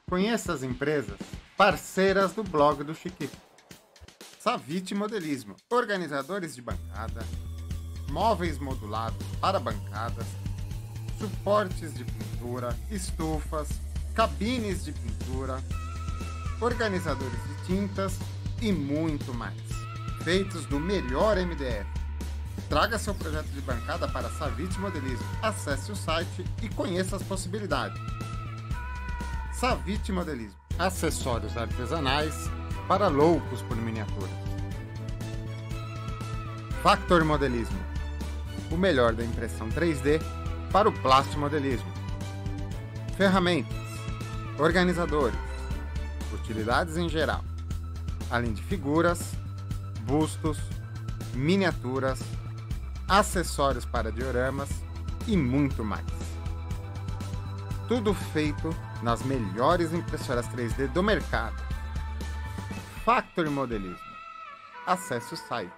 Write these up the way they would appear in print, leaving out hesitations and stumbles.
Conheça as empresas parceiras do blog do Chiquito. Savit Modelismo, organizadores de bancada, móveis modulados para bancadas, suportes de pintura, estufas, cabines de pintura, organizadores de tintas e muito mais. Feitos do melhor MDF. Traga seu projeto de bancada para Savit Modelismo. Acesse o site e conheça as possibilidades. Savit Modelismo. Acessórios artesanais para loucos por miniaturas. Factor Modelismo. O melhor da impressão 3D para o plastimodelismo. Ferramentas, organizadores, utilidades em geral, além de figuras, bustos, miniaturas, acessórios para dioramas e muito mais. Tudo feito nas melhores impressoras 3D do mercado. Factor Modelismo. Acesse o site.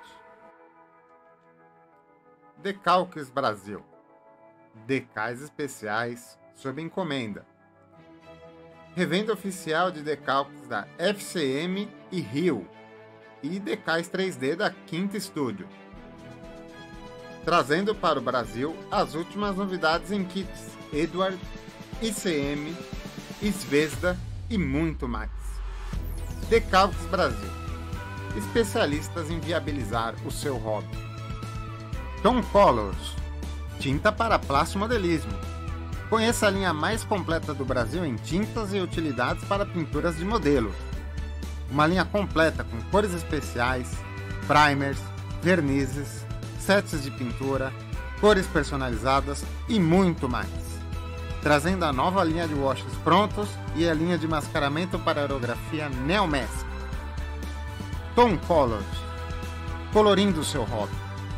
Decalques Brasil. Decais especiais sob encomenda. Revenda oficial de decalques da FCM e Rio e decais 3D da Quinta Studio. Trazendo para o Brasil as últimas novidades em kits Edward, ICM, Zvezda e muito mais. Decalques Brasil. Especialistas em viabilizar o seu hobby. Tom Colors. Tinta para plastimodelismo. Conheça a linha mais completa do Brasil em tintas e utilidades para pinturas de modelo. Uma linha completa com cores especiais, primers, vernizes, sets de pintura, cores personalizadas e muito mais. Trazendo a nova linha de washes prontos e a linha de mascaramento para aerografia Neomask. Tom Colors. Colorindo o seu hobby.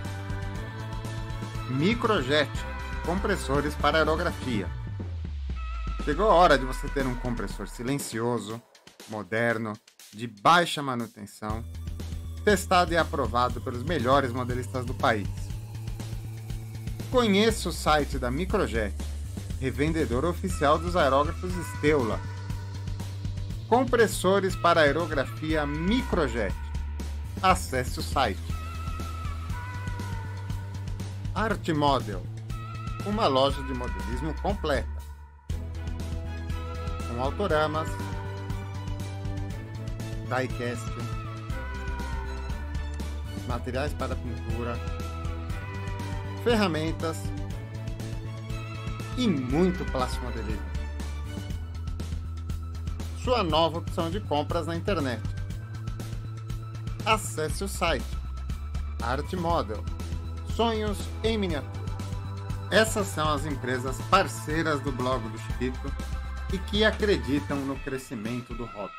Microjet. Compressores para aerografia. Chegou a hora de você ter um compressor silencioso, moderno, de baixa manutenção, testado e aprovado pelos melhores modelistas do país. Conheça o site da Microjet, revendedor oficial dos aerógrafos Steula. Compressores para aerografia Microjet. Acesse o site. Art Model. Uma loja de modelismo completa, com autoramas, diecast, materiais para pintura, ferramentas e muito plastimodelismo. Sua nova opção de compras na internet. Acesse o site Art Model. Sonhos em miniatura. Essas são as empresas parceiras do blog do Chiquito e que acreditam no crescimento do hobby.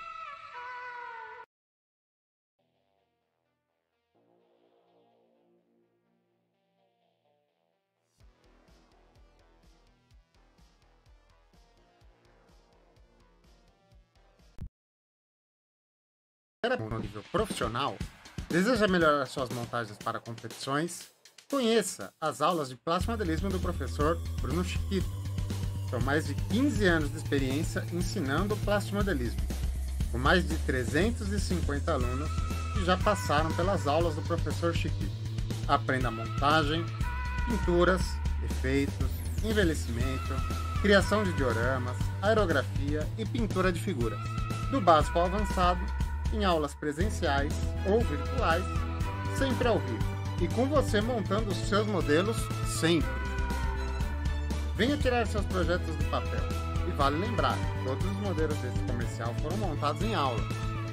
No nível profissional, deseja melhorar suas montagens para competições? Conheça as aulas de plastimodelismo do professor Bruno Chiquito. São mais de 15 anos de experiência ensinando plastimodelismo, com mais de 350 alunos que já passaram pelas aulas do professor Chiquito. Aprenda montagem, pinturas, efeitos, envelhecimento, criação de dioramas, aerografia e pintura de figuras, do básico ao avançado, em aulas presenciais ou virtuais, sempre ao vivo. E com você montando os seus modelos sempre. Venha tirar seus projetos do papel. E vale lembrar, todos os modelos desse comercial foram montados em aula.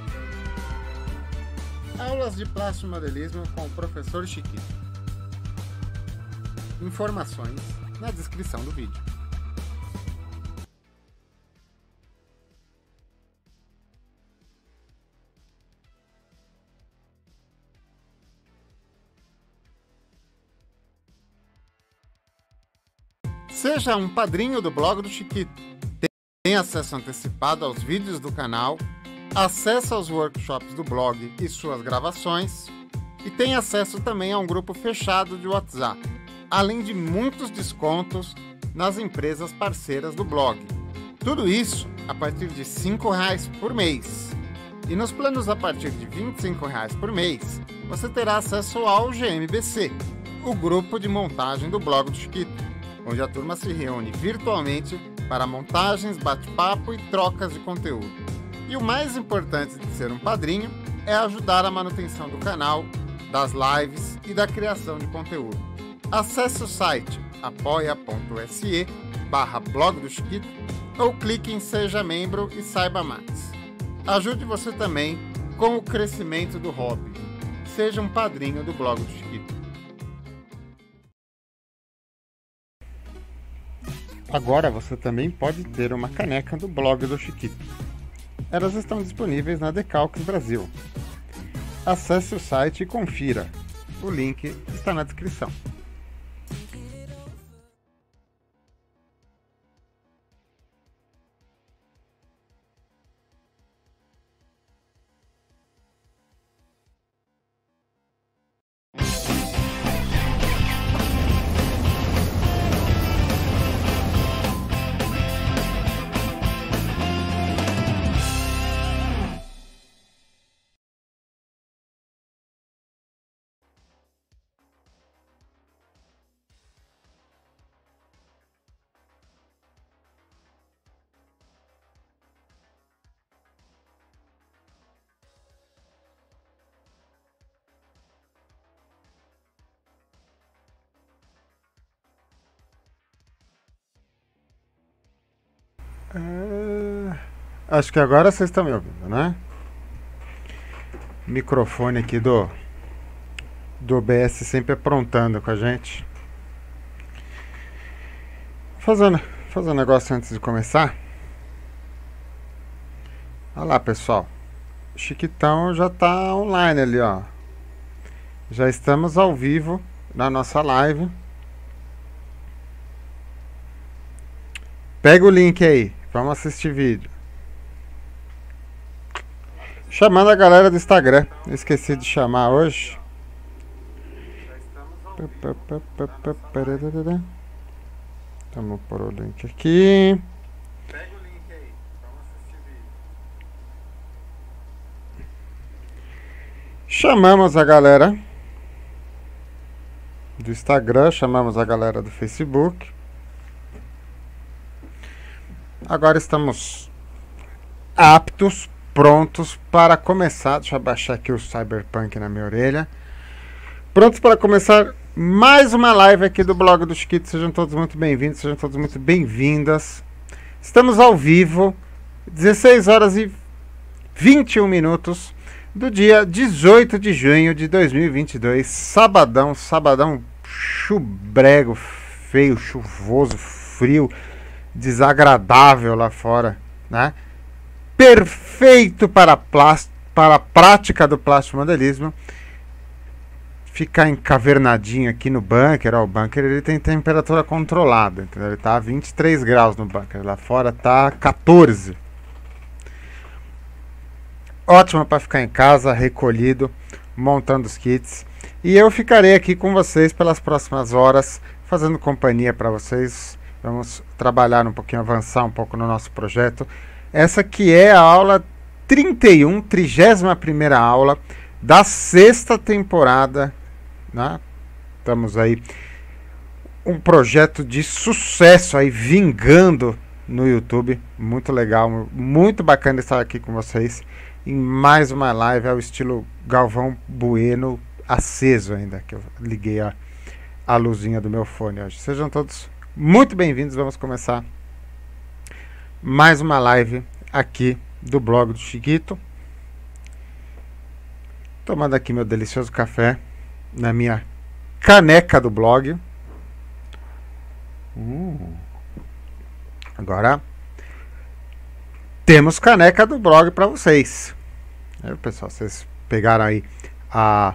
Aulas de plastimodelismo com o professor Chiquito. Informações na descrição do vídeo. Seja um padrinho do blog do Chiquito. Tem acesso antecipado aos vídeos do canal, acesso aos workshops do blog e suas gravações, e tem acesso também a um grupo fechado de WhatsApp, além de muitos descontos nas empresas parceiras do blog. Tudo isso a partir de R$ 5,00 por mês. E nos planos a partir de R$ 25,00 por mês, você terá acesso ao GMBC, o grupo de montagem do blog do Chiquito, onde a turma se reúne virtualmente para montagens, bate-papo e trocas de conteúdo. E o mais importante de ser um padrinho é ajudar a manutenção do canal, das lives e da criação de conteúdo. Acesse o site apoia.se/blog do Chiquito ou clique em Seja Membro e saiba mais. Ajude você também com o crescimento do hobby. Seja um padrinho do blog do Chiquito. Agora você também pode ter uma caneca do blog do Chiquito. Elas estão disponíveis na Decalques Brasil. Acesse o site e confira. O link está na descrição. Acho que agora vocês estão me ouvindo, né? Microfone aqui do OBS sempre aprontando com a gente. Fazer um negócio antes de começar. Olha lá, pessoal. O Chiquitão já tá online ali, ó. Já estamos ao vivo na nossa live. Pega o link aí. Vamos assistir vídeo. Chamando a galera do Instagram. Eu esqueci de chamar hoje. Vamos pôr o link aqui. Pega o link aí. Vamos assistir vídeo. Chamamos a galera do Instagram. Chamamos a galera do Facebook. Agora estamos aptos, prontos para começar. Deixa eu abaixar aqui o Cyberpunk na minha orelha. Prontos para começar mais uma live aqui do blog do Chiquito. Sejam todos muito bem-vindos, sejam todos muito bem-vindas. Estamos ao vivo, 16 horas e 21 minutos do dia 18 de junho de 2022. Sabadão chubrego, feio, chuvoso, frio, desagradável lá fora, né? Perfeito para a prática do plastimodelismo. Ficar encavernadinho aqui no bunker. Ó, o bunker ele tem temperatura controlada, entendeu? Ele tá a 23 graus no bunker, lá fora tá 14. Ótimo para ficar em casa, recolhido, montando os kits. E eu ficarei aqui com vocês pelas próximas horas, fazendo companhia para vocês. Vamos trabalhar um pouquinho, avançar um pouco no nosso projeto. Essa que é a aula 31, 31ª aula da 6ª temporada, né? Estamos aí, um projeto de sucesso aí, vingando no YouTube. Muito legal, muito bacana estar aqui com vocês em mais uma live ao estilo Galvão Bueno, aceso ainda, que eu liguei a luzinha do meu fone hoje. Sejam todos muito bem-vindos, vamos começar mais uma live aqui do blog do Chiquito. Tomando aqui meu delicioso café na minha caneca do blog. Agora temos caneca do blog para vocês. Pessoal, vocês pegaram aí a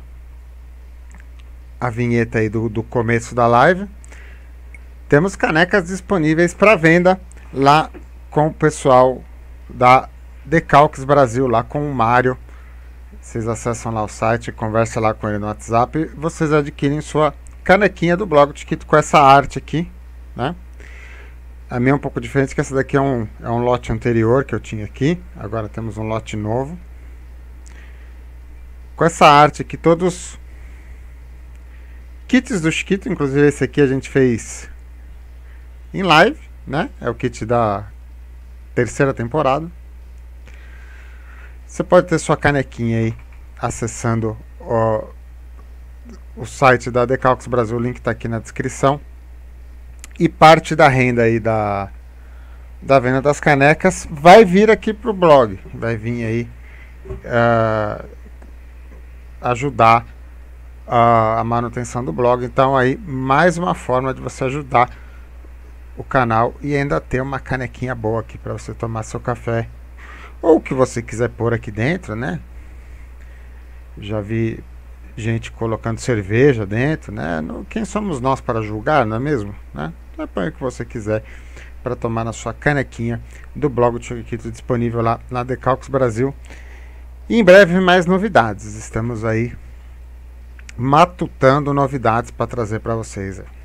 vinheta aí do começo da live. Temos canecas disponíveis para venda lá com o pessoal da Decalques Brasil, lá com o Mário. Vocês acessam lá o site, conversam lá com ele no WhatsApp e vocês adquirem sua canequinha do blog do Chiquito com essa arte aqui, né? A minha é um pouco diferente, que essa daqui é um lote anterior que eu tinha aqui. Agora temos um lote novo. Com essa arte aqui, todos kits do Chiquito, inclusive esse aqui a gente fez em live, né? É o kit da terceira temporada. Você pode ter sua canequinha aí acessando o site da Decalques Brasil, o link está aqui na descrição. E parte da renda aí da venda das canecas vai vir aqui pro blog, vai vir aí ajudar a manutenção do blog. Então aí mais uma forma de você ajudar o canal e ainda ter uma canequinha boa aqui para você tomar seu café ou o que você quiser pôr aqui dentro, né? Já vi gente colocando cerveja dentro, né? Quem somos nós para julgar, não é mesmo? Né? Põe o que você quiser para tomar na sua canequinha do blog do Chiquito, disponível lá na Decalques Brasil. E em breve mais novidades. Estamos aí matutando novidades para trazer para vocês. Vou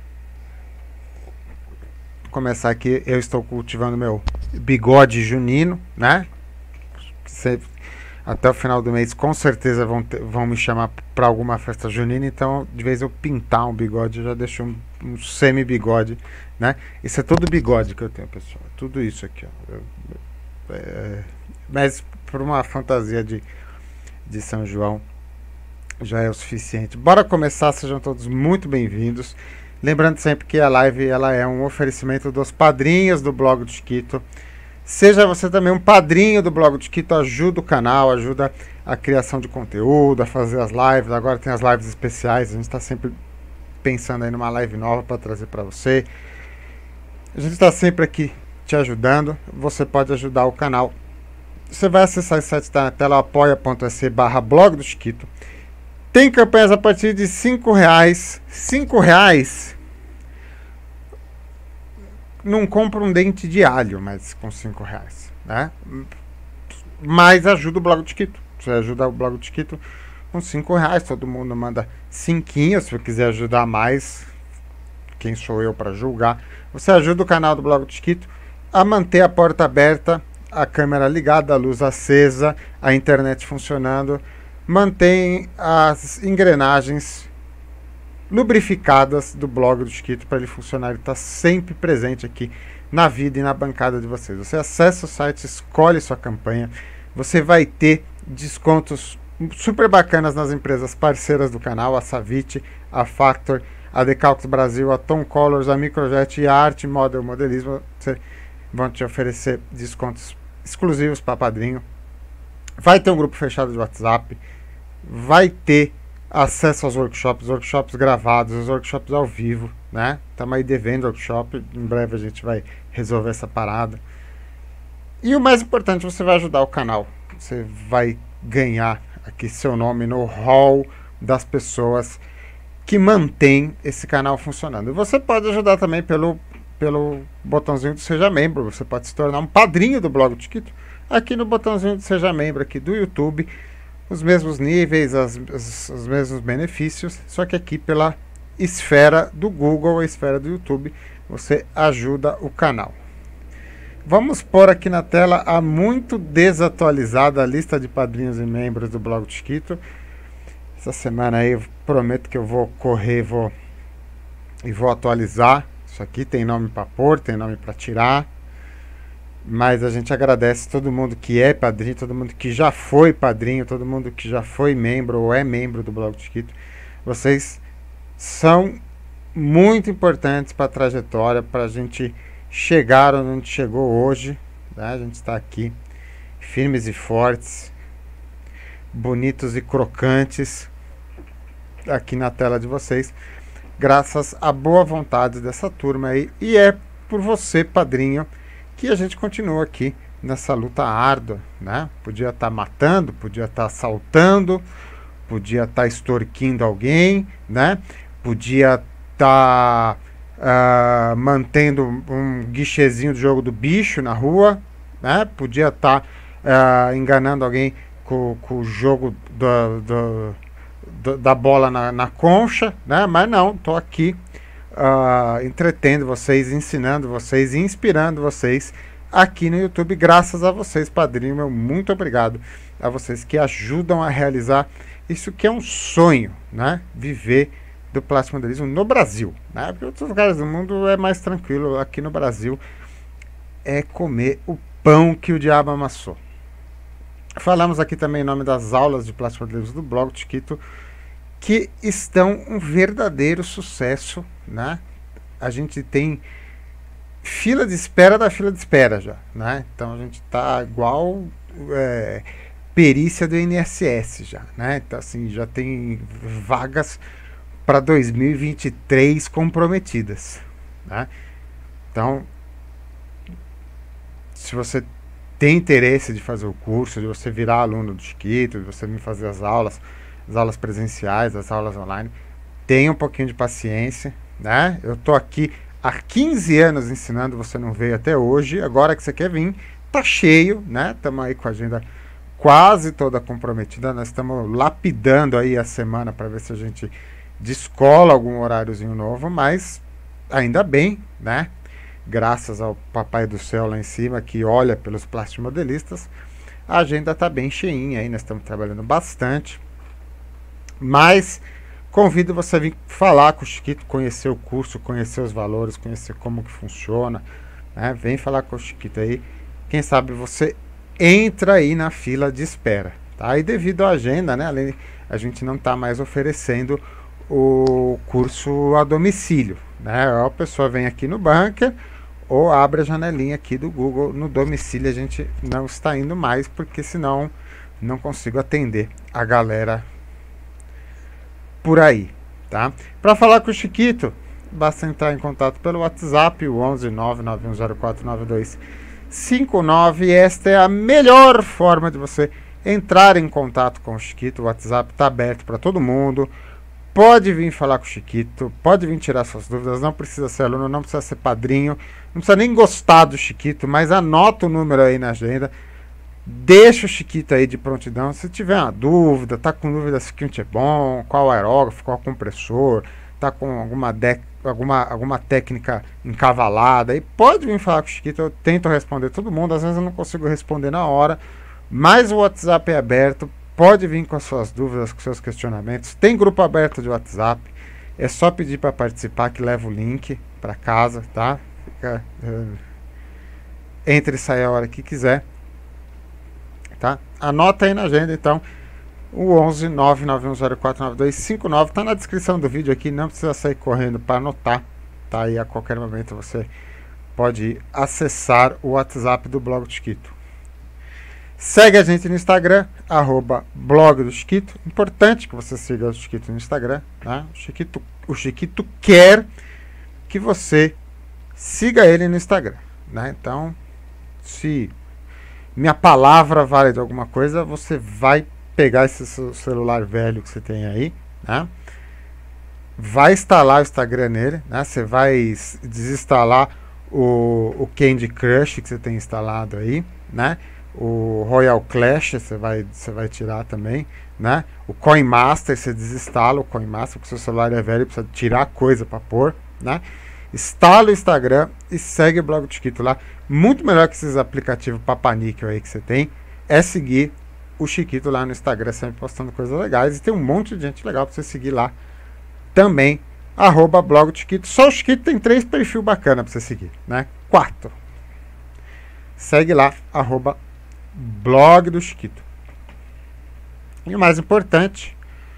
começar aqui, eu estou cultivando meu bigode junino, né? Até o final do mês com certeza vão me chamar para alguma festa junina, então de vez eu pintar um bigode, eu já deixo um semi-bigode, né? Isso é todo bigode que eu tenho, pessoal. Tudo isso aqui, ó. Mas por uma fantasia de São João já é o suficiente. Bora começar, sejam todos muito bem-vindos. Lembrando sempre que a live ela é um oferecimento dos padrinhos do blog do Chiquito. Seja você também um padrinho do blog do Chiquito, ajuda o canal, ajuda a criação de conteúdo, a fazer as lives. Agora tem as lives especiais, a gente está sempre pensando aí numa live nova para trazer para você. A gente está sempre aqui te ajudando, você pode ajudar o canal. Você vai acessar esse site, está na tela, apoia.se/blog do Chiquito. Tem campanhas a partir de R$5. R$5 não compra um dente de alho, mas com R$5, né? Mas ajuda o blog do Chiquito. Você ajuda o blog do Chiquito com R$5. Todo mundo manda cinquinho. Se você quiser ajudar mais, quem sou eu para julgar? Você ajuda o canal do blog do Chiquito a manter a porta aberta, a câmera ligada, a luz acesa, a internet funcionando, mantém as engrenagens lubrificadas do blog do Chiquito para ele funcionar. Ele está sempre presente aqui na vida e na bancada de vocês. Você acessa o site, escolhe sua campanha, você vai ter descontos super bacanas nas empresas parceiras do canal, a Savit, a Factor, a Decalques Brasil, a Tom Colors, a Microjet e a Arte Model Modelismo. Vão te oferecer descontos exclusivos para padrinho. Vai ter um grupo fechado de WhatsApp, vai ter acesso aos workshops gravados, os workshops ao vivo, né? Estamos aí devendo workshop, em breve a gente vai resolver essa parada. E o mais importante, você vai ajudar o canal. Você vai ganhar aqui seu nome no hall das pessoas que mantém esse canal funcionando. E você pode ajudar também pelo botãozinho do Seja Membro. Você pode se tornar um padrinho do blog do Chiquito aqui no botãozinho do Seja Membro aqui do YouTube. Os mesmos níveis, os mesmos benefícios, só que aqui pela esfera do Google, a esfera do YouTube, você ajuda o canal. Vamos pôr aqui na tela a muito desatualizada lista de padrinhos e membros do blog do Chiquito. Essa semana aí eu prometo que eu vou correr vou atualizar. Isso aqui tem nome para pôr, tem nome para tirar. Mas a gente agradece todo mundo que é padrinho, todo mundo que já foi padrinho, todo mundo que já foi membro ou é membro do blog do Chiquito. Vocês são muito importantes para a trajetória, para a gente chegar onde a gente chegou hoje, né? A gente está aqui firmes e fortes, bonitos e crocantes aqui na tela de vocês, graças à boa vontade dessa turma aí. E é por você, padrinho, que a gente continua aqui nessa luta árdua, né? Podia estar matando, podia estar assaltando, podia estar extorquindo alguém, né? Podia estar mantendo um guichezinho do jogo do bicho na rua, né? Podia estar enganando alguém com o jogo da bola na concha, né? Mas não, tô aqui entretendo vocês, ensinando vocês, inspirando vocês aqui no YouTube, graças a vocês, padrinho meu, muito obrigado a vocês que ajudam a realizar isso que é um sonho, né? Viver do plástico modelismo no Brasil, né? Porque em outros lugares do mundo é mais tranquilo, aqui no Brasil é comer o pão que o diabo amassou. Falamos aqui também em nome das aulas de plástico modelismo do blog do Chiquito, que estão um verdadeiro sucesso, né? A gente tem fila de espera da fila de espera já, né? Então a gente tá igual perícia do INSS já, né? Então assim, já tem vagas para 2023 comprometidas, né? Então, se você tem interesse de fazer o curso, de você virar aluno do Chiquito, de você vir fazer as aulas presenciais, as aulas online, tenha um pouquinho de paciência, né? Eu tô aqui há 15 anos ensinando, você não veio até hoje, agora que você quer vir, tá cheio, né? Estamos aí com a agenda quase toda comprometida, nós estamos lapidando aí a semana para ver se a gente descola algum horáriozinho novo, mas ainda bem, né? Graças ao Papai do Céu lá em cima, que olha pelos plastimodelistas, a agenda tá bem cheinha aí, nós estamos trabalhando bastante, mas convido você a vir falar com o Chiquito, conhecer o curso, conhecer os valores, conhecer como que funciona, né? Vem falar com o Chiquito aí, quem sabe você entra aí na fila de espera, tá? E devido à agenda, né, a gente não está mais oferecendo o curso a domicílio, né? Ou a pessoa vem aqui no bunker ou abre a janelinha aqui do Google. No domicílio a gente não está indo mais, porque senão não consigo atender a galera por aí, tá? Para falar com o Chiquito, basta entrar em contato pelo WhatsApp, o 11 991049259. Esta é a melhor forma de você entrar em contato com o Chiquito. O WhatsApp está aberto para todo mundo. Pode vir falar com o Chiquito, pode vir tirar suas dúvidas, não precisa ser aluno, não precisa ser padrinho, não precisa nem gostar do Chiquito, mas anota o número aí na agenda, deixa o Chiquito aí de prontidão. Se tiver uma dúvida, tá com dúvida se o quente é bom, qual aerógrafo, qual compressor, tá com alguma técnica encavalada, aí pode vir falar com o Chiquito, eu tento responder todo mundo, às vezes eu não consigo responder na hora, mas o WhatsApp é aberto. Pode vir com as suas dúvidas, com seus questionamentos. Tem grupo aberto de WhatsApp. É só pedir para participar que leva o link para casa, tá? Entre e sai a hora que quiser, tá? Anota aí na agenda, então. O 11 991049259 tá na descrição do vídeo aqui. Não precisa sair correndo para anotar, tá? E a qualquer momento você pode acessar o WhatsApp do blog do Chiquito. Segue a gente no Instagram, @blog do Chiquito. Importante que você siga o Chiquito no Instagram, tá? O Chiquito quer que você siga ele no Instagram, né? Então, se minha palavra vale de alguma coisa, você vai pegar esse seu celular velho que você tem aí, né? Vai instalar o Instagram nele, né? Você vai desinstalar o Candy Crush que você tem instalado aí, né? O Royal Clash você vai tirar também, né? O Coinmaster, você desinstala o Coinmaster, porque seu celular é velho, precisa tirar coisa para pôr, né? Instala o Instagram e segue o blog do Chiquito lá. Muito melhor que esses aplicativos papaníquel aí que você tem, é seguir o Chiquito lá no Instagram, sempre postando coisas legais. E tem um monte de gente legal para você seguir lá também, @blog do Chiquito. Só o Chiquito tem 3 perfis bacanas para você seguir, né? 4. Segue lá, @blog do Chiquito. E o mais importante,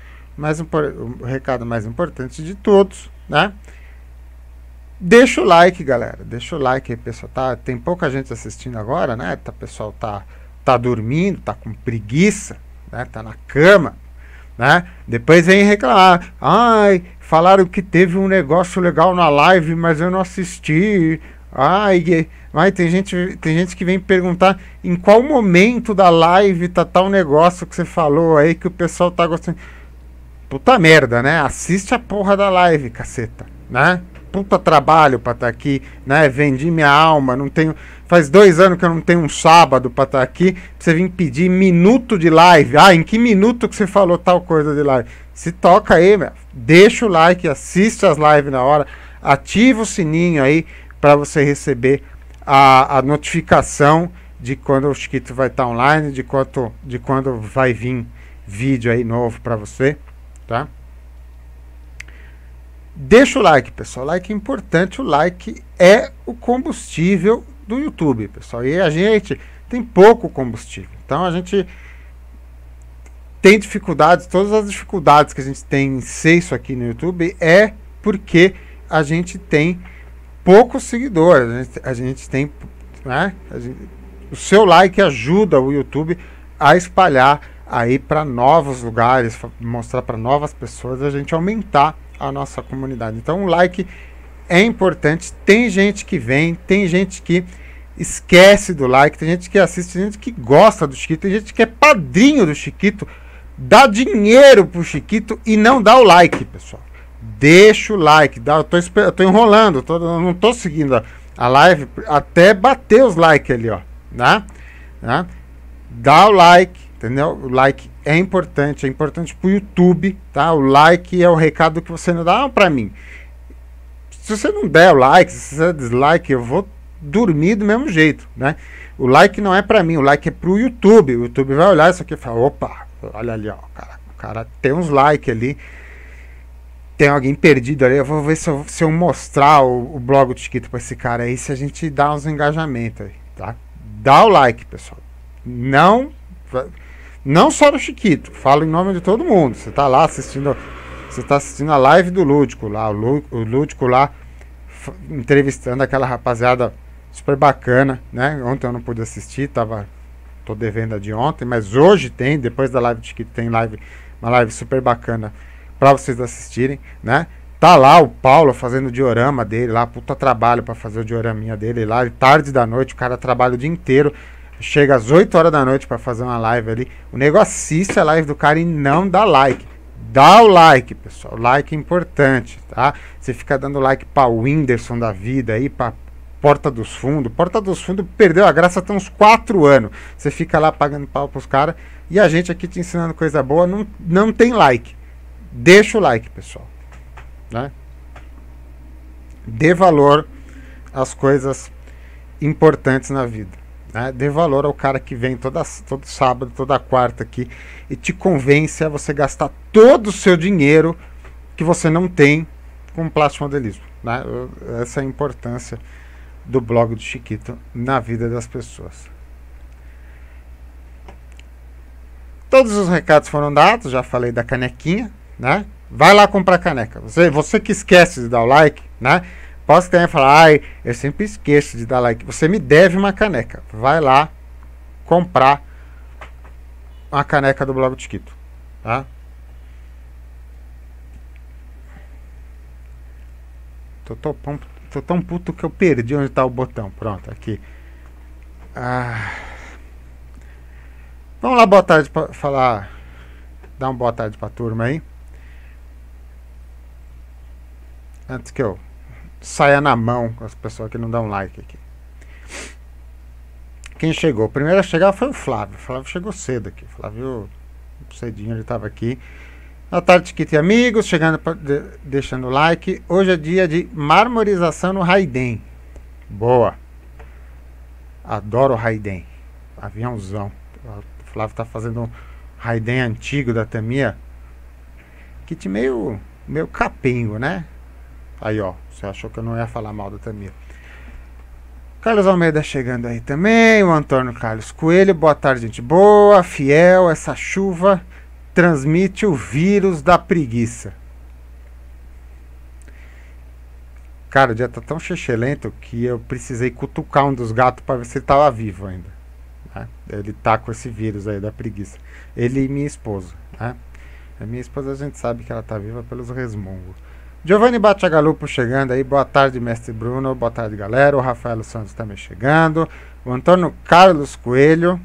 o recado mais importante de todos, né? Deixa o like, galera. Deixa o like aí, pessoal. Tem pouca gente assistindo agora, né? O pessoal tá dormindo, tá com preguiça, né? Tá na cama, né? Depois vem reclamar. Ai, falaram que teve um negócio legal na live, mas eu não assisti. Mas tem gente que vem perguntar em qual momento da live tá tal negócio que você falou aí que o pessoal tá gostando. Puta merda, né? Assiste a porra da live, caceta, né? Puta trabalho pra estar aqui, né? Vendi minha alma, não tenho. Faz 2 anos que eu não tenho um sábado pra estar aqui. Pra você vir pedir minuto de live. Em que minuto que você falou tal coisa de live? Se toca aí, meu. Deixa o like, assiste as lives na hora. ativa o sininho aí para você receber a notificação de quando o Chiquito vai estar online, de quando vai vir vídeo aí novo para você, tá? Deixa o like, pessoal. O like é importante. O like é o combustível do YouTube, pessoal. E a gente tem pouco combustível. Então a gente tem dificuldades. Todas as dificuldades que a gente tem em ser isso aqui no YouTube é porque a gente tem poucos seguidores. A gente tem, né? O seu like ajuda o YouTube a espalhar aí para novos lugares, mostrar para novas pessoas, a gente aumentar a nossa comunidade. Então o like é importante. Tem gente que vem, tem gente que esquece do like, tem gente que assiste, tem gente que gosta do Chiquito, tem gente que é padrinho do Chiquito, dá dinheiro pro Chiquito e não dá o like, pessoal. Deixa o like, eu tô enrolando, não tô seguindo a live até bater os likes ali, ó, né? Dá o like, entendeu? O like é importante pro YouTube, tá? O like é o recado que você não dá pra mim. Se você não der o like, se você der dislike, eu vou dormir do mesmo jeito, né? O like não é pra mim, o like é pro YouTube. O YouTube vai olhar isso aqui e falar, opa, olha ali, ó, o cara tem uns likes ali, tem alguém perdido ali, eu vou ver se eu mostrar o blog do Chiquito pra esse cara aí, se a gente dá uns engajamentos aí, tá? Dá o like, pessoal. Não só do Chiquito, falo em nome de todo mundo. Você tá lá assistindo, você tá assistindo a live do Lúdico lá, o Lúdico lá entrevistando aquela rapaziada super bacana, né? Ontem eu não pude assistir, tô devendo a de ontem, mas hoje tem, depois da live do Chiquito tem uma live super bacana para vocês assistirem, né? Tá lá o Paulo fazendo o diorama dele lá, puta trabalho para fazer o dioraminha dele lá, tarde da noite, o cara trabalha o dia inteiro. Chega às 8 horas da noite para fazer uma live ali. O nego assiste a live do cara e não dá like. Dá o like, pessoal. O like é importante, tá? Você fica dando like pra Whindersson da vida aí, pra Porta dos Fundos. Porta dos Fundos perdeu a graça até uns 4 anos. Você fica lá pagando pau pros caras. E a gente aqui te ensinando coisa boa, não tem like. Deixa o like, pessoal, né? Dê valor às coisas importantes na vida. Né? Dê valor ao cara que vem todo sábado, toda quarta aqui e te convence a você gastar todo o seu dinheiro que você não tem com plástico modelismo. Né? Essa é a importância do blog do Chiquito na vida das pessoas. Todos os recados foram dados, já falei da canequinha, né? Vai lá comprar caneca. Você que esquece de dar o like, né? Posso também falar, ai, eu sempre esqueço de dar like. Você me deve uma caneca. Vai lá comprar uma caneca do blog do Chiquito, tá? Tô tão puto que eu perdi onde tá o botão. Pronto, aqui. Vamos lá, boa tarde pra falar. Dar uma boa tarde pra turma aí. Antes que eu saia na mão com as pessoas que não dão like aqui. Quem chegou? O primeiro a chegar foi o Flávio. O Flávio chegou cedo aqui. O Flávio cedinho ele estava aqui. Boa tarde, Chiquito e amigos. Chegando, deixando o like. Hoje é dia de marmorização no Raiden. Boa. Adoro o Raiden. Aviãozão. O Flávio tá fazendo um Raiden antigo da Tamiya. Kit meio capengo, né? Aí, ó, você achou que eu não ia falar mal da Tamiya. Carlos Almeida chegando aí também. O Antônio Carlos Coelho. Boa tarde, gente boa. Fiel, essa chuva transmite o vírus da preguiça. Cara, o dia tá tão xixelento que eu precisei cutucar um dos gatos para ver se ele tava vivo ainda. Né? Ele tá com esse vírus aí da preguiça. Ele e minha esposa. Né? A minha esposa a gente sabe que ela tá viva pelos resmungos. Giovanni Batiagalupo chegando aí, boa tarde, mestre Bruno, boa tarde, galera. O Rafael Santos também chegando. O Antônio Carlos Coelho.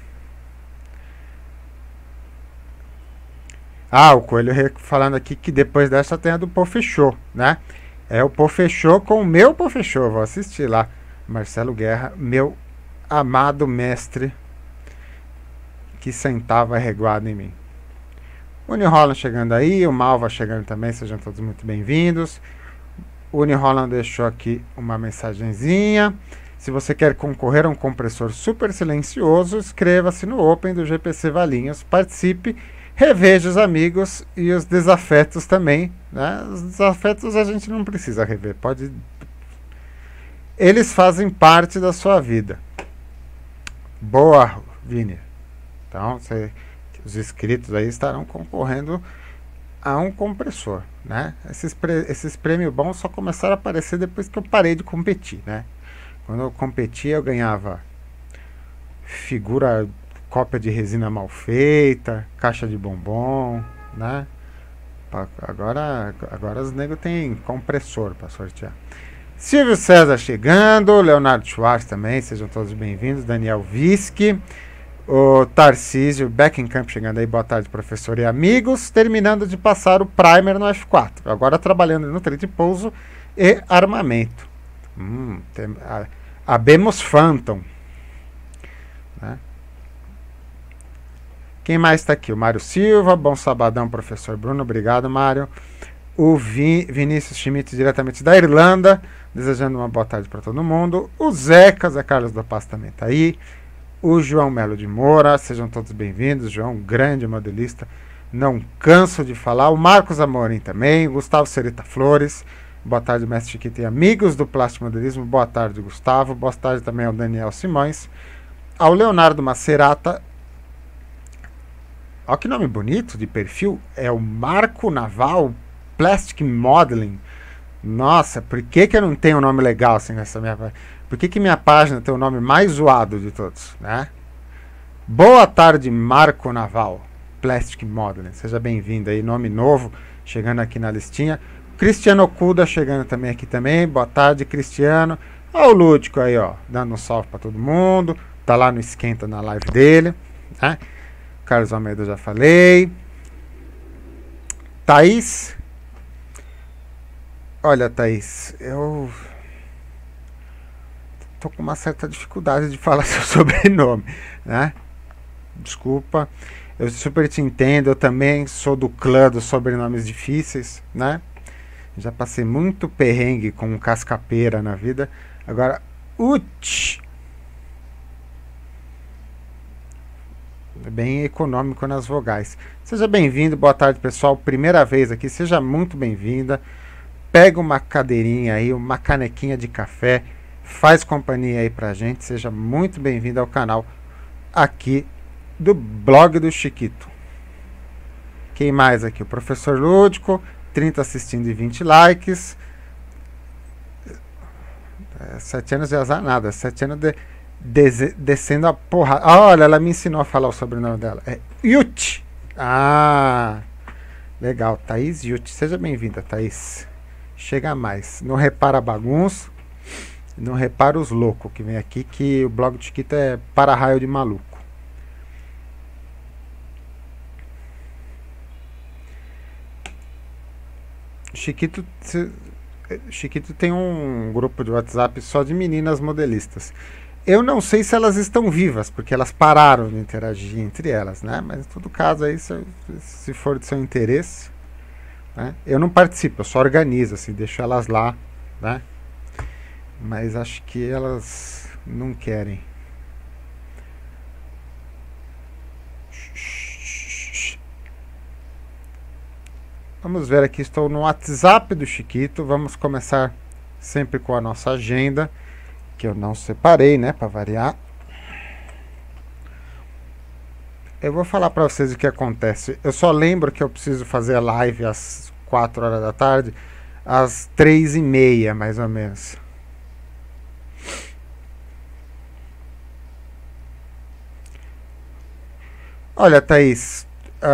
O Coelho falando aqui que depois dessa tem a do Pô Fechou, né? É o Pô Fechou com o meu Pô Fechou, vou assistir lá. Marcelo Guerra, meu amado mestre que sentava reguado em mim. O New Holland chegando aí, o Malva chegando também, sejam todos muito bem-vindos. O Uniholland deixou aqui uma mensagenzinha. Se você quer concorrer a um compressor super silencioso, inscreva-se no Open do GPC Valinhos, participe, reveja os amigos e os desafetos também, né? Os desafetos a gente não precisa rever, pode... Eles fazem parte da sua vida. Boa, Vini. Então, os inscritos aí estarão concorrendo a um compressor, né? Esses prêmios bons só começaram a aparecer depois que eu parei de competir, né? Quando eu competia, eu ganhava figura, cópia de resina mal feita, caixa de bombom, né? Agora os negros têm compressor para sortear. Silvio César chegando, Leonardo Schwartz também, sejam todos bem-vindos. Daniel Vischi, o Tarcísio Beckenkamp chegando aí, boa tarde, professor e amigos. Terminando de passar o primer no F4, agora trabalhando no trem de pouso e armamento. Abemos Phantom, né? Quem mais está aqui? O Mário Silva, bom sabadão, professor Bruno, obrigado, Mário. O Vinícius Schmidt, diretamente da Irlanda, desejando uma boa tarde para todo mundo. O Zeca, Zé Carlos da Paz também está aí. O João Melo de Moura, sejam todos bem-vindos. João, grande modelista, não canso de falar. O Marcos Amorim também. O Gustavo Cerita Flores, boa tarde, mestre Chiquito e amigos do Plástico Modelismo. Boa tarde, Gustavo. Boa tarde também ao Daniel Simões. Ao Leonardo Macerata. Olha que nome bonito de perfil. É o Marco Naval Plastic Modeling. Nossa, por que eu não tenho um nome legal assim nessa minha página? Por que minha página tem o nome mais zoado de todos, né? Boa tarde, Marco Naval Plastic Modeling. Seja bem-vindo aí, nome novo, chegando aqui na listinha. Cristiano Okuda chegando também aqui também. Boa tarde, Cristiano. Olha o Lúdico aí, ó, dando um salve para todo mundo. Tá lá no Esquenta na live dele, né? Carlos Almeida, já falei. Thaís. Olha, Thaís, eu tô com uma certa dificuldade de falar seu sobrenome, né? Desculpa, eu super te entendo, eu também sou do clã dos sobrenomes difíceis, né? Já passei muito perrengue com cascapeira na vida. Agora, Uch, é bem econômico nas vogais. Seja bem-vindo, boa tarde, pessoal. Primeira vez aqui, seja muito bem-vinda. Pega uma cadeirinha aí, uma canequinha de café, faz companhia aí pra gente. Seja muito bem-vindo ao canal aqui do Blog do Chiquito. Quem mais aqui? O professor Lúdico, 30 assistindo e 20 likes. 7 anos de azar nada, 7 anos descendo a porra. Olha, ela me ensinou a falar o sobrenome dela. É Yuti. Ah, legal, Thaís Yuti. Seja bem-vinda, Thaís. Chega mais. Não repara a bagunça. Não repara os loucos que vem aqui, que o blog do Chiquito é para-raio de maluco. Chiquito tem um grupo de WhatsApp só de meninas modelistas. Eu não sei se elas estão vivas, porque elas pararam de interagir entre elas, né? Mas em todo caso aí, se for de seu interesse, né? Eu não participo, eu só organizo, assim, deixo elas lá, né? Mas acho que elas não querem. Vamos ver aqui, estou no WhatsApp do Chiquito. Vamos começar sempre com a nossa agenda, que eu não separei, né, para variar. Eu vou falar para vocês o que acontece. Eu só lembro que eu preciso fazer a live às 4 horas da tarde, às 3h30, mais ou menos. Olha, Thaís,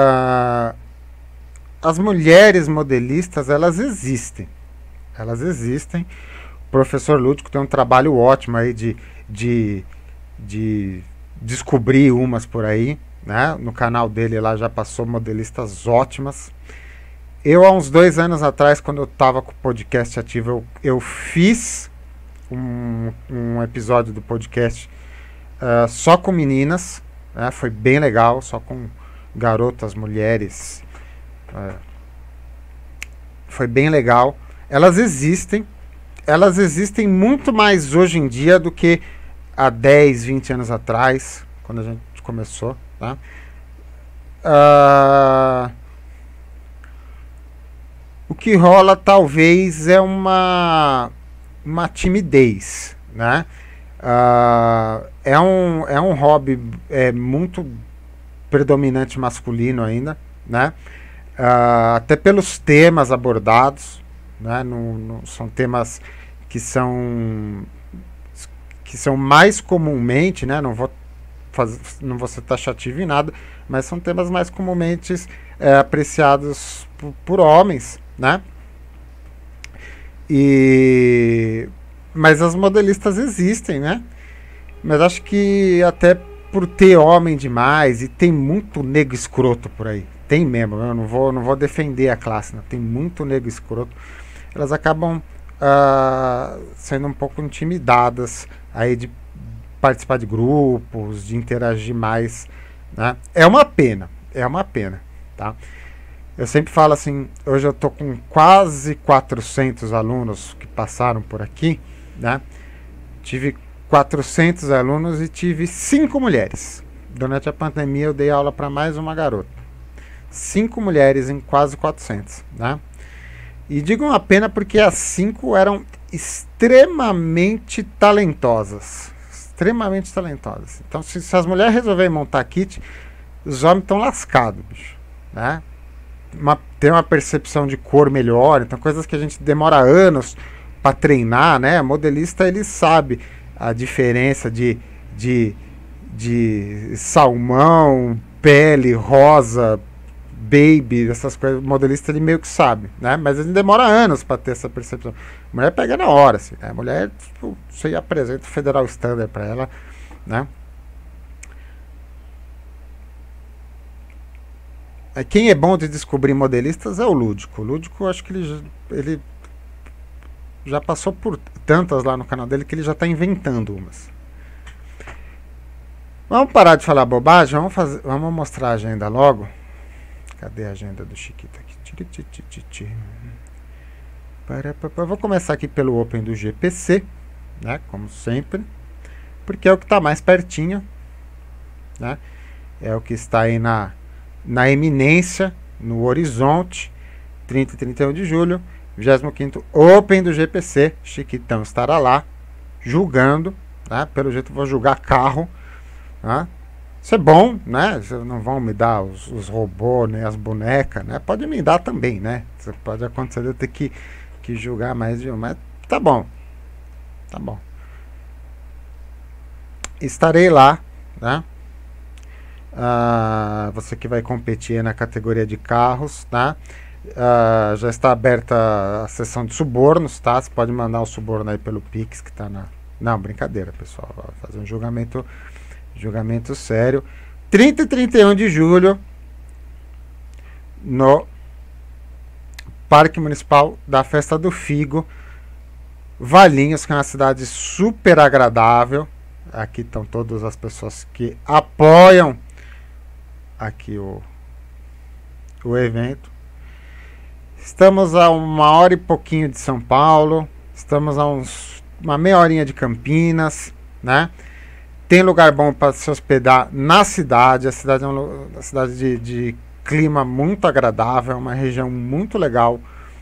as mulheres modelistas, elas existem. Elas existem. O professor Lúdico tem um trabalho ótimo aí de descobrir umas por aí, né? No canal dele lá já passou modelistas ótimas. Eu, há uns 2 anos atrás, quando eu estava com o podcast ativo, eu fiz um episódio do podcast só com meninas, né? Foi bem legal, só com garotas, mulheres. Foi bem legal. elas existem muito mais hoje em dia do que há 10, 20 anos atrás, quando a gente começou, tá? O que rola talvez é uma timidez, né? É um hobby muito predominante masculino ainda, né? Até pelos temas abordados, né? São temas que são mais comumente, né? Não vou ser taxativo em nada, mas são temas mais comumente apreciados por homens, né? Mas as modelistas existem, né? Mas acho que até por ter homem demais, e tem muito nego escroto por aí, tem mesmo, eu não vou defender a classe, não. Tem muito nego escroto, elas acabam sendo um pouco intimidadas aí de participar de grupos, de interagir mais, né? É uma pena, tá? Eu sempre falo assim, hoje eu tô com quase 400 alunos que passaram por aqui, né? Tive 400 alunos e tive 5 mulheres. Durante a pandemia eu dei aula para mais uma garota. 5 mulheres em quase 400, né? E digo uma pena porque as 5 eram extremamente talentosas. Extremamente talentosas. Então se as mulheres resolverem montar kit, os homens estão lascados, bicho, né? Tem uma percepção de cor melhor, então coisas que a gente demora anos para treinar, né? O modelista ele sabe a diferença de salmão, pele, rosa, baby, essas coisas. O modelista ele meio que sabe, né? Mas ele demora anos para ter essa percepção. A mulher pega na hora, assim, né? A mulher, tipo, você apresenta o Federal Standard para ela, né? Quem é bom de descobrir modelistas é o Lúdico. O Lúdico, acho que ele já passou por tantas lá no canal dele que ele já está inventando umas. Vamos parar de falar bobagem, vamos mostrar a agenda logo. Cadê a agenda do Chiquito aqui? Vou começar aqui pelo Open do GPC, né, como sempre, porque é o que está mais pertinho, né? É o que está aí na eminência, no horizonte. 30 e 31 de julho, 25º Open do GPC. Chiquitão estará lá julgando, né? Pelo jeito vou julgar carro, né? Isso é bom, né? Vocês não vão me dar os robôs, né? As bonecas, né? Pode me dar também, né? Pode acontecer de eu ter que julgar mais de um, mas tá bom, tá bom. Estarei lá, né? Você que vai competir na categoria de carros, tá? Já está aberta a sessão de subornos, tá? Você pode mandar o suborno aí pelo Pix que tá na... Não, brincadeira, pessoal. Vou fazer um julgamento sério. 30 e 31 de julho no Parque Municipal da Festa do Figo, Valinhos, que é uma cidade super agradável. Aqui estão todas as pessoas que apoiam aqui o evento. Estamos a 1h e pouquinho de São Paulo. Estamos a uma meia horinha de Campinas, né? Tem lugar bom para se hospedar na cidade. A cidade é uma cidade de clima muito agradável, é uma região muito legal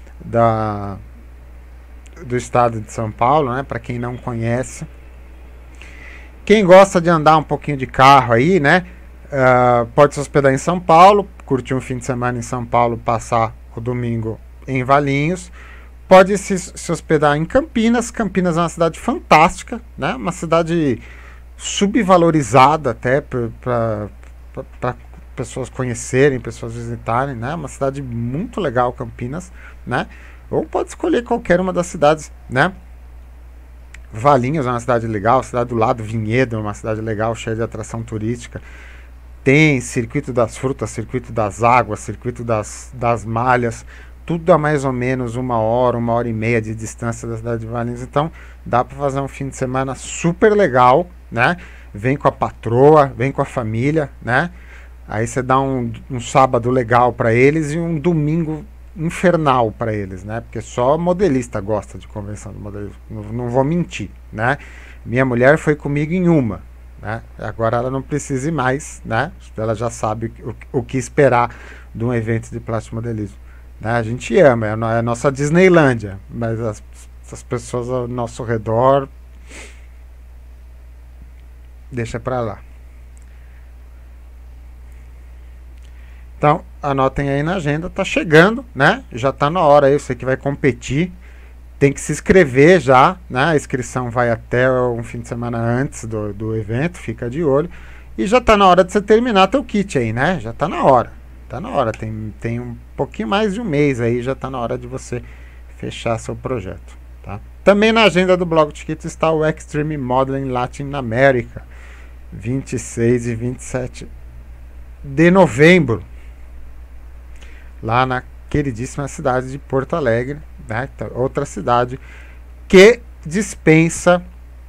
do estado de São Paulo, né? Para quem não conhece. Quem gosta de andar um pouquinho de carro aí, né? Pode se hospedar em São Paulo, curtir um fim de semana em São Paulo, passar o domingo em Valinhos. Pode se hospedar em Campinas. Campinas é uma cidade fantástica, né? Uma cidade subvalorizada até para pessoas conhecerem, pessoas visitarem, né? Uma cidade muito legal, Campinas, né? Ou pode escolher qualquer uma das cidades, né? Valinhos é uma cidade legal, cidade do lado, Vinhedo é uma cidade legal, cheia de atração turística. Tem circuito das frutas, circuito das águas, circuito das malhas, tudo a mais ou menos 1h e meia de distância da cidade de Valinhos. Então dá para fazer um fim de semana super legal, né? Vem com a patroa, vem com a família, né? Aí você dá um sábado legal para eles e um domingo infernal para eles, né? Porque só modelista gosta de convenção de modelismo. Não vou mentir, né? Minha mulher foi comigo em uma, né? Agora ela não precisa ir mais, né? Ela já sabe o que esperar de um evento de plástico modelismo, né? A gente ama, é a nossa Disneylândia, mas as pessoas ao nosso redor deixa para lá. Então, anotem aí na agenda, tá chegando, né? Já tá na hora aí, você que vai competir, tem que se inscrever já, né? A inscrição vai até um fim de semana antes do evento, fica de olho. E já tá na hora de você terminar teu kit aí, né? Já tá na hora. Tá na hora, tem um pouquinho mais de um mês aí, já tá na hora de você fechar seu projeto, tá? Também na agenda do Blog Chiquito está o Extreme Modeling Latin America, 26 e 27 de novembro. Lá na queridíssima cidade de Porto Alegre, né? Outra cidade que dispensa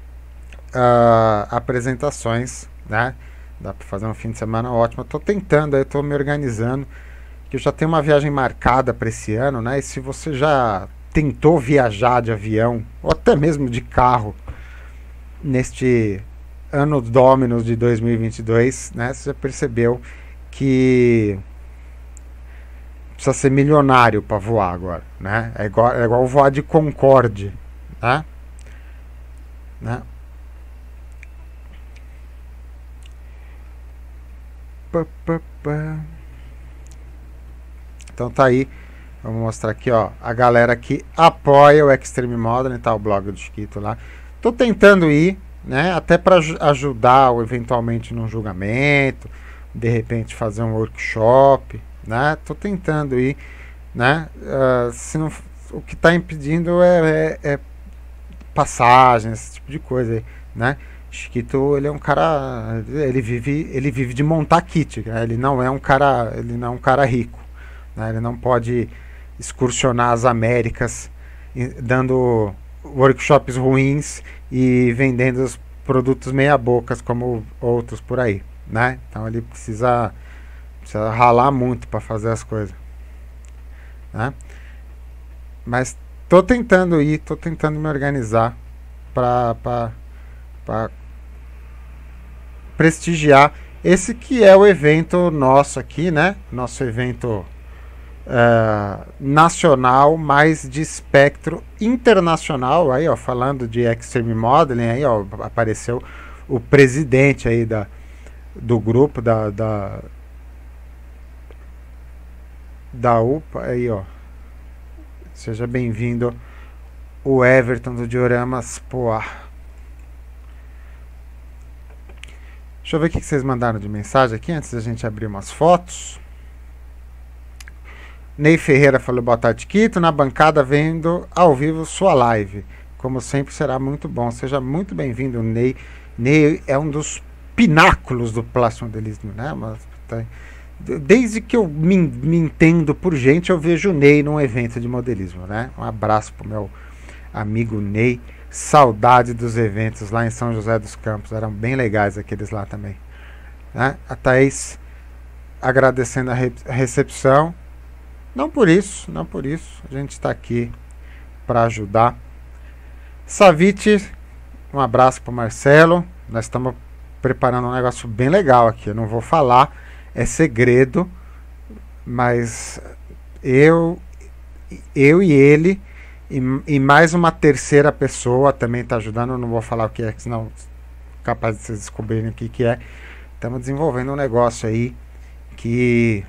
apresentações, né? Dá para fazer um fim de semana ótimo. Estou tentando, estou me organizando, que eu já tenho uma viagem marcada para esse ano, né? E se você já tentou viajar de avião ou até mesmo de carro neste ano Dominus de 2022, né? Você já percebeu que precisa ser milionário para voar agora, né? É igual voar de Concorde, né? Então tá aí, vamos mostrar aqui, ó, a galera que apoia o Extreme Modeling, tá o blog do Chiquito lá. Tô tentando ir, né? Até para ajudar eventualmente num julgamento, de repente fazer um workshop, né? Tô tentando ir, né? Se não, o que está impedindo é passagem, esse tipo de coisa aí, né? Chiquito, ele é um cara, ele vive de montar kit, né? Ele não é um cara rico, né? Ele não pode excursionar as Américas dando workshops ruins e vendendo os produtos meia bocas como outros por aí, né? Então ele precisa ralar muito para fazer as coisas, né? Mas tô tentando me organizar para prestigiar esse que é o evento nosso aqui, né? Nosso evento nacional, mais de espectro internacional. Aí, ó, falando de Extreme Modeling, aí, ó, apareceu o presidente aí do grupo da UPA, aí, ó. Seja bem-vindo, o Everton do Dioramas Poá. Deixa eu ver o que vocês mandaram de mensagem aqui antes da gente abrir umas fotos. Ney Ferreira falou: boa tarde, Quito. Na bancada vendo ao vivo sua live. Como sempre, será muito bom. Seja muito bem-vindo, Ney. Ney é um dos pináculos do plasmodelismo, né? Mas, desde que eu me entendo por gente, eu vejo o Ney num evento de modelismo, né? Um abraço pro meu amigo Ney. Saudade dos eventos lá em São José dos Campos. Eram bem legais aqueles lá também, né? A Thaís agradecendo a recepção. Não por isso. A gente está aqui para ajudar. Savite, um abraço pro Marcelo. Nós estamos preparando um negócio bem legal aqui. Eu não vou falar, é segredo, mas eu e ele e mais uma terceira pessoa também está ajudando. Eu não vou falar o que é, senão capaz de vocês descobrirem o que é. Estamos desenvolvendo um negócio aí que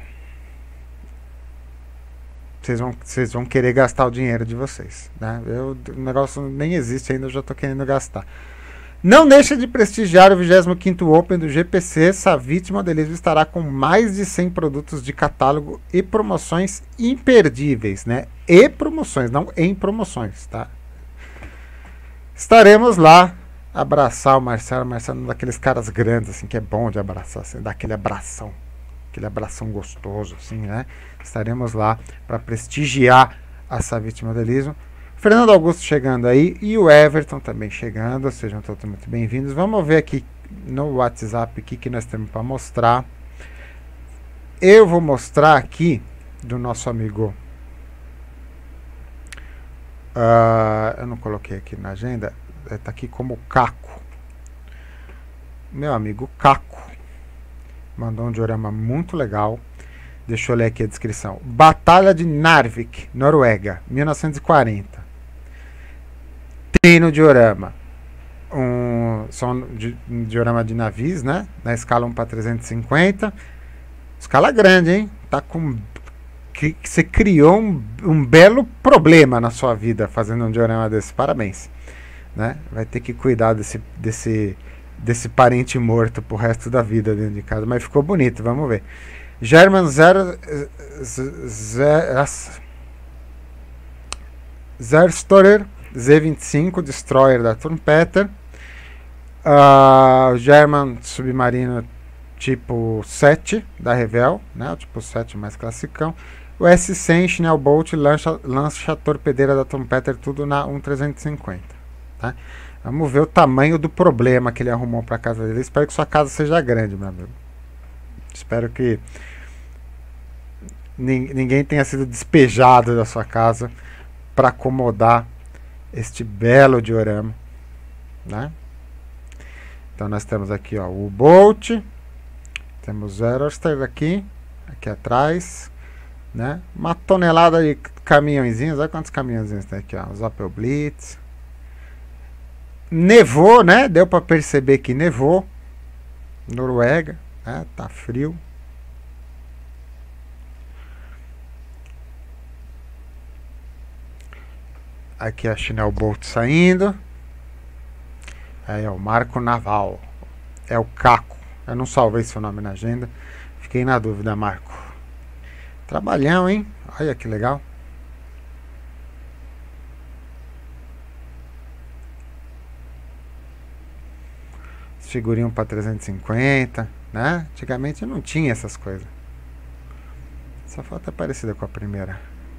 vocês vão querer gastar o dinheiro de vocês, né? O negócio nem existe ainda, eu já estou querendo gastar. Não deixa de prestigiar o 25º Open do GPC. Savite Modelismo estará com mais de 100 produtos de catálogo e promoções imperdíveis, né? E promoções, não em promoções, tá? Estaremos lá. Abraçar o Marcelo. O Marcelo é um daqueles caras grandes, assim, que é bom de abraçar, assim, dar aquele abração gostoso, assim, né? Estaremos lá para prestigiar a Savite Modelismo. Fernando Augusto chegando aí e o Everton também chegando. Sejam todos muito bem-vindos. Vamos ver aqui no WhatsApp o que nós temos para mostrar. Eu vou mostrar aqui do nosso amigo Eu não coloquei aqui na agenda. Tá aqui como Caco. Meu amigo Caco mandou um diorama muito legal. Deixa eu ler aqui a descrição. Batalha de Narvik, Noruega, 1940. Tem no diorama são um diorama de navios, né? Na escala 1:350. Escala grande, hein? Tá com... que você criou um belo problema na sua vida fazendo um diorama desse. Parabéns. Né? Vai ter que cuidar desse parente morto pro resto da vida dentro de casa. Mas ficou bonito, vamos ver. German Zerstorer Z25 Destroyer da Trumpeter. German Submarino tipo 7 da Revell, né? O tipo 7 mais classicão. O S100 Schnellbolt lancha torpedeira da Trumpeter, tudo na 1.350. Tá? Vamos ver o tamanho do problema que ele arrumou para casa dele. Espero que sua casa seja grande, meu amigo. Espero que ninguém tenha sido despejado da sua casa para acomodar este belo diorama, né? Então nós temos aqui, ó, o Bolt, temos o Aeroster aqui atrás, né? Uma tonelada de caminhõezinhos. Olha quantos caminhãozinhos tem aqui, ó. Os Opel Blitz. Nevou, né? Deu para perceber que nevou. Noruega, né? Tá frio. Aqui a Schnellbolt saindo. Aí é o Marco Naval. É o Caco. Eu não salvei seu nome na agenda. Fiquei na dúvida, Marco. Trabalhão, hein? Olha que legal. Figurinho para 350, né? Antigamente não tinha essas coisas. Essa foto é parecida com a primeira.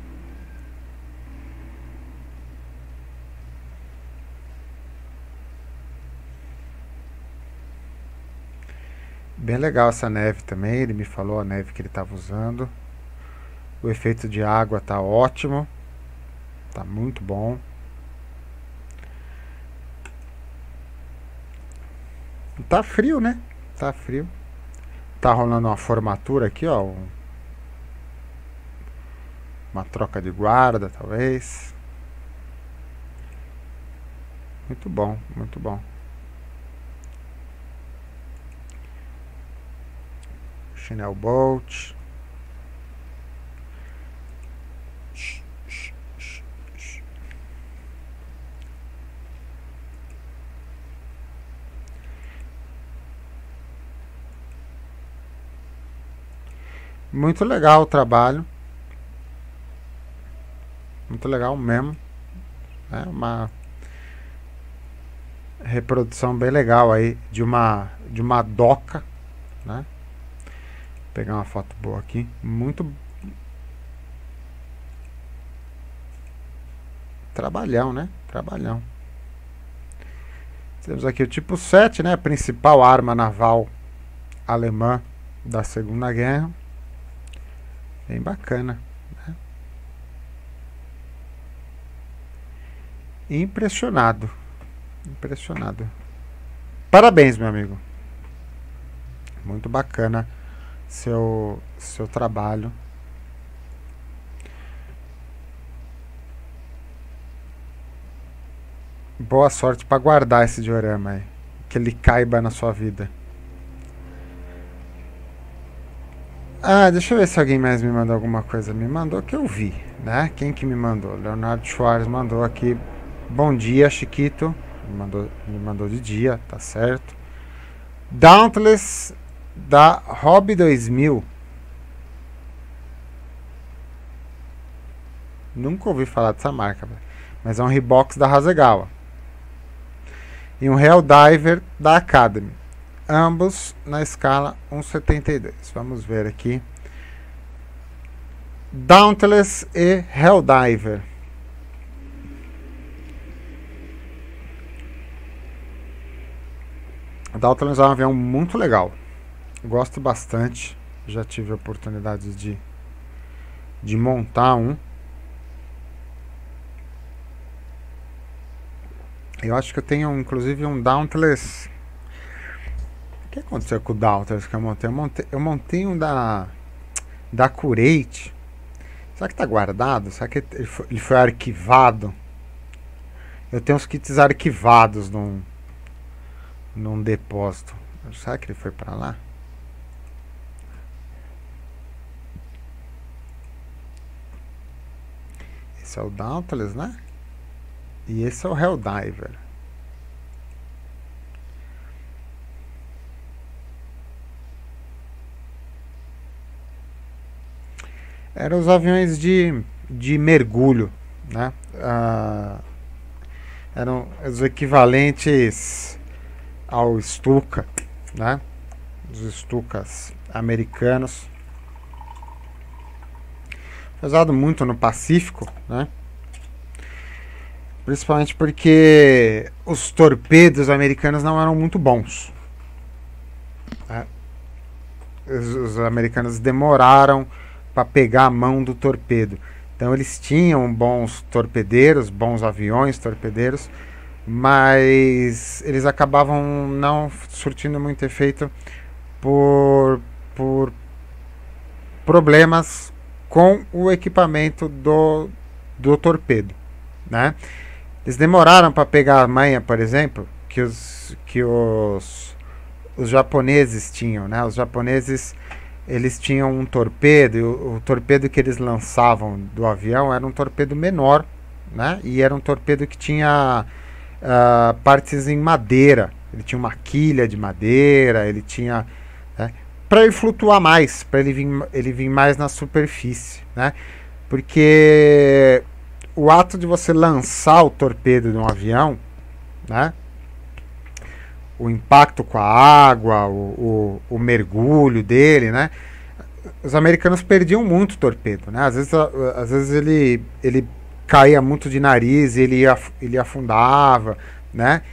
Bem legal essa neve também. Ele me falou a neve que ele estava usando. O efeito de água tá ótimo. Tá muito bom. Tá frio, né? Tá frio. Tá rolando uma formatura aqui, ó. Uma troca de guarda, talvez. Muito bom, muito bom. Schnellbolt. Muito legal o trabalho. Muito legal mesmo. É uma reprodução bem legal aí de uma doca, né? Vou pegar uma foto boa aqui. Muito trabalhão, né? Trabalhão. Temos aqui o tipo 7, né? A principal arma naval alemã da Segunda Guerra. Bem bacana, né? Impressionado. Impressionado. Parabéns, meu amigo. Muito bacana seu trabalho. Boa sorte para guardar esse diorama aí. Que ele caiba na sua vida. Deixa eu ver se alguém mais me mandou alguma coisa. Me mandou que eu vi, né? Quem que me mandou? Leonardo Schwartz mandou aqui. Bom dia, Chiquito. Me mandou de dia, tá certo. Dauntless da Hobby 2000. Nunca ouvi falar dessa marca, mas é um Reeboks da Hasegawa. E um Helldiver da Academy. Ambos na escala 1,72. Vamos ver aqui. Dauntless e Helldiver. O Dauntless é um avião muito legal. Gosto bastante. Já tive a oportunidade de montar um. Eu acho que eu tenho, inclusive, um Dauntless. O que aconteceu com o Dauntless que eu montei? Eu montei um da Curate. Será que tá guardado? Será que ele foi arquivado? Eu tenho os kits arquivados num depósito. Será que ele foi para lá? Esse é o Dauntless, né? E esse é o Helldiver. Eram os aviões de mergulho, né? Eram os equivalentes ao Stuka, né? Os Stukas americanos. Foi usado muito no Pacífico, né? Principalmente porque os torpedos americanos não eram muito bons, né? Os americanos demoraram para pegar a mão do torpedo. Então eles tinham bons torpedeiros, bons aviões torpedeiros, mas eles acabavam não surtindo muito efeito por problemas com o equipamento do torpedo, né? Eles demoraram para pegar a manha, por exemplo, que os japoneses tinham, né? Os japoneses, eles tinham um torpedo, e o torpedo que eles lançavam do avião era um torpedo menor, né? E era um torpedo que tinha partes em madeira. Ele tinha uma quilha de madeira, ele tinha, né? Para ele flutuar mais, para ele vir mais na superfície, né? Porque o ato de você lançar o torpedo de um avião, né? O impacto com a água, o mergulho dele, né? Os americanos perdiam muito torpedo, né? Às vezes ele caía muito de nariz, ele afundava, né?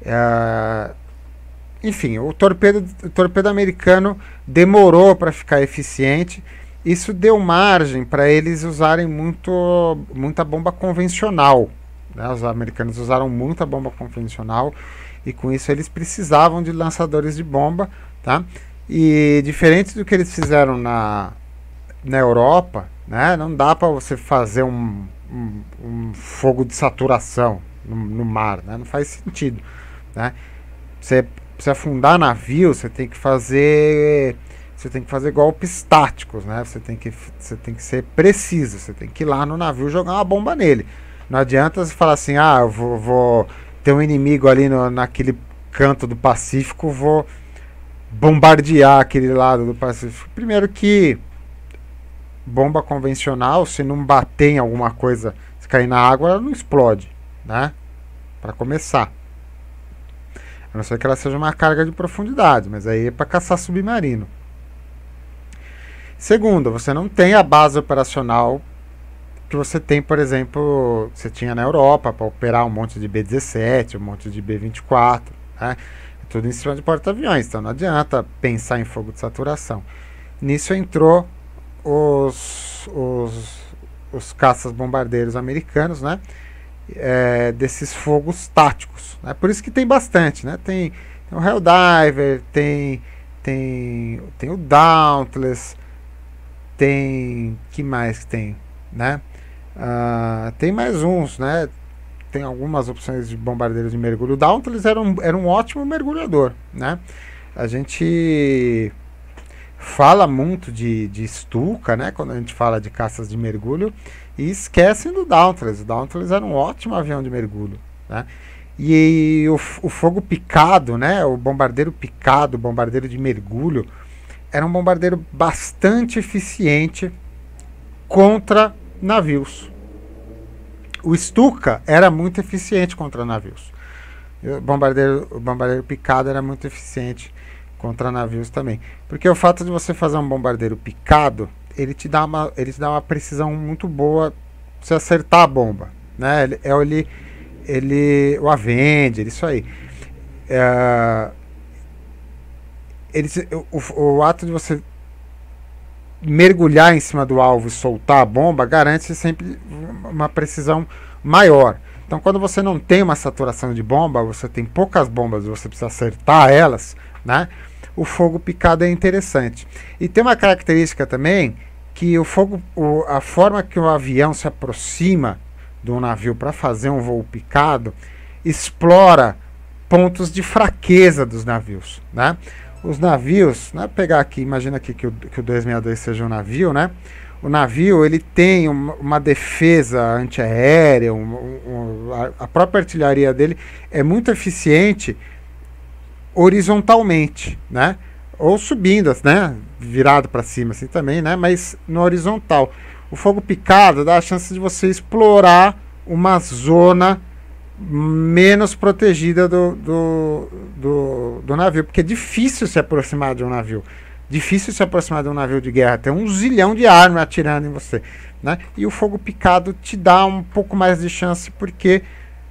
Enfim, o torpedo americano demorou para ficar eficiente. Isso deu margem para eles usarem muita bomba convencional, né? Os americanos usaram muita bomba convencional e com isso eles precisavam de lançadores de bomba, tá? E diferente do que eles fizeram na Europa, né? Não dá para você fazer um fogo de saturação no mar, né? Não faz sentido, né? Você afundar navio, você tem que fazer golpes táticos, né? Você tem que ser preciso, você tem que ir lá no navio e jogar uma bomba nele. Não adianta você falar assim, eu vou ter um inimigo ali naquele canto do Pacífico, vou bombardear aquele lado do Pacífico. Primeiro que bomba convencional, se não bater em alguma coisa, se cair na água, ela não explode, né? Para começar. A não ser que ela seja uma carga de profundidade, mas aí é para caçar submarino. Segundo, você não tem a base operacional que você tem, por exemplo, você tinha na Europa para operar um monte de B-17, um monte de B-24, né? Tudo em cima de porta-aviões, então não adianta pensar em fogo de saturação. Nisso entrou os caças bombardeiros americanos, né? Desses fogos táticos, né? Por isso que tem bastante, né? Tem o Helldiver, tem o Dauntless, que mais tem, né? Tem mais uns, né? Tem algumas opções de bombardeiro de mergulho. O Dauntless era um ótimo mergulhador, né? A gente fala muito de Stuka, né? Quando a gente fala de caças de mergulho, e esquecem do Dauntless. O Dauntless era um ótimo avião de mergulho, né? E o fogo picado, né? O bombardeiro picado, o bombardeiro de mergulho, era um bombardeiro bastante eficiente contra navios. O Stuka era muito eficiente contra navios. O bombardeiro picado era muito eficiente contra navios também. Porque o fato de você fazer um bombardeiro picado, ele te dá uma precisão muito boa pra você acertar a bomba, né? O Avenger, isso aí. O ato de você mergulhar em cima do alvo e soltar a bomba garante sempre uma precisão maior. Então, quando você não tem uma saturação de bomba, você tem poucas bombas, você precisa acertar elas, né? O fogo picado é interessante. E tem uma característica também que a forma que o avião se aproxima do navio para fazer um voo picado explora pontos de fraqueza dos navios, né? Os navios, né, pegar aqui, imagina aqui que o 262 seja um navio, né? O navio ele tem uma defesa antiaérea, a própria artilharia dele é muito eficiente horizontalmente, né? Ou subindo, né? Virado para cima assim também, né? Mas no horizontal. O fogo picado dá a chance de você explorar uma zona menos protegida do navio, porque é difícil se aproximar de um navio. Difícil se aproximar de um navio de guerra. Tem um zilhão de armas atirando em você, né? E o fogo picado te dá um pouco mais de chance porque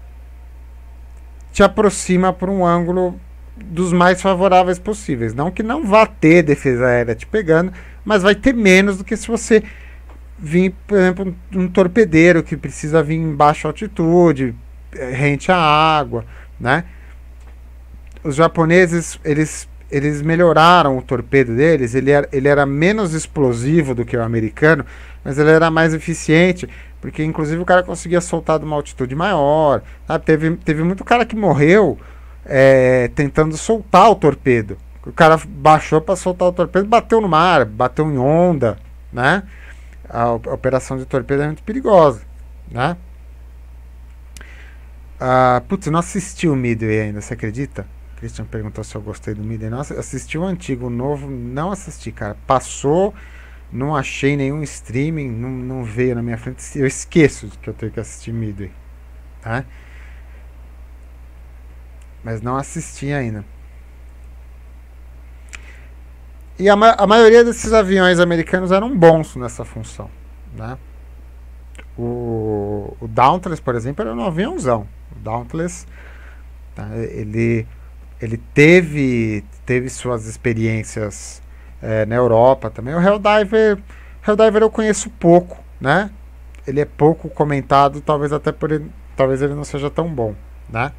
te aproxima por um ângulo dos mais favoráveis possíveis. Não que não vá ter defesa aérea te pegando, mas vai ter menos do que se você vir, por exemplo, um torpedeiro que precisa vir em baixa altitude, rente à água, né? Os japoneses, eles melhoraram o torpedo deles, ele era menos explosivo do que o americano, mas ele era mais eficiente, porque inclusive o cara conseguia soltar de uma altitude maior, sabe? Teve muito cara que morreu tentando soltar o torpedo. O cara baixou para soltar o torpedo, bateu no mar, bateu em onda, né? A operação de torpedo é muito perigosa, né? Putz, eu não assisti o Midway ainda, você acredita? Christian perguntou se eu gostei do Midway. Não, assisti o antigo, o novo não assisti, cara. Passou, não achei nenhum streaming, não veio na minha frente. Eu esqueço de que eu tenho que assistir Midway, tá? Mas não assisti ainda. E a maioria desses aviões americanos eram bons nessa função, né? O Dauntless, por exemplo, era um aviãozão. O Dauntless, tá? Ele teve suas experiências na Europa também. O Helldiver eu conheço pouco, né? Ele é pouco comentado, talvez ele não seja tão bom, né?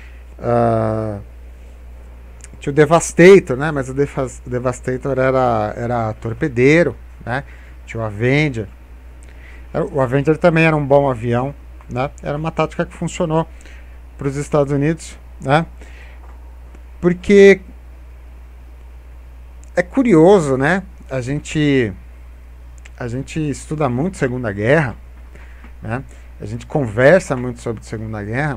Tinha o Devastator, né? Mas o Devastator era torpedeiro, né? Tinha o Avenger. O Avenger também era um bom avião, né? Era uma tática que funcionou para os Estados Unidos, né? Porque é curioso, né? A gente estuda muito Segunda Guerra, né? A gente conversa muito sobre Segunda Guerra.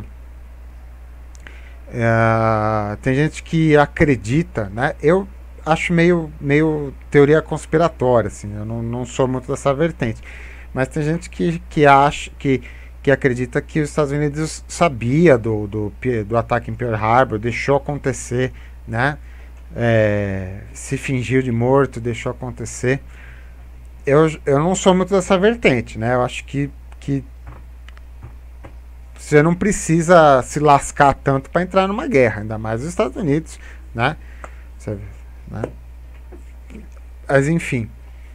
Tem gente que acredita, né? Eu acho meio teoria conspiratória, assim. Eu não sou muito dessa vertente. Mas tem gente que acha que acredita que os Estados Unidos sabia do ataque em Pearl Harbor, deixou acontecer, né? Se fingiu de morto, deixou acontecer. Eu não sou muito dessa vertente, né? Eu acho que você não precisa se lascar tanto para entrar numa guerra, ainda mais os Estados Unidos, né? Né? Mas enfim.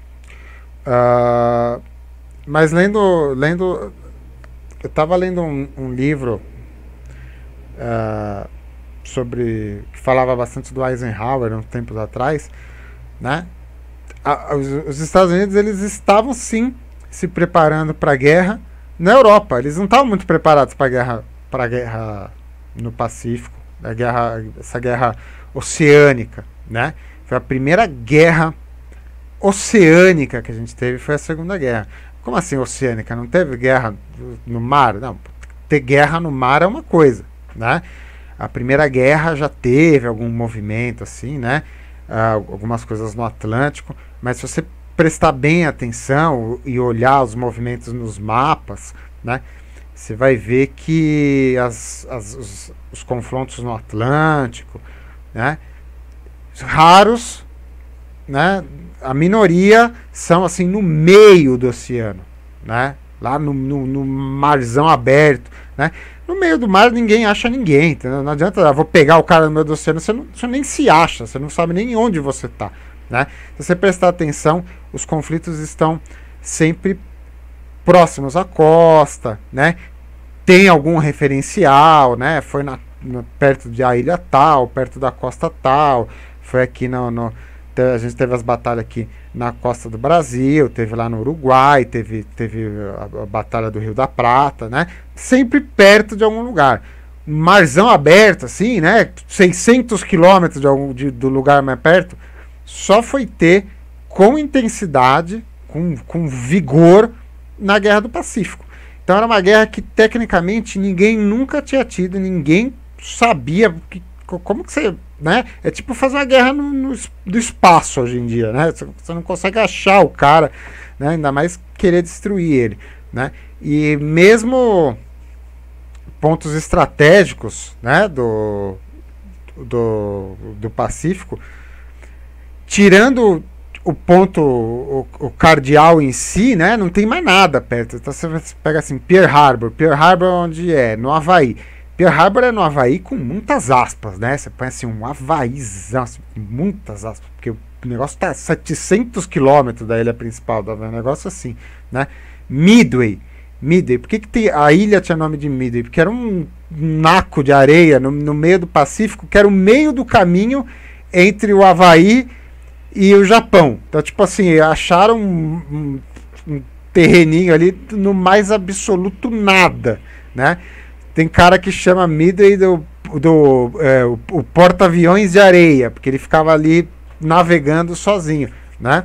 Mas lendo, eu estava lendo um livro que falava bastante do Eisenhower uns tempos atrás, né? Os Estados Unidos, eles estavam sim se preparando para a guerra na Europa. Eles não estavam muito preparados para a guerra no Pacífico, essa guerra oceânica, né? Foi a primeira guerra oceânica que a gente teve, foi a Segunda Guerra. Como assim oceânica? Não teve guerra no mar? Não, ter guerra no mar é uma coisa, né? A Primeira Guerra já teve algum movimento assim, né? Algumas coisas no Atlântico, mas se você prestar bem atenção e olhar os movimentos nos mapas, né? Você vai ver que os confrontos no Atlântico, né? Raros, né? A minoria são assim no meio do oceano, né? Lá no marzão aberto, né? No meio do mar ninguém acha ninguém, entendeu? Não adianta, vou pegar o cara no meio do oceano, você nem se acha, você não sabe nem onde você está, né? Se você prestar atenção, os conflitos estão sempre próximos à costa, né? tem algum referencial, né? Foi perto da ilha tal, perto da costa tal, foi aqui a gente teve as batalhas aqui na costa do Brasil, teve lá no Uruguai, teve a batalha do Rio da Prata, né? Sempre perto de algum lugar. Marzão aberto, assim, né? 600 quilômetros do lugar mais perto, só foi ter com intensidade, com vigor, na Guerra do Pacífico. Então era uma guerra que tecnicamente ninguém nunca tinha tido, ninguém sabia como que você, né? É tipo fazer uma guerra do espaço hoje em dia, né? Você não consegue achar o cara, né? Ainda mais querer destruir ele, né? E mesmo pontos estratégicos, né? Do Pacífico, tirando o ponto, o cardeal em si, né? Não tem mais nada perto. Então você pega assim, Pearl Harbor onde é? No Havaí. Pearl Harbor é no Havaí com muitas aspas, né? Você põe assim, um Havaízão, assim, muitas aspas, porque o negócio tá a 700 quilômetros da ilha principal, é um negócio assim, né? Midway, por que a ilha tinha nome de Midway? Porque era um naco de areia no meio do Pacífico, que era o meio do caminho entre o Havaí e o Japão. Então, tipo assim, acharam um terreninho ali no mais absoluto nada, né? Tem cara que chama Midway o porta-aviões de areia, porque ele ficava ali navegando sozinho, né?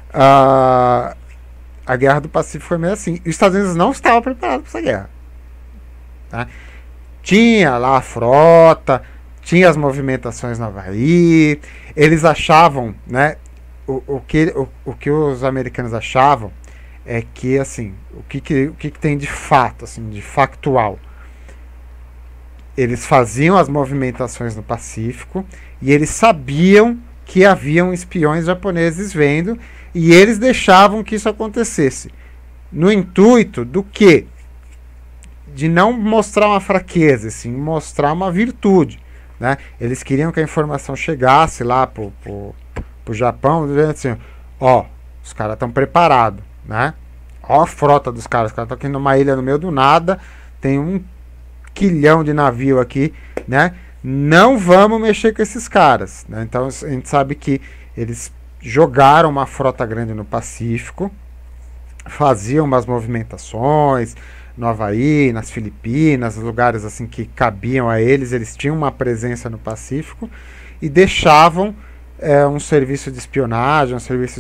A Guerra do Pacífico foi meio assim. Os Estados Unidos não estavam preparados para essa guerra, tá? Tinha lá a frota, tinha as movimentações no Havaí, eles achavam, né? O que os americanos achavam é que, assim, o que tem de fato, assim, de factual. Eles faziam as movimentações no Pacífico e eles sabiam que haviam espiões japoneses vendo e eles deixavam que isso acontecesse. No intuito do quê? De não mostrar uma fraqueza, sim mostrar uma virtude, né? Eles queriam que a informação chegasse lá pro Japão, dizendo assim, ó, os caras estão preparados, né? Ó a frota dos caras, os caras estão aqui numa ilha no meio do nada, tem um quilhão de navio aqui, né? Não vamos mexer com esses caras, né? Então a gente sabe que eles jogaram uma frota grande no Pacífico, faziam umas movimentações no Havaí, nas Filipinas, lugares assim que cabiam a eles, eles tinham uma presença no Pacífico e deixavam um serviço de espionagem, um serviço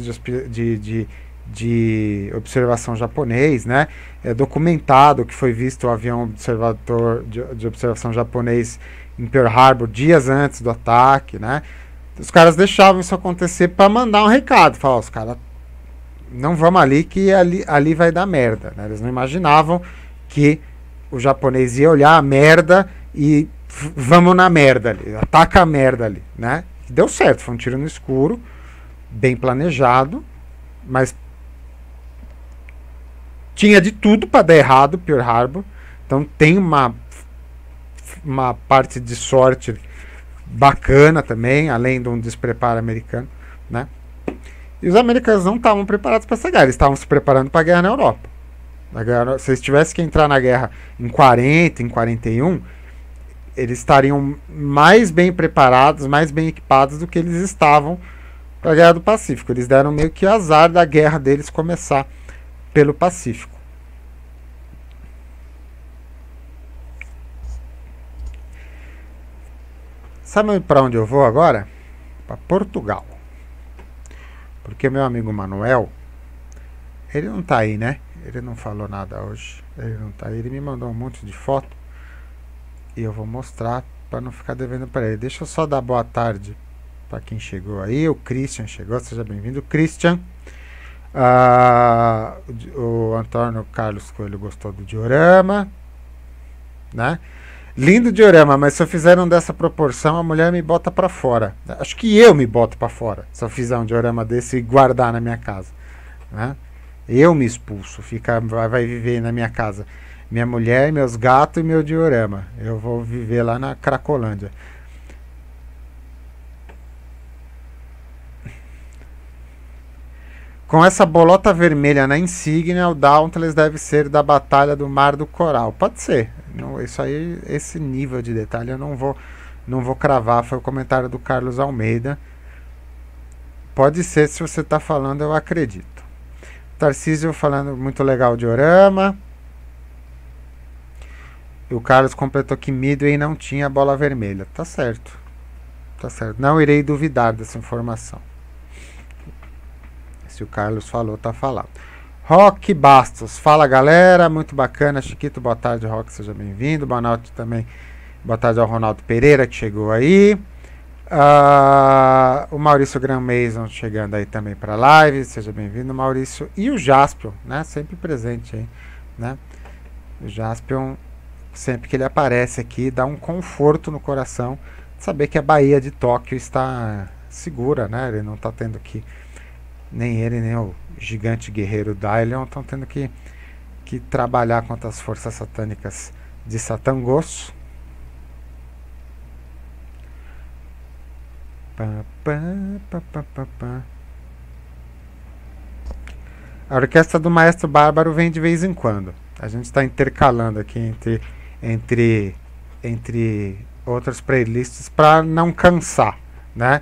de observação japonês, né? É documentado que foi visto o avião observador de observação japonês em Pearl Harbor dias antes do ataque, né? Os caras deixavam isso acontecer para mandar um recado, falar, os caras não vamos ali que ali vai dar merda, né? Eles não imaginavam que o japonês ia olhar a merda e vamos na merda ali, ataca a merda ali, né? Deu certo, foi um tiro no escuro, bem planejado, mas tinha de tudo para dar errado Pearl Harbor. Então tem uma parte de sorte bacana também, além de um despreparo americano, né? E os americanos não estavam preparados para essa guerra, eles estavam se preparando para a guerra na Europa. Se eles tivessem que entrar na guerra em 40, em 41, eles estariam mais bem preparados, mais bem equipados do que eles estavam para a Guerra do Pacífico. Eles deram meio que azar da guerra deles começar pelo Pacífico. Sabe para onde eu vou agora? Para Portugal. Porque meu amigo Manuel, ele não tá aí, né? Ele não falou nada hoje. Ele não tá aí. Ele me mandou um monte de foto. E eu vou mostrar para não ficar devendo para ele. Deixa eu só dar boa tarde para quem chegou aí. O Christian chegou. Seja bem-vindo, Christian. O Antônio Carlos Coelho gostou do diorama, né? Lindo diorama, mas se eu fizer um dessa proporção, a mulher me bota para fora. Acho que eu me boto para fora se eu fizer um diorama desse e guardar na minha casa, né? Eu me expulso, vai viver na minha casa minha mulher, meus gatos e meu diorama. Eu vou viver lá na Cracolândia. Com essa bolota vermelha na insígnia, o Dauntless deve ser da Batalha do Mar do Coral. Pode ser. Isso aí, esse nível de detalhe eu não vou cravar. Foi o comentário do Carlos Almeida. Pode ser, se você está falando, eu acredito. Tarcísio falando muito legal de Orama. E o Carlos completou que Midway não tinha bola vermelha. Tá certo. Tá certo. Não irei duvidar dessa informação. Se o Carlos falou, tá falado. Rock Bastos. Fala, galera. Muito bacana. Chiquito, boa tarde, Rock. Seja bem-vindo. Boa noite também. Boa tarde ao Ronaldo Pereira, que chegou aí. O Maurício Gran Mason chegando aí também para a live. Seja bem-vindo, Maurício. E o Jaspion, né? Sempre presente aí, né? O Jaspion, sempre que ele aparece aqui, dá um conforto no coração saber que a Bahia de Tóquio está segura, né? Ele não está tendo que, nem ele nem o gigante guerreiro Dylion estão tendo que trabalhar contra as forças satânicas de Satangosso. A orquestra do Maestro Bárbaro vem de vez em quando. A gente está intercalando aqui entre outras playlists para não cansar, né?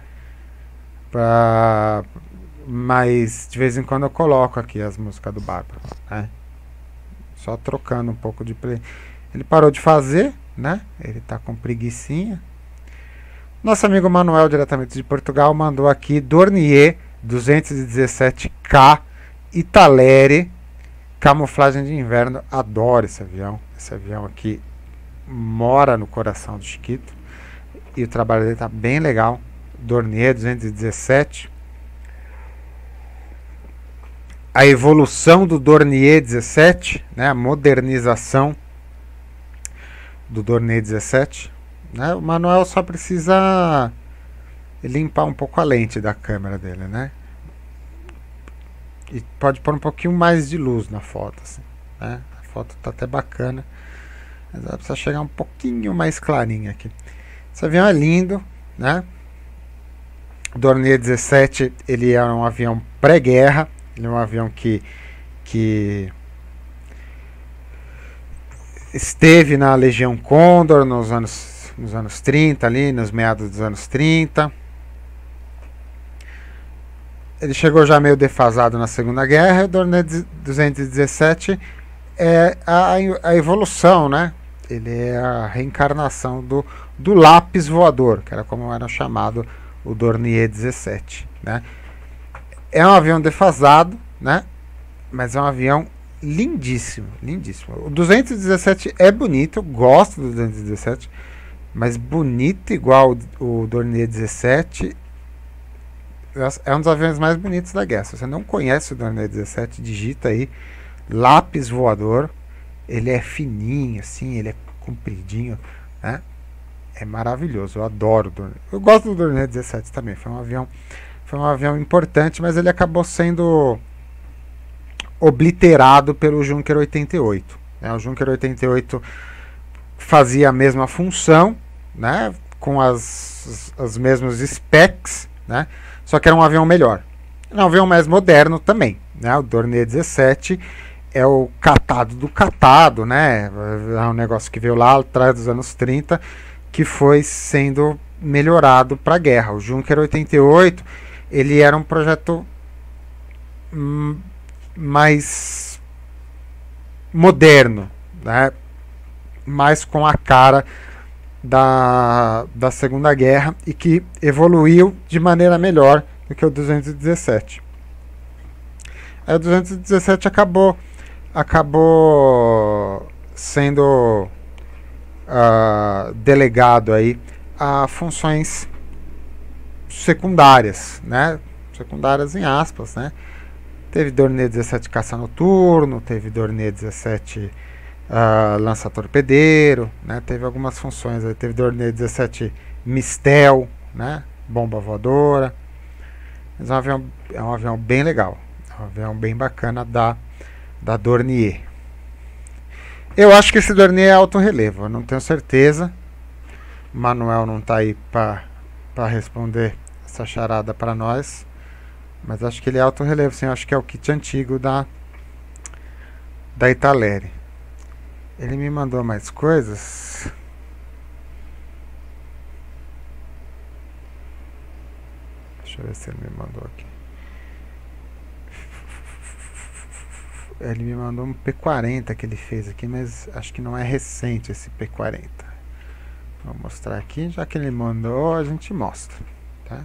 Mas de vez em quando eu coloco aqui as músicas do Bárbaro, né? Só trocando um pouco de play. Ele parou de fazer, né? Ele tá com preguicinha. Nosso amigo Manuel, diretamente de Portugal, mandou aqui Dornier 217K Italeri, camuflagem de inverno. Adoro esse avião. Esse avião aqui mora no coração do Chiquito. E o trabalho dele tá bem legal. Dornier 217. A evolução do Dornier 17, né? A modernização do Dornier 17. Né? O Manuel só precisa limpar um pouco a lente da câmera dele, né? E pode pôr um pouquinho mais de luz na foto, assim, né? A foto tá até bacana, mas ela precisa chegar um pouquinho mais clarinha aqui. Esse avião é lindo, né? O Dornier 17, ele é um avião pré-guerra, ele é um avião que esteve na Legião Condor nos anos 30, ali, nos meados dos anos 30. Ele chegou já meio defasado na Segunda Guerra. O Dornier 217 é a evolução, né? Ele é a reencarnação do lápis voador, que era como era chamado o Dornier 17, né? É um avião defasado, né? Mas é um avião lindíssimo, lindíssimo. O 217 é bonito, eu gosto do 217, mas bonito igual o Dornier 17 é um dos aviões mais bonitos da guerra. Se você não conhece o Dornier 17, digita aí lápis voador. Ele é fininho assim, ele é compridinho, né? É maravilhoso, eu adoro o Dornier. Eu gosto do Dornier 17 também. Foi um avião importante, mas ele acabou sendo obliterado pelo Junker 88, né? O Junker 88 fazia a mesma função, né? Com as mesmos specs, né? Só que era um avião melhor. Era um avião mais moderno também, né? O Dornier 17 é o catado do catado, né? É um negócio que veio lá atrás dos anos 30, que foi sendo melhorado para a guerra. O Junker 88, ele era um projeto mais moderno, né? Mais com a cara da Segunda Guerra, e que evoluiu de maneira melhor do que o 217. Aí o 217 acabou sendo delegado aí a funções secundárias, né? Secundárias em aspas, né? Teve Dornier 17 caça noturno, teve Dornier 17 lança torpedeiro, né? Teve algumas funções aí. Teve Dornier 17 Mistel, né? Bomba voadora. Mas é um avião bem legal, é um avião bem bacana da Dornier. Eu acho que esse Dornier é alto relevo, eu não tenho certeza. O Manuel não está aí para responder essa charada para nós, mas acho que ele é alto relevo, sim. Eu acho que é o kit antigo da Italeri. Ele me mandou mais coisas. Deixa eu ver se ele me mandou aqui. Ele me mandou um P40 que ele fez aqui, mas acho que não é recente esse P40. Vou mostrar aqui, já que ele mandou, a gente mostra, tá?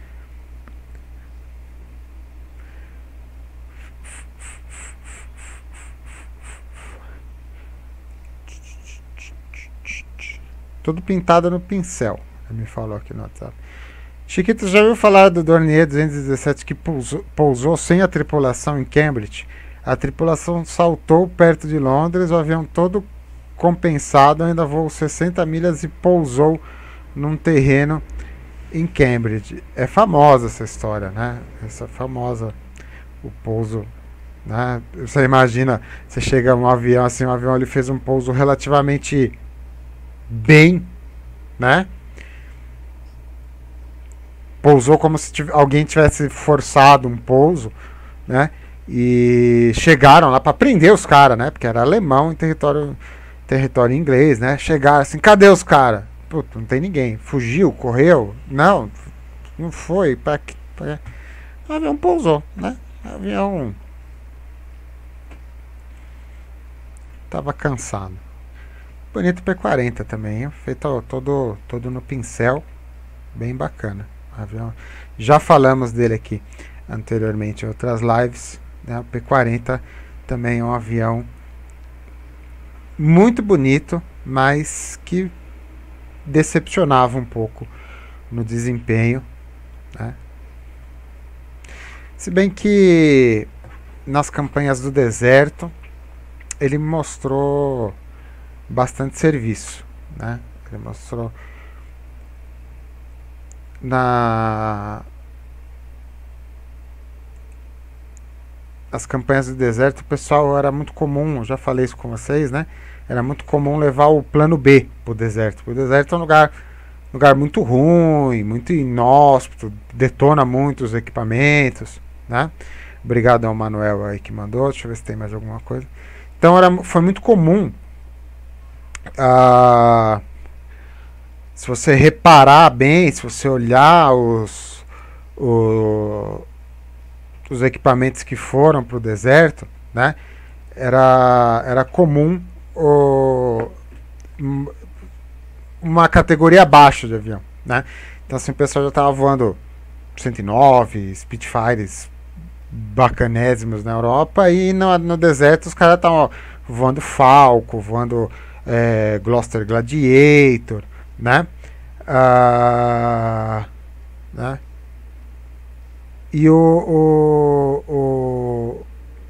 Tudo pintado no pincel, ele me falou aqui no WhatsApp. Chiquito, já ouviu falar do Dornier 217 que pousou sem a tripulação em Cambridge? A tripulação saltou perto de Londres, o avião todo compensado, ainda voou 60 milhas e pousou num terreno em Cambridge. É famosa essa história, né? Essa famosa, o pouso, né? Você imagina, você chega um avião, assim, um avião ele fez um pouso relativamente bem, né? Pousou como se alguém tivesse forçado um pouso, né? E chegaram lá para prender os caras, né? Porque era alemão em território inglês, né? Chegaram assim, cadê os caras? Puta, não tem ninguém. Fugiu, correu? Não, não foi. O avião pousou, né? O avião tava cansado. Bonito P40 também, feito todo no pincel, bem bacana. Avião. Já falamos dele aqui anteriormente em outras lives, né? O P40 também é um avião muito bonito, mas que decepcionava um pouco no desempenho, né? Se bem que nas campanhas do deserto ele mostrou bastante serviço, né? Ele mostrou as campanhas do deserto, o pessoal era muito comum, já falei isso com vocês, né? Era muito comum levar o plano B pro deserto. O deserto é um lugar muito ruim, muito inóspito, detona muito os equipamentos, né? Obrigado ao Manuel aí que mandou. Deixa eu ver se tem mais alguma coisa. Então foi muito comum. Se você reparar bem, se você olhar os equipamentos que foram para o deserto, né, era comum uma categoria abaixo de avião, né? Então assim, o pessoal já estava voando 109, Spitfires bacanésimos na Europa, e no deserto os caras estavam voando Falco, voando Gloster Gladiator, né? Né? E o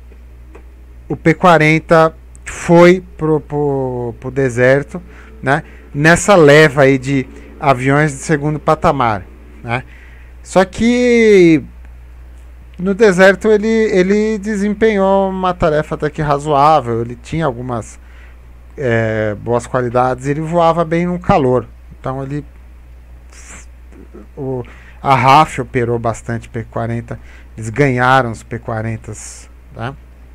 P40 foi pro deserto, né? Nessa leva aí de aviões de segundo patamar, né? Só que no deserto ele desempenhou uma tarefa até que razoável. Ele tinha algumas boas qualidades, ele voava bem no calor. Então a RAF operou bastante P40, eles ganharam os P40s, tá?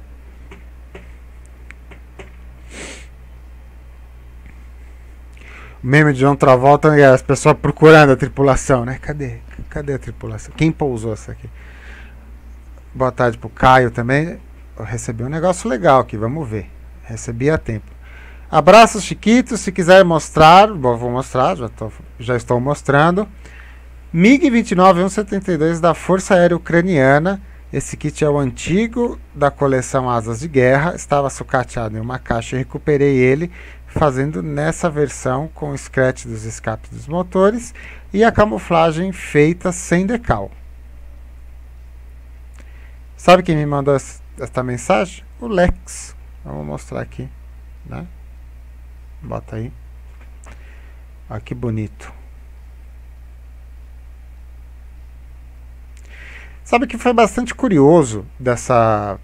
O meme de John Travolta, as pessoas procurando a tripulação, né? Cadê a tripulação? Quem pousou essa aqui? Boa tarde pro Caio também. Eu recebi um negócio legal aqui, vamos ver. Recebi a tempo. Abraços, Chiquitos. Se quiser mostrar, vou mostrar, já estou mostrando. MiG-29 172 da Força Aérea Ucraniana. Esse kit é o antigo da coleção Asas de Guerra. Estava sucateado em uma caixa e recuperei ele, fazendo nessa versão com o scratch dos escapes dos motores e a camuflagem feita sem decal. Sabe quem me mandou esta mensagem? O Lex. Vamos mostrar aqui, né? Bota aí. Olha que bonito. Sabe que foi bastante curioso dessa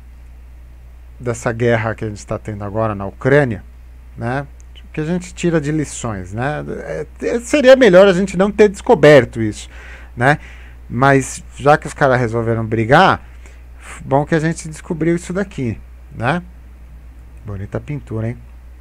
guerra que a gente está tendo agora na Ucrânia, né? Que a gente tira de lições, né? Seria melhor a gente não ter descoberto isso, né? Mas já que os caras resolveram brigar, bom que a gente descobriu isso daqui, né? Bonita pintura, hein?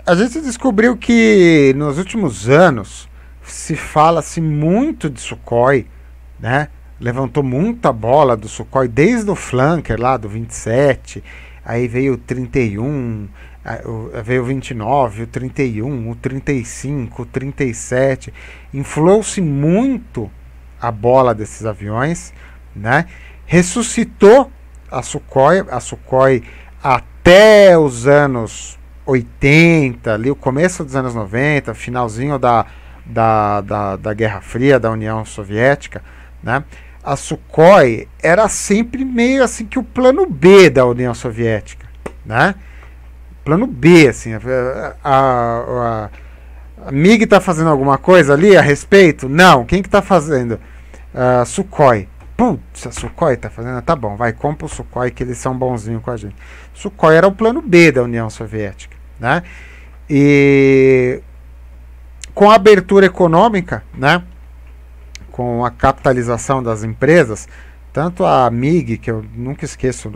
a gente descobriu que nos últimos anos se fala-se muito de Sukhoi, né? Levantou muita bola do Sukhoi desde o flanker lá do 27, aí veio o 31, veio o 29, o 31, o 35, o 37. Inflou-se muito a bola desses aviões, né? Ressuscitou a Sukhoi até os anos 80, ali o começo dos anos 90, finalzinho da Guerra Fria, da União Soviética, né? A Sukhoi era sempre meio assim que o plano B da União Soviética, né? Plano B, assim, a MiG está fazendo alguma coisa ali a respeito? Não. Quem que está fazendo? Sukhoi. Putz, a Sukhoi está fazendo? Tá bom, vai, compra o Sukhoi que eles são bonzinhos com a gente. Sukhoi era o plano B da União Soviética, né? E com a abertura econômica, né? Com a capitalização das empresas, tanto a MiG, que eu nunca esqueço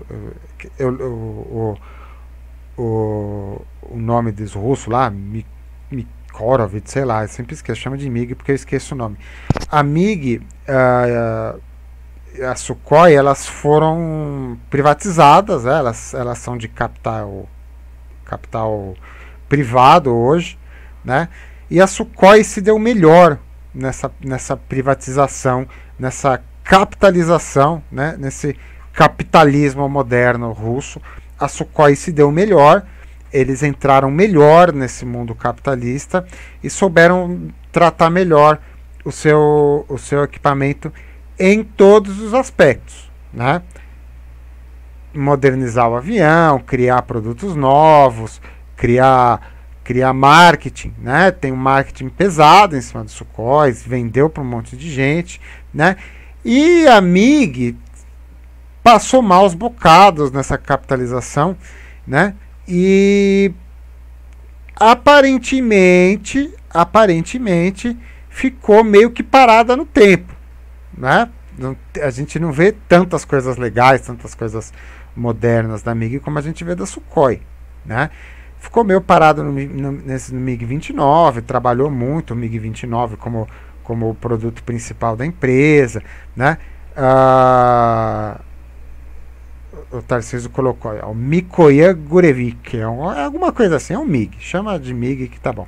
o nome dos russos lá, Mikorovich, sei lá, eu sempre esqueço, chama de MiG porque eu esqueço o nome. A MiG, a Sukhoi, elas foram privatizadas, né? Elas são de capital privado hoje, né? E a Sukhoi se deu melhor nessa privatização, nessa capitalização, né? Nesse capitalismo moderno russo. A Sukhoi se deu melhor, eles entraram melhor nesse mundo capitalista e souberam tratar melhor o seu equipamento em todos os aspectos, né? Modernizar o avião, criar produtos novos, criar marketing, né? Tem um marketing pesado em cima do Sukhoi, vendeu para um monte de gente, né? E a MiG passou maus bocados nessa capitalização, né? E aparentemente ficou meio que parada no tempo, né? A gente não vê tantas coisas legais, tantas coisas modernas da MiG como a gente vê da Sukhoi, né? Ficou meio parado no MiG-29, trabalhou muito o MiG-29 como o produto principal da empresa, né? O Tarcísio colocou o Mikoyan Gurevich, alguma coisa assim, é um MiG, chama de MiG que tá bom.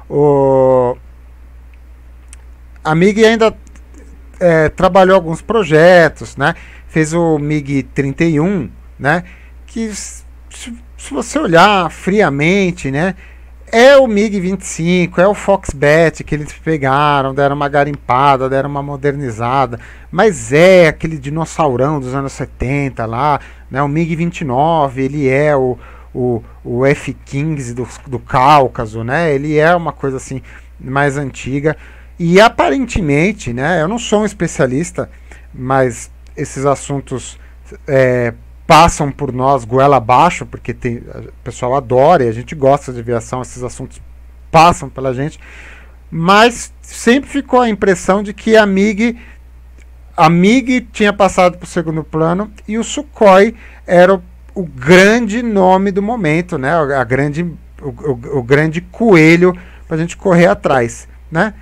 A MiG ainda trabalhou alguns projetos, né? Fez o MiG-31, né? Que se você olhar friamente, né, é o MiG-25, é o Foxbat que eles pegaram, deram uma garimpada, deram uma modernizada, mas é aquele dinossaurão dos anos 70 lá, né, o MiG-29, ele é o F-15 do Cáucaso, né, ele é uma coisa assim mais antiga, e aparentemente, né, eu não sou um especialista, mas esses assuntos passam por nós goela abaixo, porque o pessoal adora e a gente gosta de aviação, esses assuntos passam pela gente, mas sempre ficou a impressão de que a MiG tinha passado para o segundo plano e o Sukhoi era o grande nome do momento, né? o grande coelho para a gente correr atrás, né?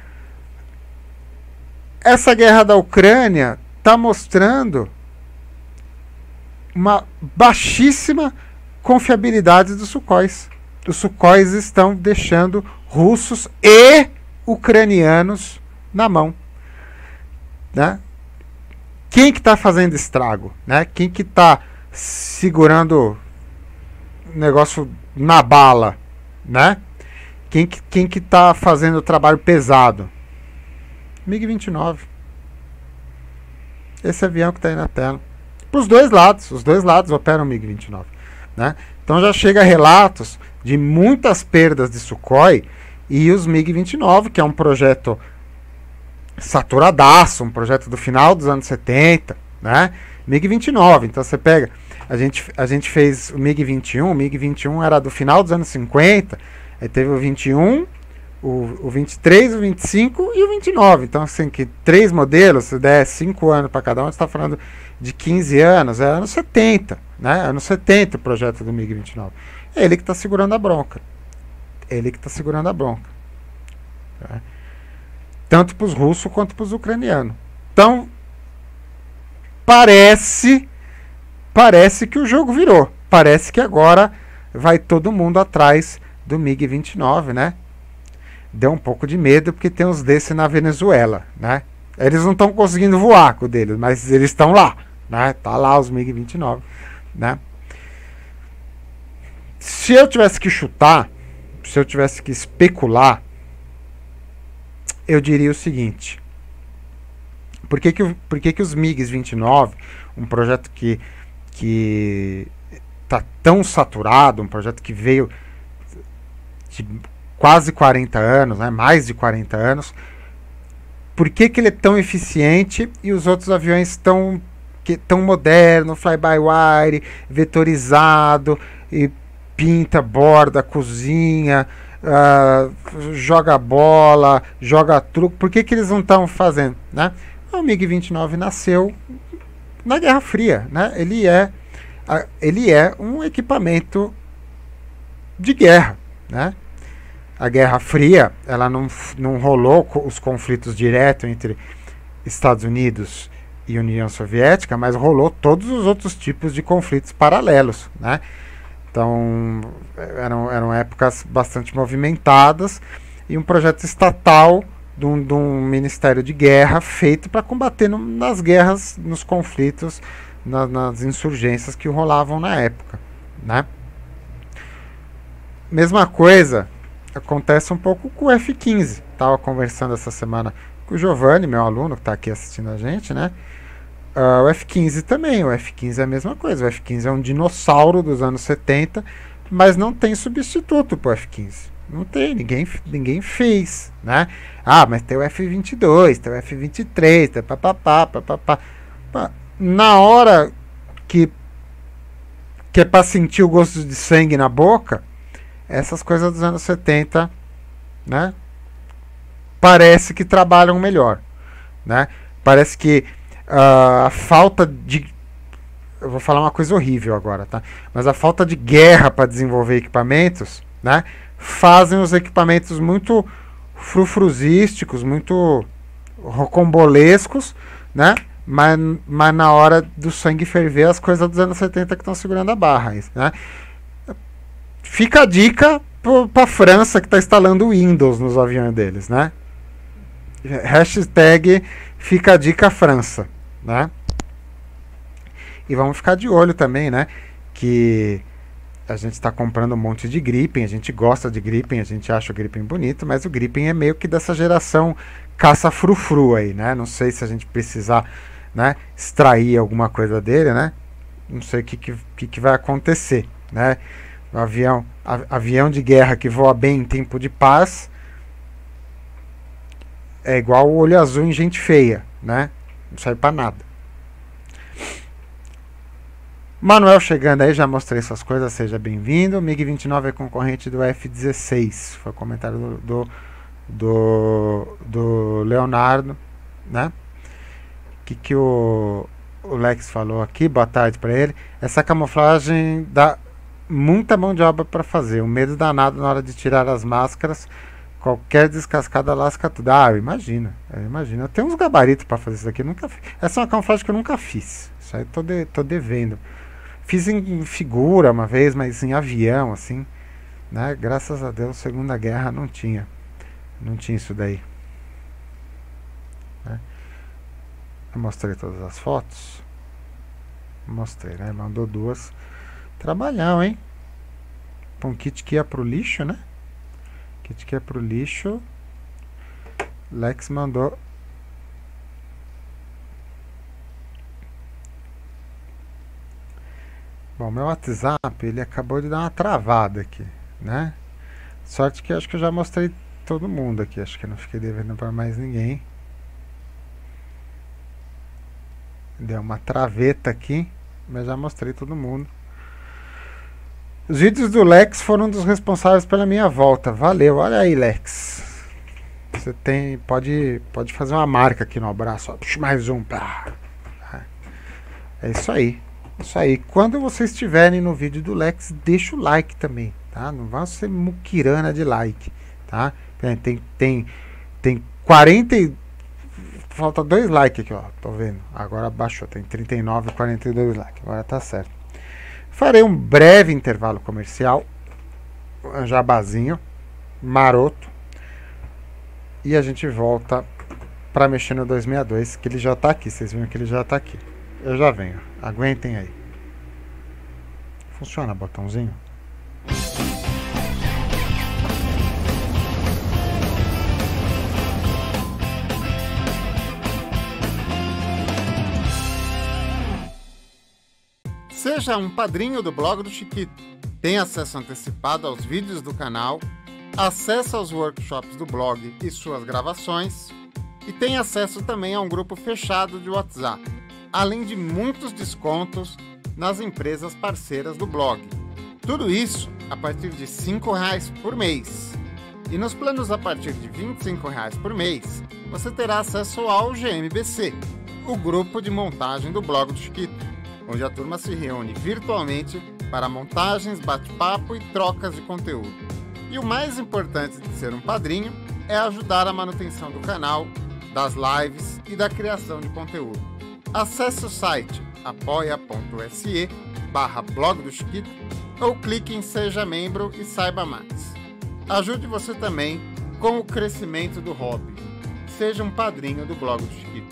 Essa guerra da Ucrânia está mostrando uma baixíssima confiabilidade dos Sukhois. Os Sukhois estão deixando russos e ucranianos na mão, né? Quem que está fazendo estrago, né? Quem que está segurando o negócio na bala, né? Quem que está fazendo o trabalho pesado? MiG-29. Esse avião que está aí na tela. Para os dois lados operam MiG-29, né? Então já chega relatos de muitas perdas de Sukhoi e os MiG-29, que é um projeto saturadaço, um projeto do final dos anos 70, né? MiG-29, então você pega, a gente fez o MiG-21 era do final dos anos 50, aí teve o 21, o 23, o 25 e o 29, então assim, que 3 modelos, se der 5 anos para cada um, você está falando de 15 anos, é anos 70, né? Anos 70 o projeto do MiG-29. É ele que está segurando a bronca. Ele que está segurando a bronca. Tá? Tanto para os russos quanto para os ucranianos. Então, parece que o jogo virou. Parece que agora vai todo mundo atrás do MiG-29, né? Deu um pouco de medo porque tem uns desses na Venezuela, né? Eles não estão conseguindo voar com o deles, mas eles estão lá, né? Tá lá os MiG-29, né? Se eu tivesse que chutar, se eu tivesse que especular, eu diria o seguinte: por que os MiG-29, um projeto que tá tão saturado, um projeto que veio de quase 40 anos, né, mais de 40 anos, por que ele é tão eficiente e os outros aviões tão moderno, fly-by-wire, vetorizado, e pinta, borda, cozinha, joga bola, joga truco? Por que eles não estão fazendo, né? O MiG-29 nasceu na Guerra Fria, né? Ele é um equipamento de guerra, né? A Guerra Fria, ela não rolou os conflitos diretos entre Estados Unidos e União Soviética, mas rolou todos os outros tipos de conflitos paralelos, né? Então, eram épocas bastante movimentadas e um projeto estatal de um Ministério de Guerra feito para combater nas guerras, nos conflitos, nas insurgências que rolavam na época, né? Mesma coisa acontece um pouco com o F-15. Estava conversando essa semana com o Giovanni, meu aluno, que está aqui assistindo a gente, né? O F-15 também. O F-15 é a mesma coisa. O F-15 é um dinossauro dos anos 70, mas não tem substituto para o F-15. Não tem, ninguém fez, né? Ah, mas tem o F-22, tem o F-23, tem papapá. Na hora que é para sentir o gosto de sangue na boca, essas coisas dos anos 70, né? Parece que trabalham melhor, né? Parece que a falta de... Eu vou falar uma coisa horrível agora, tá? Mas a falta de guerra para desenvolver equipamentos, né? Fazem os equipamentos muito frufruzísticos, muito rocambolescos, né? Mas na hora do sangue ferver, as coisas dos anos 70 que estão segurando a barra, né? Fica a dica para a França que está instalando Windows nos aviões deles, né? Hashtag fica a dica França, né? E vamos ficar de olho também, né? Que a gente está comprando um monte de Gripen, a gente gosta de Gripen, a gente acha o Gripen bonito, mas o Gripen é meio que dessa geração caça-frufru aí, né? Não sei se a gente precisar, né, extrair alguma coisa dele, né? Não sei o que vai acontecer, né? O avião de guerra que voa bem em tempo de paz é igual o olho azul em gente feia, né? Não serve pra nada. Manuel chegando aí, já mostrei essas coisas, seja bem-vindo. O MiG-29 é concorrente do F-16. Foi o comentário do Leonardo, né? Que o Lex falou aqui, boa tarde para ele. Essa camuflagem dá muita mão de obra para fazer. O medo danado na hora de tirar as máscaras. Qualquer descascada lasca tudo. Ah, eu imagino. Eu tenho uns gabaritos para fazer isso aqui. Nunca fiz. Essa é uma camuflagem que eu nunca fiz. Isso aí tô devendo. Fiz em figura uma vez, mas em avião, assim, né? Graças a Deus, Segunda Guerra não tinha isso daí. Né? Eu mostrei todas as fotos. Mostrei, né? Mandou duas. Trabalhão, hein? Um kit que ia pro lixo, né? Kit que ia pro lixo. Lex mandou. Bom, meu WhatsApp, ele acabou de dar uma travada aqui, né? Sorte que eu acho que eu já mostrei todo mundo aqui. Acho que eu não fiquei devendo para mais ninguém. Deu uma traveta aqui, mas já mostrei todo mundo. Os vídeos do Lex foram um dos responsáveis pela minha volta. Valeu, olha aí, Lex. Você pode fazer uma marca aqui no abraço. Ó, mais um. É isso aí. Isso aí. Quando vocês estiverem no vídeo do Lex, deixa o like também. tá? Não vão ser muquirana de like, tá? Tem 40 falta 2 likes aqui, ó, tô vendo. Agora baixou, tem 39 e 42 likes. Agora tá certo. Farei um breve intervalo comercial, um jabazinho maroto, e a gente volta para mexer no 262, que ele já tá aqui. Vocês viram que ele já tá aqui. Eu já venho. Aguentem aí. Funciona botãozinho? Seja um padrinho do blog do Chiquito. Tem acesso antecipado aos vídeos do canal, acesso aos workshops do blog e suas gravações, e tem acesso também a um grupo fechado de WhatsApp, além de muitos descontos nas empresas parceiras do blog. Tudo isso a partir de R$ 5,00 por mês. E nos planos a partir de R$ 25,00 por mês, você terá acesso ao GMBC, o grupo de montagem do blog do Chiquito, onde a turma se reúne virtualmente para montagens, bate-papo e trocas de conteúdo. E o mais importante de ser um padrinho é ajudar a manutenção do canal, das lives e da criação de conteúdo. Acesse o site apoia.se/blog do Chiquito ou clique em Seja Membro e saiba mais. Ajude você também com o crescimento do hobby. Seja um padrinho do blog do Chiquito.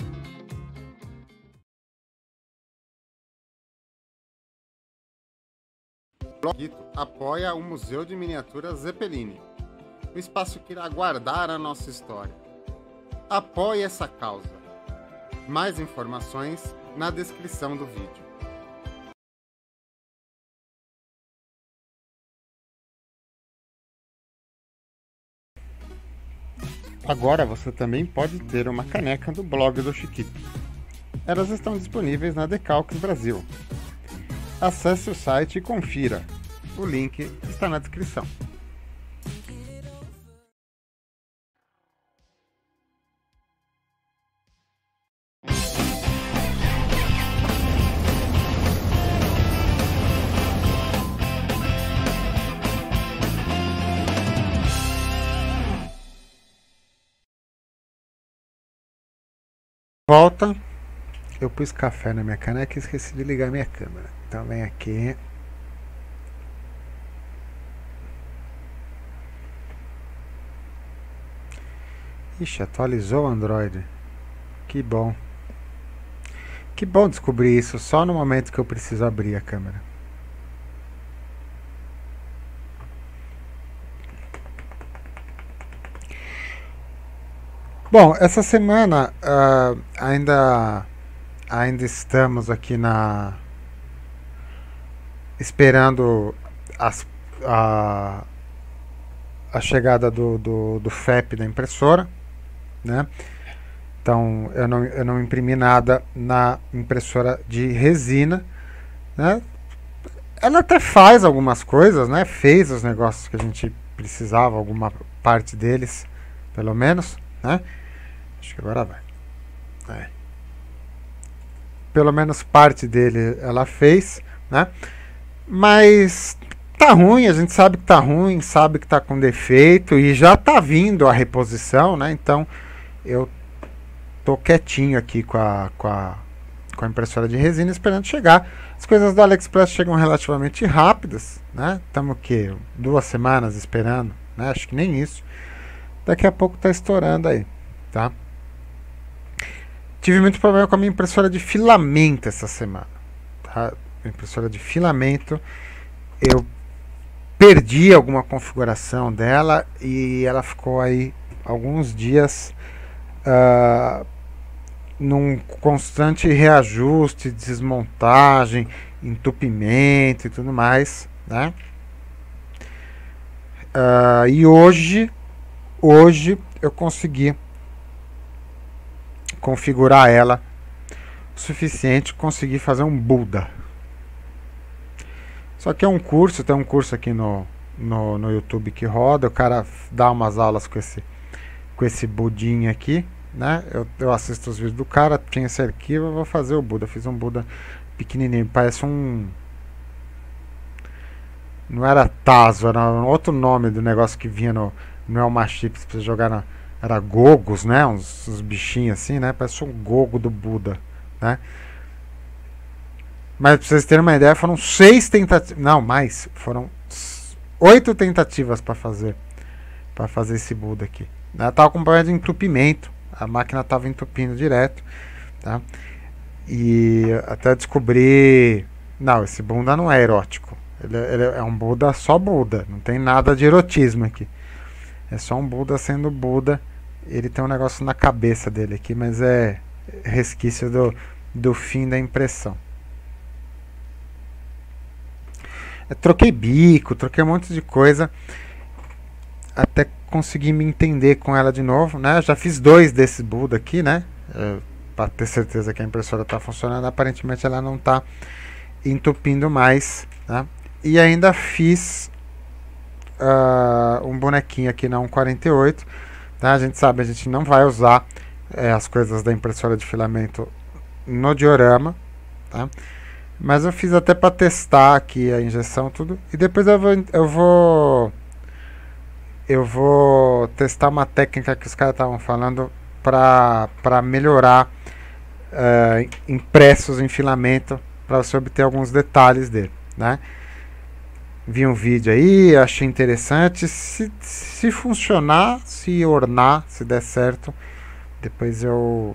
O blog apoia o Museu de Miniaturas Zeppelini, o espaço que irá guardar a nossa história. Apoie essa causa. Mais informações na descrição do vídeo. Agora você também pode ter uma caneca do blog do Chiquito. Elas estão disponíveis na Decalques Brasil. Acesse o site e confira. O link está na descrição. Volta. Eu pus café na minha caneca e esqueci de ligar minha câmera. Então vem aqui. Ixi, atualizou o Android. Que bom. Que bom descobrir isso só no momento que eu preciso abrir a câmera. Bom, essa semana ainda estamos aqui esperando a chegada do FEP da impressora, né? Então eu não imprimi nada na impressora de resina, né? Ela até faz algumas coisas, né? Fez os negócios que a gente precisava, alguma parte deles, pelo menos, né? Acho que agora vai. Pelo menos parte dele ela fez, né? Mas tá ruim, a gente sabe que tá ruim, sabe que tá com defeito e já tá vindo a reposição, né? Então eu tô quietinho aqui com a impressora de resina esperando chegar. As coisas do AliExpress chegam relativamente rápidas, né? Estamos o quê? 2 semanas esperando, né? Acho que nem isso. Daqui a pouco tá estourando aí, tá? Tive muito problema com a minha impressora de filamento essa semana, tá? A impressora de filamento, eu perdi alguma configuração dela e ela ficou aí alguns dias num constante reajuste, desmontagem, entupimento e tudo mais, né? E hoje eu consegui configurar ela o suficiente, consegui fazer um Buda. Só que é um curso, tem um curso aqui no YouTube que roda, o cara dá umas aulas com esse budinho aqui, né? Eu assisto os vídeos do cara, tinha esse arquivo, eu vou fazer o Buda. Fiz um Buda pequenininho, parece Não era Tazo, era um outro nome do negócio que vinha no Elma Chips pra você jogar na. Era Gogos, né? Uns bichinhos assim, né? Parece um Gogo do Buda, né? Mas pra vocês terem uma ideia, foram 6 tentativas. Não, mais. Foram 8 tentativas para fazer esse Buda aqui. Ela tava com problema de entupimento. A máquina tava entupindo direto, tá? E até descobri. Não, esse Buda não é erótico. Ele é um Buda só Buda. Não tem nada de erotismo aqui. É só um Buda sendo Buda. Ele tem um negócio na cabeça dele aqui, mas é resquício do fim da impressão. Eu troquei bico, troquei um monte de coisa até conseguir me entender com ela de novo, né? Eu já fiz 2 desses Buda aqui, né? Para ter certeza que a impressora está funcionando. Aparentemente ela não está entupindo mais, né? E ainda fiz um bonequinho aqui na 148, tá? A gente sabe, a gente não vai usar as coisas da impressora de filamento no diorama, tá? Mas eu fiz até para testar aqui a injeção, tudo. E depois eu vou testar uma técnica que os caras estavam falando para melhorar impressos em filamento, para você obter alguns detalhes dele, né? Vi um vídeo aí, achei interessante. Se funcionar, se ornar, se der certo, depois eu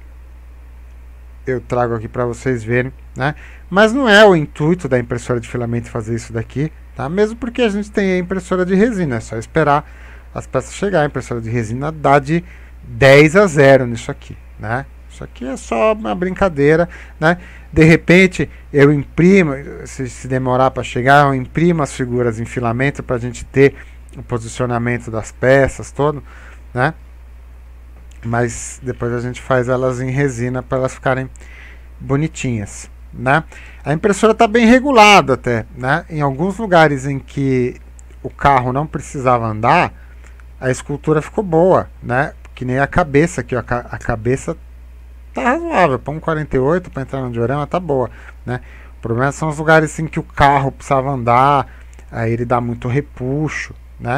trago aqui para vocês verem, né? Mas não é o intuito da impressora de filamento fazer isso daqui, tá? Mesmo porque a gente tem a impressora de resina, é só esperar as peças chegar. A impressora de resina dá de 10-0 nisso aqui, né? Isso aqui é só uma brincadeira, né? De repente eu imprimo, se demorar para chegar, eu imprimo as figuras em filamento para a gente ter o posicionamento das peças todo, né? Mas depois a gente faz elas em resina para elas ficarem bonitinhas, né? A impressora está bem regulada até, né? Em alguns lugares em que o carro não precisava andar, a escultura ficou boa, né? Que nem a cabeça aqui, ó, a cabeça tá razoável, para um 48, para entrar no diorama tá boa, né? O problema são os lugares em que o carro precisava andar, aí ele dá muito repuxo, né?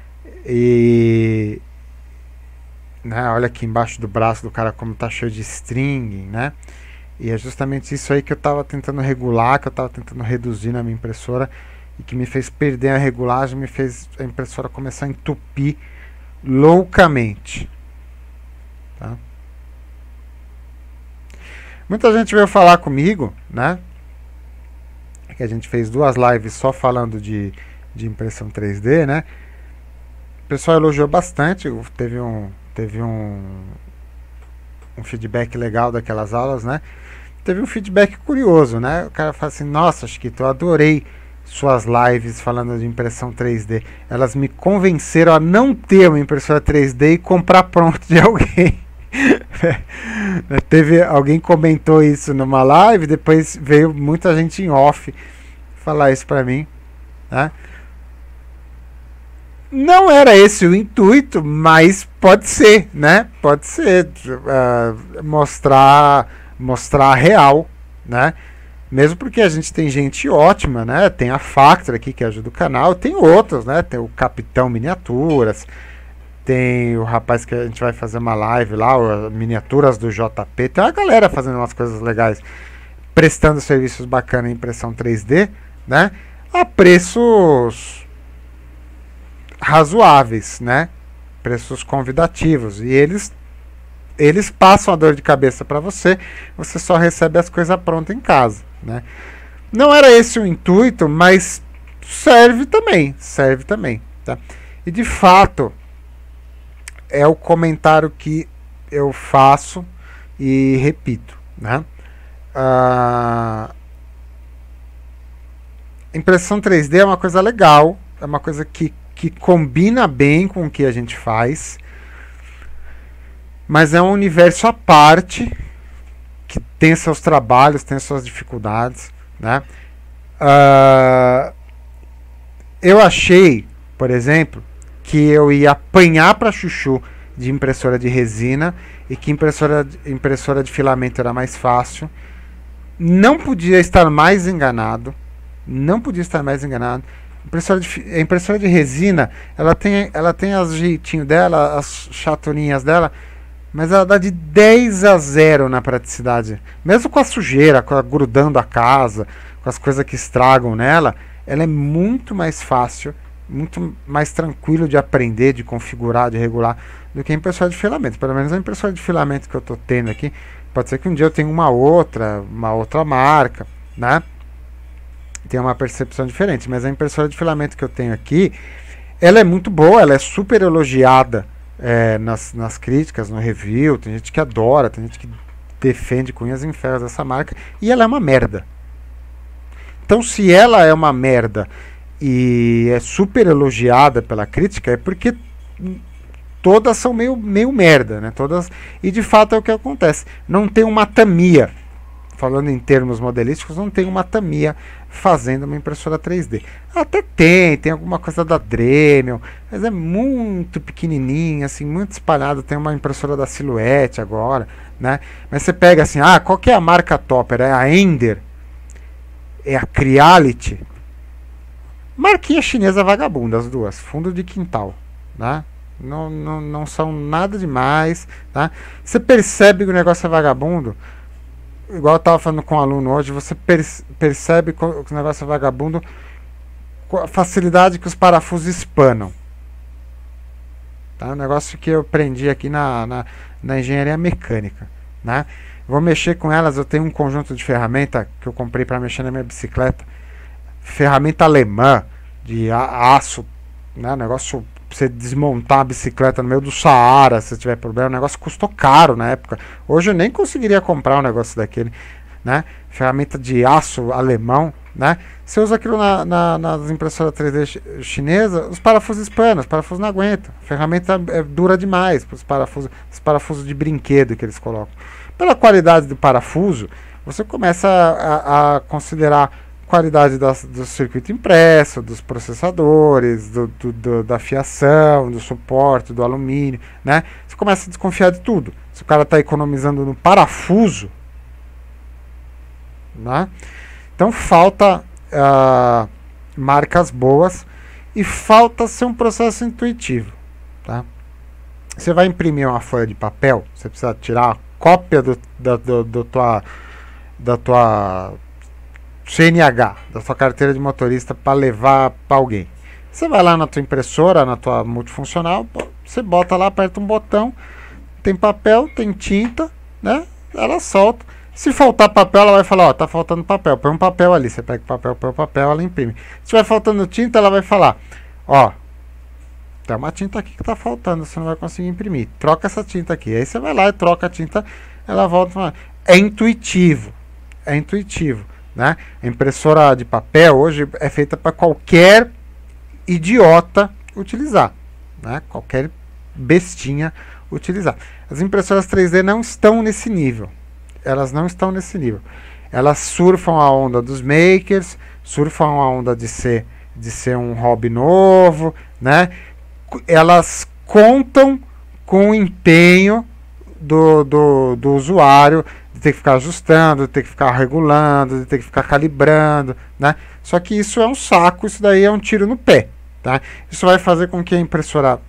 E né, olha aqui embaixo do braço do cara como tá cheio de string, né? E é justamente isso aí que eu estava tentando regular, que eu estava tentando reduzir na minha impressora e que me fez perder a regulagem, me fez a impressora começar a entupir loucamente, tá? Muita gente veio falar comigo, né? Que a gente fez 2 lives só falando de impressão 3D, né? O pessoal elogiou bastante, teve um feedback legal daquelas aulas, né? Teve um feedback curioso, né? O cara fala assim: nossa, Chiquito, eu adorei suas lives falando de impressão 3D. Elas me convenceram a não ter uma impressora 3D e comprar pronto de alguém. Teve alguém comentou isso numa live, depois veio muita gente em off falar isso pra mim, né? Não era esse o intuito, mas pode ser, né? Pode ser mostrar a real, né? Mesmo porque a gente tem gente ótima, né? Tem a Factor aqui que ajuda o canal, tem outros, né? Tem o Capitão Miniaturas, tem o rapaz que a gente vai fazer uma live lá, miniaturas do JP. Tem uma galera fazendo umas coisas legais, prestando serviços bacanas em impressão 3D, né? A preços razoáveis, né? Preços convidativos. E eles passam a dor de cabeça para você, você só recebe as coisas prontas em casa, né? Não era esse o intuito, mas serve também, tá? E de fato é o comentário que eu faço e repito, né? Impressão 3D é uma coisa legal, é uma coisa que combina bem com o que a gente faz, mas é um universo à parte que tem seus trabalhos, tem suas dificuldades, né? Eu achei, por exemplo, que eu ia apanhar para chuchu de impressora de resina e que impressora de filamento era mais fácil. Não podia estar mais enganado. A impressora de resina, ela tem os jeitinhos dela, as chatorinhas dela, mas ela dá de 10 a 0 na praticidade. Mesmo com a sujeira, grudando a casa, com as coisas que estragam nela, ela é muito mais fácil, muito mais tranquilo de aprender, de configurar, de regular, do que a impressora de filamento. Pelo menos a impressora de filamento que eu estou tendo aqui, pode ser que um dia eu tenha uma outra marca, né? Tem uma percepção diferente, mas a impressora de filamento que eu tenho aqui, ela é muito boa, ela é super elogiada nas críticas, no review, tem gente que adora, tem gente que defende com unhas e ferros essa marca, e ela é uma merda. Então, se ela é uma merda e é super elogiada pela crítica, é porque todas são meio merda, né? Todas, e de fato é o que acontece. Não tem uma Tamiya, falando em termos modelísticos, não tem uma Tamiya fazendo uma impressora 3D. Até tem alguma coisa da Dremel, mas é muito pequenininha, assim, muito espalhado. Tem uma impressora da Silhouette agora, né? Mas você pega assim, qual que é a marca topper? É a Ender? É a Creality? Marquinha chinesa vagabunda, as duas, fundo de quintal, né? Não são nada demais, tá? Você percebe que o negócio é vagabundo, igual eu estava falando com um aluno hoje, você percebe que o negócio é vagabundo com a facilidade que os parafusos espanam, tá? Um negócio que eu aprendi aqui na engenharia mecânica, né? Vou mexer com elas, eu tenho um conjunto de ferramenta que eu comprei para mexer na minha bicicleta, ferramenta alemã, de aço, né? Negócio pra você desmontar a bicicleta no meio do Saara, se tiver problema. O negócio custou caro na época. Hoje eu nem conseguiria comprar um negócio daquele, né? Ferramenta de aço alemão, né? Você usa aquilo nas impressoras 3D chinesas, os parafusos espanam, os parafusos não aguentam. A ferramenta é dura demais para os parafusos de brinquedo que eles colocam. Pela qualidade do parafuso, você começa a considerar qualidade do circuito impresso, dos processadores, da fiação, do suporte, do alumínio, né? Você começa a desconfiar de tudo. Se o cara está economizando no parafuso, né? Então falta marcas boas e falta ser um processo intuitivo, tá? Você vai imprimir uma folha de papel, você precisa tirar a cópia da tua CNH, da sua carteira de motorista, para levar para alguém. Você vai lá na tua impressora, na tua multifuncional, você bota lá, aperta um botão, tem papel, tem tinta, né? Ela solta. Se faltar papel, ela vai falar, tá faltando papel, põe um papel ali. Você pega o papel, põe o papel, ela imprime. Se vai faltando tinta, ela vai falar, tem uma tinta aqui que tá faltando, você não vai conseguir imprimir. Troca essa tinta aqui. Aí você vai lá e troca a tinta, ela volta. É intuitivo, né? A impressora de papel hoje é feita para qualquer idiota utilizar, né? Qualquer bestinha utilizar. As impressoras 3D não estão nesse nível. Elas não estão nesse nível. Elas surfam a onda dos makers, surfam a onda de ser um hobby novo, né? Elas contam com o empenho do usuário, de ter que ficar ajustando, de ter que ficar regulando, de ter que ficar calibrando, né? Só que isso é um saco, isso daí é um tiro no pé, tá? Isso vai fazer com que a impressora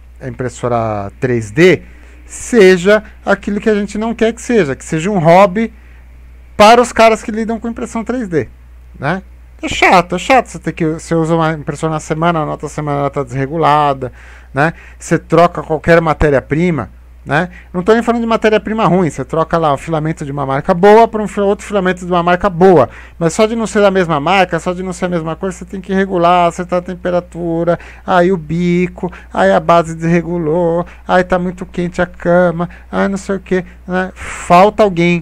3D seja aquilo que a gente não quer que seja um hobby para os caras que lidam com impressão 3D, né? É chato, você usa uma impressora na semana, na outra semana ela está desregulada, né? Você troca qualquer matéria-prima, né? Não estou nem falando de matéria-prima ruim, você troca lá o filamento de uma marca boa para outro filamento de uma marca boa, mas só de não ser da mesma marca, só de não ser a mesma cor, você tem que regular, acertar a temperatura, aí o bico, aí a base desregulou, aí está muito quente a cama, aí não sei o que, né? Falta alguém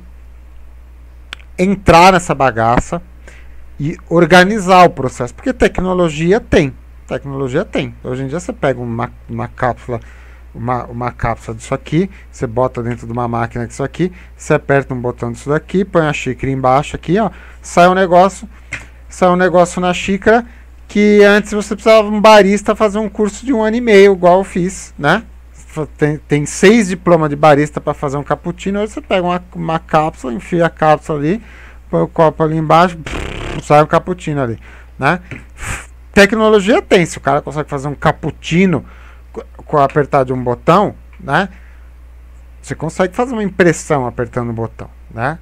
entrar nessa bagaça e organizar o processo, porque tecnologia tem. Hoje em dia você pega uma cápsula, uma cápsula disso aqui, você bota dentro de uma máquina disso aqui, você aperta um botão disso daqui, põe a xícara embaixo aqui, ó, sai um negócio na xícara que antes você precisava um barista fazer um curso de 1 ano e meio, igual eu fiz, né? Tem 6 diplomas de barista para fazer um cappuccino. Hoje você pega uma cápsula, enfia a cápsula ali, põe o copo ali embaixo, sai um cappuccino ali, né? tecnologia tem. Se o cara consegue fazer um cappuccino com apertar de um botão, né? Você consegue fazer uma impressão apertando o botão, né?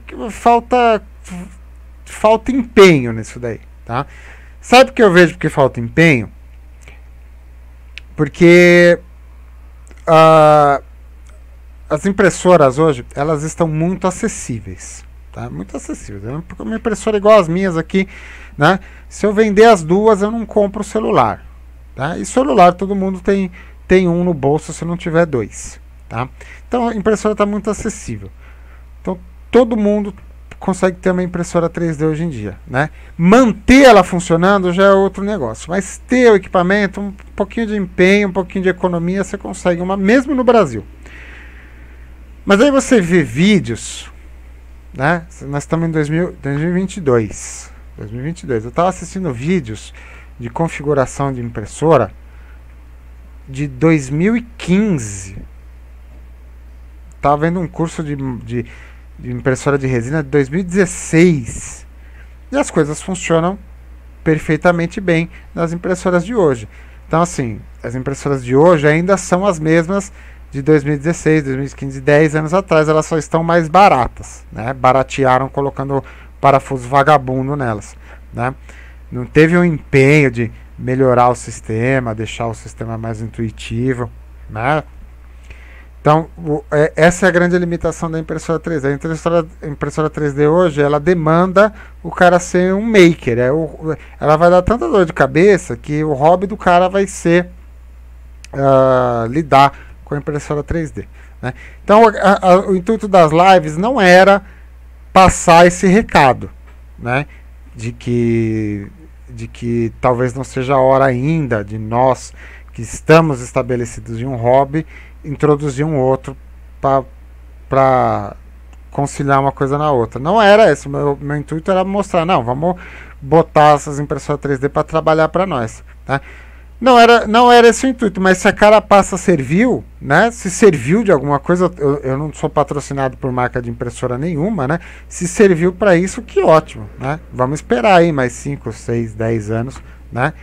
Falta empenho nisso daí, tá? Sabe o que eu vejo porque falta empenho? Porque as impressoras hoje, elas estão muito acessíveis, tá? Muito acessíveis. Uma impressora igual as minhas aqui, né? Se eu vender as duas, eu não compro o celular, tá? E celular, todo mundo tem um no bolso se não tiver dois, tá? Então a impressora está muito acessível. Então todo mundo consegue ter uma impressora 3D hoje em dia, né? Manter ela funcionando já é outro negócio, mas ter o equipamento, um pouquinho de empenho, um pouquinho de economia, você consegue uma, mesmo no Brasil. Mas aí você vê vídeos, né? Nós estamos em 2022. Eu estava assistindo vídeos de configuração de impressora de 2015. Estava vendo um curso de impressora de resina de 2016. E as coisas funcionam perfeitamente bem nas impressoras de hoje. Então, assim, as impressoras de hoje ainda são as mesmas de 2016, 2015, 10 anos atrás. Elas só estão mais baratas, né? Baratearam colocando parafuso vagabundo nelas, né? Não teve um empenho de melhorar o sistema, deixar o sistema mais intuitivo, né? Então, essa é a grande limitação da impressora 3D. A impressora 3D hoje, ela demanda o cara ser um maker. Ela vai dar tanta dor de cabeça que o hobby do cara vai ser lidar com a impressora 3D, né? Então, o intuito das lives não era passar esse recado, né? De que talvez não seja a hora ainda de nós, que estamos estabelecidos em um hobby, introduzir um outro para conciliar uma coisa na outra. Não era esse. Meu intuito era mostrar, não, vamos botar essas impressoras 3D para trabalhar para nós, tá? Não era esse o intuito, mas se a Carapaça serviu, né? Se serviu de alguma coisa, eu não sou patrocinado por marca de impressora nenhuma, né? Se serviu para isso, que ótimo, né? Vamos esperar aí mais 5, 6, 10 anos, né?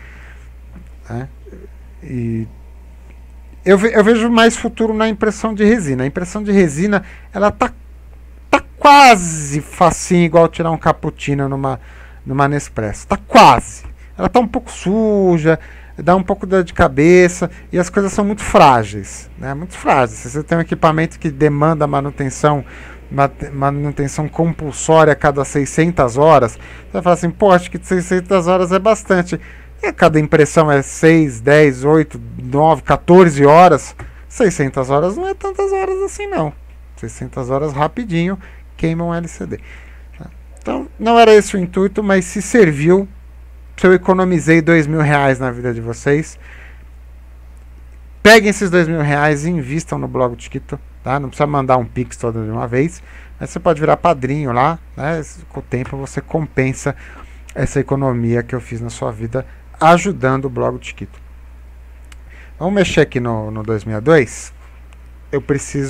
E eu vejo mais futuro na impressão de resina. A impressão de resina, ela tá quase facinho, igual tirar um cappuccino numa Nespresso. Tá quase. Ela tá um pouco suja, dá um pouco de dor de cabeça e as coisas são muito frágeis, né? Muito frágeis. Se você tem um equipamento que demanda manutenção compulsória a cada 600 horas, você vai falar assim, pô, acho que 600 horas é bastante. E cada impressão é 6, 10, 8, 9, 14 horas. 600 horas não é tantas horas assim, não. 600 horas rapidinho queima um LCD. Então, não era esse o intuito, mas se serviu. Se eu economizei R$2.000 na vida de vocês, peguem esses R$2.000 e invistam no blog do Chiquito, tá? Não precisa mandar um pix toda de uma vez, mas você pode virar padrinho lá, né? Com o tempo você compensa essa economia que eu fiz na sua vida ajudando o blog do Chiquito. Vamos mexer aqui no 262. Eu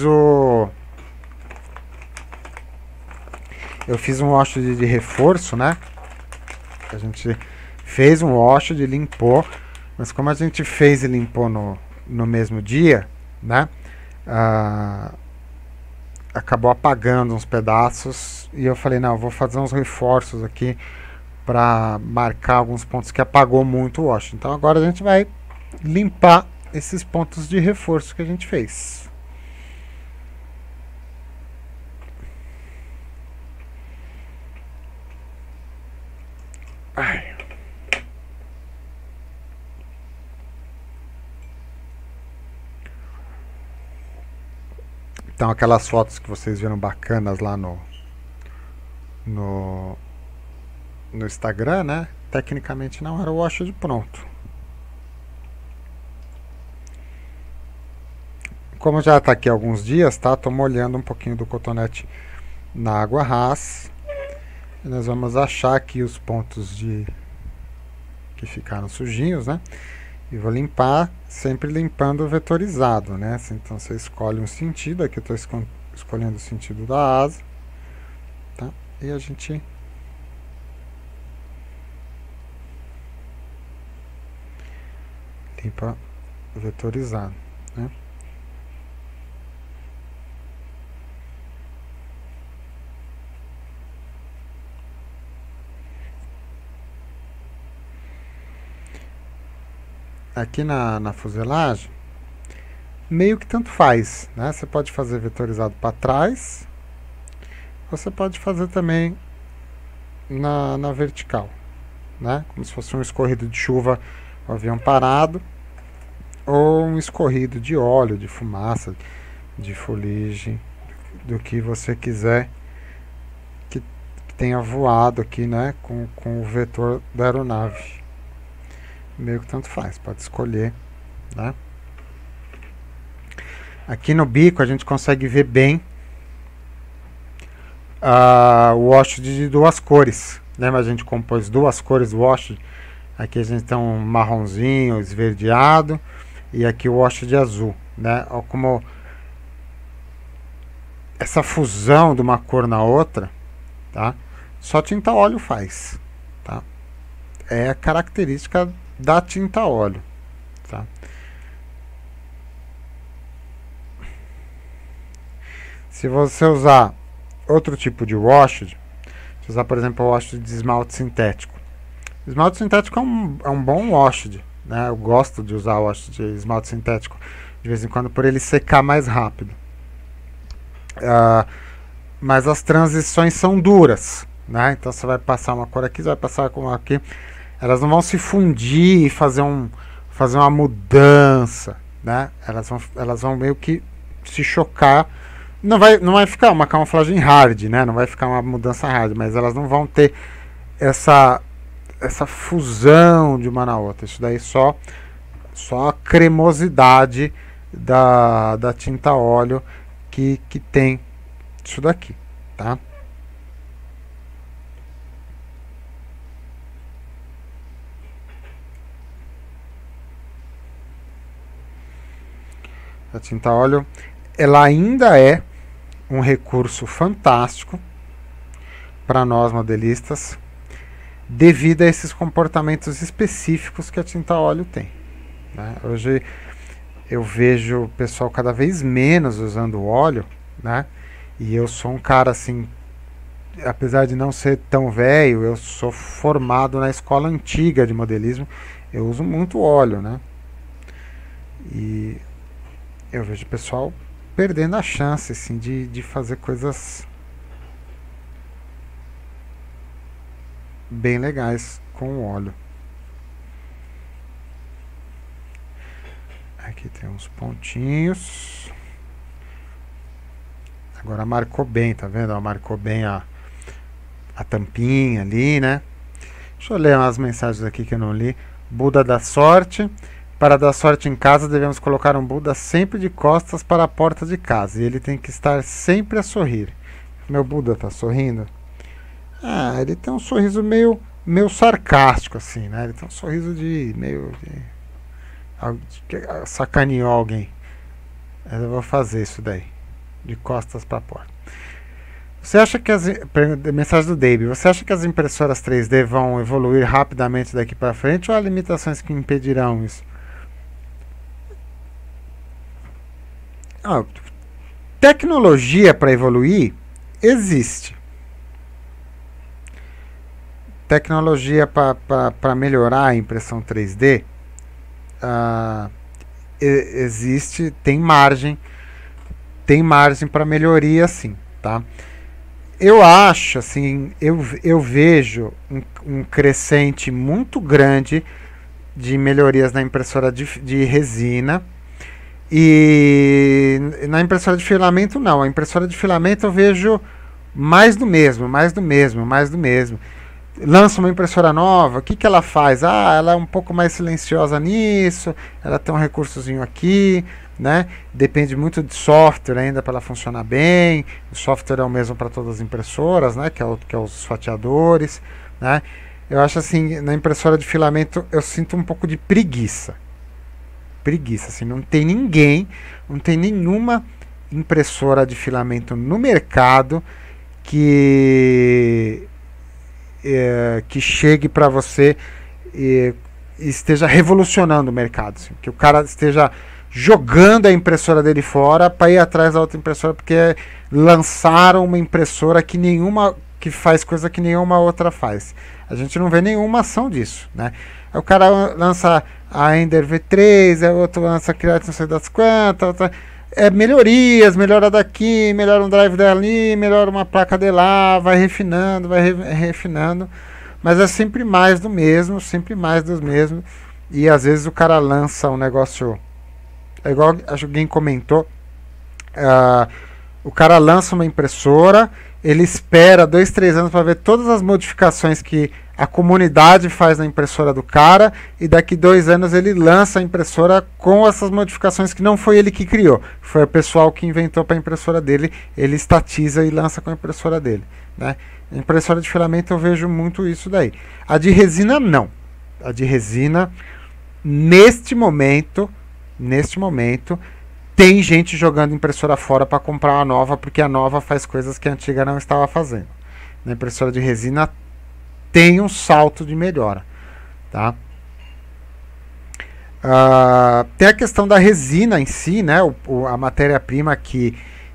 fiz um wash de reforço, né? A gente fez um wash, limpou, mas como a gente fez e limpou no mesmo dia, né? Acabou apagando uns pedaços e eu falei, não, eu vou fazer uns reforços aqui para marcar alguns pontos que apagou muito o wash. Então agora a gente vai limpar esses pontos de reforço que a gente fez. Então aquelas fotos que vocês viram bacanas lá no Instagram, né? Tecnicamente não era o wash de pronto. Como já está aqui há alguns dias, tá? Tô molhando um pouquinho do cotonete na água ras. E nós vamos achar aqui os pontos que ficaram sujinhos, né? E vou limpar, sempre limpando vetorizado, né? Então você escolhe um sentido, aqui eu estou escolhendo o sentido da asa, tá? E a gente limpa vetorizado, né? Aqui na fuselagem, meio que tanto faz, né? Você pode fazer vetorizado para trás, você pode fazer também na vertical, né? Como se fosse um escorrido de chuva, o avião parado, ou um escorrido de óleo, de fumaça, de fuligem, do que você quiser que tenha voado aqui, né? Com o vetor da aeronave. Meio que tanto faz, pode escolher, né? Aqui no bico a gente consegue ver bem o washed de duas cores. Lembra, a gente compôs duas cores washed. Aqui a gente tem um marronzinho esverdeado e aqui o washed de azul, né? Olha como essa fusão de uma cor na outra, tá? Só tinta óleo faz, tá? É a característica da tinta óleo, tá? Se você usar outro tipo de washed, se usar, por exemplo, o washed de esmalte sintético. Esmalte sintético é um bom washed, né? Eu gosto de usar o washed de esmalte sintético de vez em quando por ele secar mais rápido. Mas as transições são duras, né? Então você vai passar uma cor aqui, você vai passar uma aqui. Elas não vão se fundir e fazer uma mudança, né? Elas vão meio que se chocar. Não vai ficar uma camuflagem hard, né? Não vai ficar uma mudança hard, mas elas não vão ter essa fusão de uma na outra. Isso daí só a cremosidade da tinta óleo que tem isso daqui, tá? A tinta óleo, ela ainda é um recurso fantástico para nós modelistas, devido a esses comportamentos específicos que a tinta óleo tem, né? Hoje eu vejo o pessoal cada vez menos usando óleo, né? E eu sou um cara assim, apesar de não ser tão velho, eu sou formado na escola antiga de modelismo, eu uso muito óleo, né? E eu vejo o pessoal perdendo a chance assim, de fazer coisas bem legais com o óleo. Aqui tem uns pontinhos. Agora marcou bem, tá vendo? Marcou bem a tampinha ali, né? Deixa eu ler umas mensagens aqui que eu não li. Buda da sorte. Para dar sorte em casa, devemos colocar um Buda sempre de costas para a porta de casa. E ele tem que estar sempre a sorrir. Meu Buda tá sorrindo? Ele tem um sorriso meio sarcástico, assim, né? Ele tem um sorriso de sacaneou alguém. Eu vou fazer isso daí. De costas para a porta. Você acha que mensagem do Dave. Você acha que as impressoras 3D vão evoluir rapidamente daqui para frente ou há limitações que impedirão isso? Tecnologia para evoluir existe. Tecnologia para melhorar a impressão 3D existe, tem margem para melhoria, sim, tá? Eu acho, assim, eu vejo um crescente muito grande de melhorias na impressora de resina. E na impressora de filamento não. A impressora de filamento eu vejo mais do mesmo. Lança uma impressora nova, o que ela faz? Ela é um pouco mais silenciosa nisso, ela tem um recursozinho aqui, né? Depende muito de software ainda para ela funcionar bem. O software é o mesmo para todas as impressoras, né? Que é os fatiadores, né? Eu acho assim, na impressora de filamento eu sinto um pouco de preguiça, assim, não tem nenhuma impressora de filamento no mercado que chegue para você e esteja revolucionando o mercado, assim, que o cara esteja jogando a impressora dele fora para ir atrás da outra impressora, porque lançaram uma impressora que faz coisa que nenhuma outra faz. A gente não vê nenhuma ação disso, né? Aí o cara lança a Ender V3, aí o outro lança a Create não sei das quantas, outra, melhorias, melhora daqui, melhora um drive dali, melhora uma placa de lá, vai refinando, refinando, mas é sempre mais do mesmo, sempre mais dos mesmos, e às vezes o cara lança um negócio, é igual alguém comentou, o cara lança uma impressora, ele espera 2, 3 anos para ver todas as modificações que a comunidade faz na impressora do cara, e daqui 2 anos ele lança a impressora com essas modificações que não foi ele que criou, foi o pessoal que inventou para a impressora dele, ele estatiza e lança com a impressora dele, né? A impressora de filamento eu vejo muito isso daí. A de resina não. A de resina, neste momento, tem gente jogando impressora fora para comprar uma nova, porque a nova faz coisas que a antiga não estava fazendo. Na impressora de resina tem um salto de melhora, tá? Tem a questão da resina em si, né? A matéria-prima que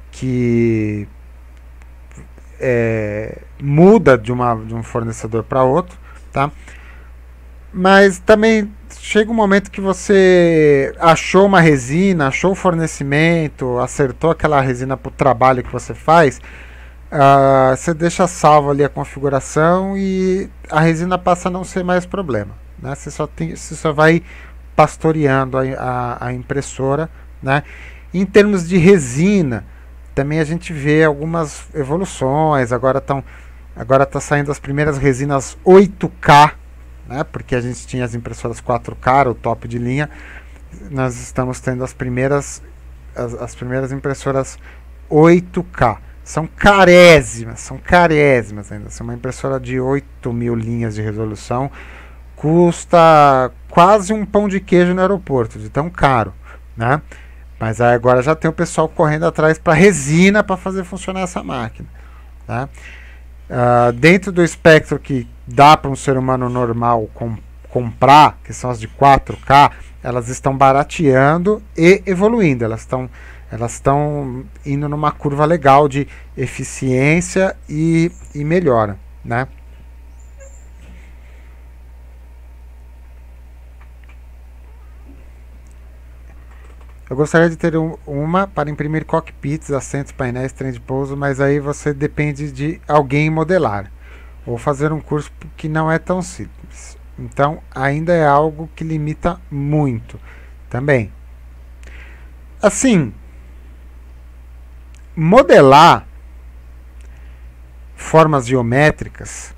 muda de um fornecedor para outro, tá? Mas também chega um momento que você achou uma resina, achou o fornecimento, acertou aquela resina para o trabalho que você faz, você deixa salvo ali a configuração e a resina passa a não ser mais problema, né? Você só vai pastoreando a impressora, né? Em termos de resina, também a gente vê algumas evoluções. Agora tá saindo as primeiras resinas 8K, né? Porque a gente tinha as impressoras 4K, o top de linha. Nós estamos tendo as primeiras impressoras 8K. São carésimas ainda. Uma impressora de 8.000 linhas de resolução custa quase um pão de queijo no aeroporto, de tão caro, né? Mas aí agora já tem o pessoal correndo atrás para resina para fazer funcionar essa máquina, tá? Dentro do espectro que dá para um ser humano normal comprar, que são as de 4K, elas estão barateando e evoluindo. Elas estão indo numa curva legal de eficiência e melhora, né? Eu gostaria de ter uma para imprimir cockpits, assentos, painéis, trem de pouso, mas aí você depende de alguém modelar, ou fazer um curso que não é tão simples. Então, ainda é algo que limita muito também. Assim, modelar formas geométricas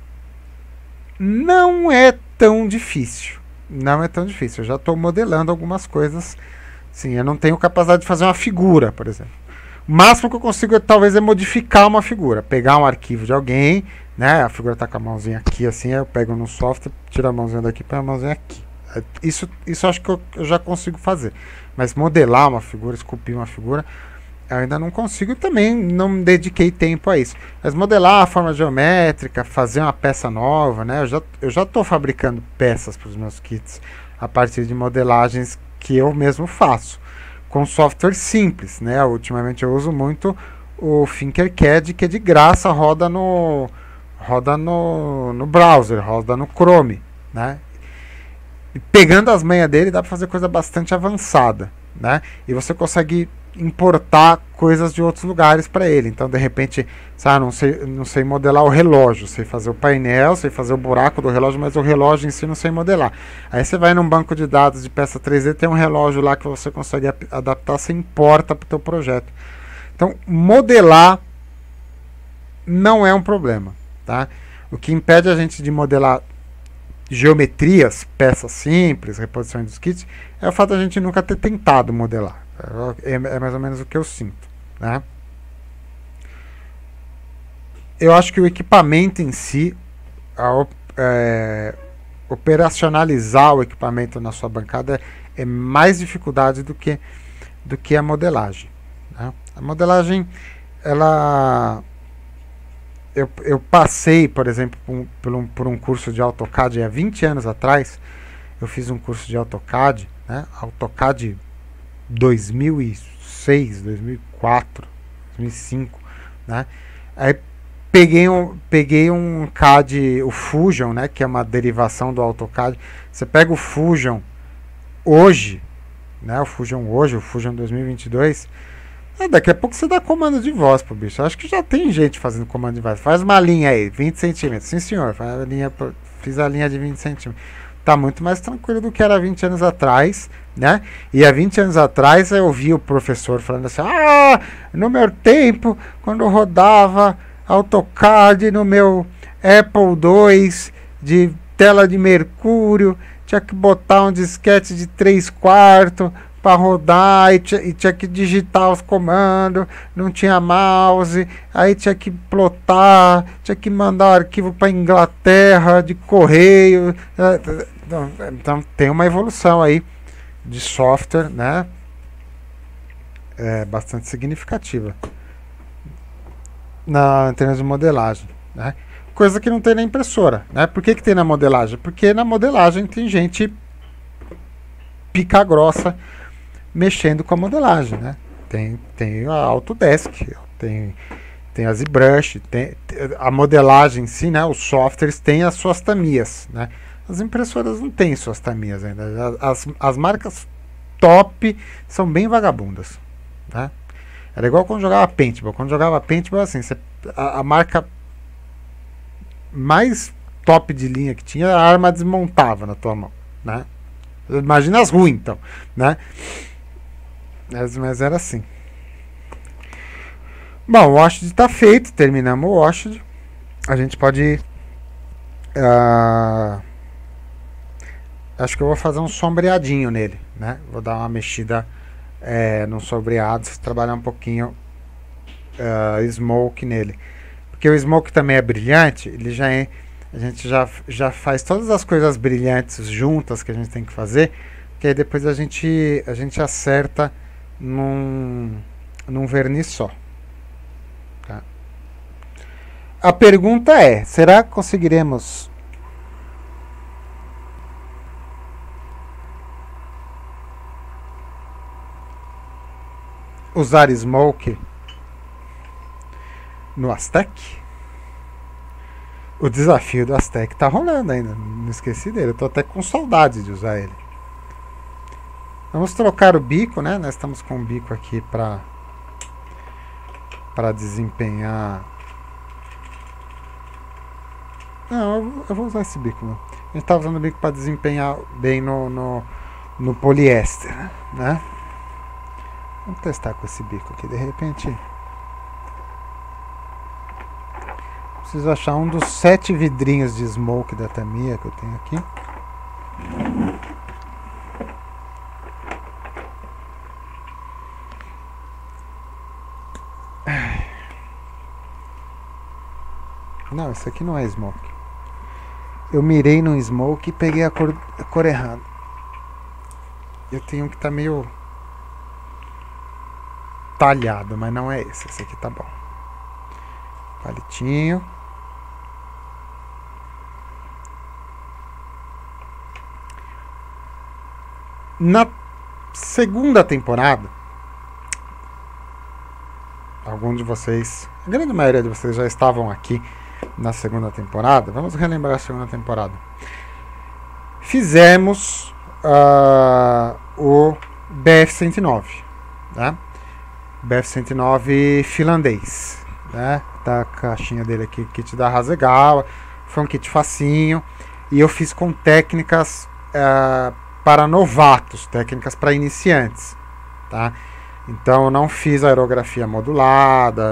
não é tão difícil. Não é tão difícil. Eu já estou modelando algumas coisas. Sim, eu não tenho capacidade de fazer uma figura, por exemplo. O máximo que eu consigo talvez é modificar uma figura, pegar um arquivo de alguém, né? A figura está com a mãozinha aqui, assim, eu pego no software, tiro a mãozinha daqui, põe a mãozinha aqui. Isso acho que eu já consigo fazer. Mas modelar uma figura, esculpir uma figura, eu ainda não consigo, também não me dediquei tempo a isso. Mas modelar a forma geométrica, fazer uma peça nova, né? Eu já estou fabricando peças para os meus kits a partir de modelagens que eu mesmo faço, com software simples, né? Ultimamente eu uso muito o Tinkercad, que é de graça, roda no browser, roda no Chrome, né? E pegando as manhas dele dá para fazer coisa bastante avançada, né? E você consegue importar coisas de outros lugares para ele. Então, de repente, sabe, não sei modelar o relógio, sei fazer o painel, sei fazer o buraco do relógio, mas o relógio em si não sei modelar. Aí você vai num banco de dados de peça 3D, tem um relógio lá que você consegue adaptar, você importa para o teu projeto. Então, modelar não é um problema, tá? O que impede a gente de modelar geometrias, peças simples, reposições dos kits, é o fato de a gente nunca ter tentado modelar. É mais ou menos o que eu sinto, né? Eu acho que o equipamento em si, operacionalizar o equipamento na sua bancada é mais dificuldade do que a modelagem, né? A modelagem, eu passei, por exemplo, por um curso de AutoCAD há 20 anos atrás. eu fiz um curso de AutoCAD, né? AutoCAD 2006, 2004, 2005, né? Aí peguei um CAD, o Fusion, né? Que é uma derivação do AutoCAD. Você pega o Fusion hoje, né? O Fusion 2022. Daqui a pouco você dá comando de voz pro bicho. Eu acho que já tem gente fazendo comando de voz. Faz uma linha aí, 20 centímetros. Sim, senhor. Fiz a linha de 20 centímetros. Tá muito mais tranquilo do que era 20 anos atrás, né? E há 20 anos atrás eu ouvi o professor falando assim: no meu tempo, quando eu rodava AutoCAD no meu Apple II de tela de mercúrio, tinha que botar um disquete de 3/4 para rodar e tinha que digitar os comandos, não tinha mouse, aí tinha que plotar, tinha que mandar o arquivo para Inglaterra de correio. Então tem uma evolução aí de software, né? Bastante significativa em termos de modelagem, né? Coisa que não tem na impressora, né? Por que tem na modelagem? Porque na modelagem tem gente pica grossa mexendo com a modelagem, né? Tem a Autodesk, tem a ZBrush, a modelagem em si, né? Os softwares têm as suas tamias, né? As impressoras não têm suas tamias ainda. As marcas top são bem vagabundas, né? Era igual quando jogava Paintball. Quando jogava Paintball, assim, a marca mais top de linha que tinha, a arma desmontava na tua mão, né? Imagina as ruins, então, né? Mas era assim. Bom, o Washed está feito. Terminamos o Washed. A gente pode... acho que eu vou fazer um sombreadinho nele, né? Vou dar uma mexida no sombreado. Trabalhar um pouquinho smoke nele. Porque o smoke também é brilhante. Ele já é... A gente já faz todas as coisas brilhantes juntas que a gente tem que fazer. Que aí depois a gente acerta num verniz só. Tá? A pergunta é: será que conseguiremos usar smoke no Aztec? O desafio do Aztec tá rolando ainda. Não esqueci dele. Eu tô até com saudade de usar ele. Vamos trocar o bico, né? Nós estamos com o bico aqui para desempenhar. Não, eu vou usar esse bico, né? A gente tá usando o bico para desempenhar bem no poliéster, né? Vamos testar com esse bico aqui. De repente, preciso achar um dos 7 vidrinhos de smoke da Tamiya que eu tenho aqui. Não, esse aqui não é smoke. Eu mirei no smoke e peguei a cor errada. Eu tenho um que tá meio talhado, mas não é esse. Esse aqui tá bom. Palitinho. Na segunda temporada, alguns de vocês, a grande maioria de vocês já estavam aqui na segunda temporada. Vamos relembrar a segunda temporada. Fizemos o BF-109, né? BF-109 finlandês, né? Tá a caixinha dele aqui, kit da Hasegawa. Foi um kit facinho. E eu fiz com técnicas para novatos, técnicas para iniciantes, tá? Então eu não fiz aerografia modulada,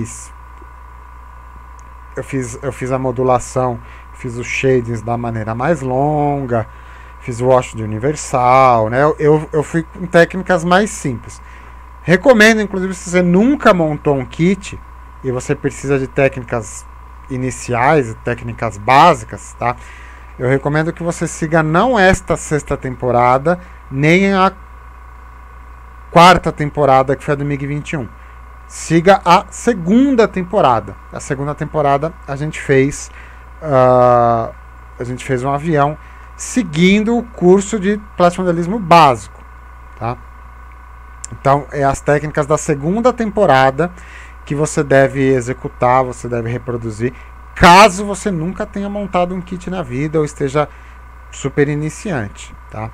eu fiz a modulação, fiz os shadings da maneira mais longa, fiz o wash de universal, né? Eu fui com técnicas mais simples. Recomendo, inclusive, se você nunca montou um kit e você precisa de técnicas iniciais, técnicas básicas, tá? Eu recomendo que você siga não esta sexta temporada, nem a quarta temporada, que foi a do MiG-21. Siga a segunda temporada. A segunda temporada a gente fez um avião seguindo o curso de plastimodelismo básico, tá? Então, é as técnicas da segunda temporada que você deve executar, você deve reproduzir, caso você nunca tenha montado um kit na vida ou esteja super iniciante, tá?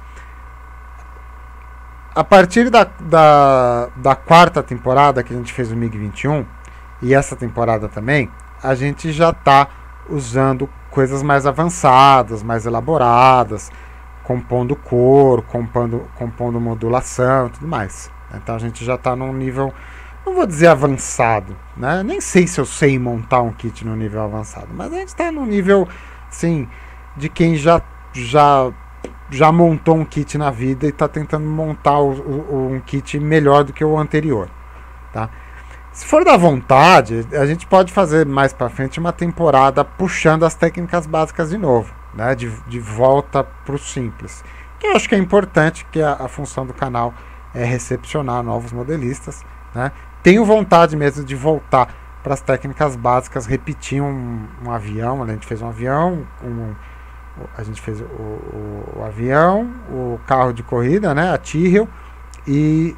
A partir da quarta temporada que a gente fez o MiG-21, e essa temporada também, a gente já está usando coisas mais avançadas, mais elaboradas, compondo cor, compondo modulação e tudo mais. Então a gente já está num nível, não vou dizer avançado, né? Nem sei se eu sei montar um kit no nível avançado, mas a gente está no nível, assim, de quem já montou um kit na vida e está tentando montar um kit melhor do que o anterior, tá? Se for da vontade, a gente pode fazer mais para frente uma temporada puxando as técnicas básicas de novo, né? De volta para o simples, que eu acho que é importante, que a função do canal é recepcionar novos modelistas, né? Tenho vontade mesmo de voltar para as técnicas básicas, repetir um avião. A gente fez um avião, a gente fez o avião, o carro de corrida, né? A Tyrrell e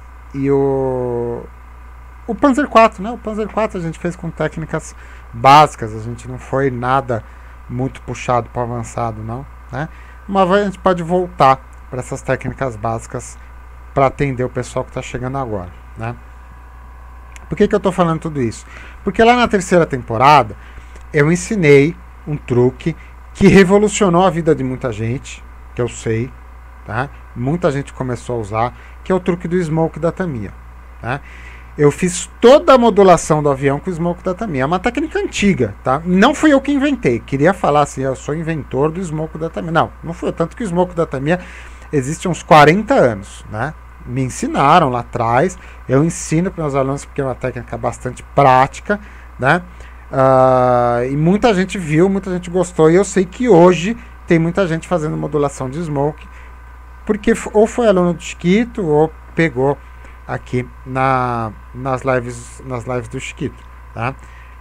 o Panzer IV, né? O Panzer IV a gente fez com técnicas básicas, a gente não foi nada muito puxado para avançado, não, né? Uma vez a gente pode voltar para essas técnicas básicas para atender o pessoal que está chegando agora, né? Por que eu estou falando tudo isso? Porque lá na terceira temporada eu ensinei um truque que revolucionou a vida de muita gente, que eu sei, tá? Muita gente começou a usar, que é o truque do smoke da Tamiya, tá? Eu fiz toda a modulação do avião com o smoke da Tamiya. É uma técnica antiga, tá? Não fui eu que inventei. Queria falar assim, eu sou inventor do smoke da Tamiya. Não fui eu. Tanto que o smoke da Tamiya existe há uns 40 anos, né? Me ensinaram lá atrás. Eu ensino para meus alunos porque é uma técnica bastante prática, né? E muita gente viu, muita gente gostou. E eu sei que hoje tem muita gente fazendo modulação de smoke, porque ou foi aluno do Chiquito ou pegou aqui nas lives do Chiquito, tá?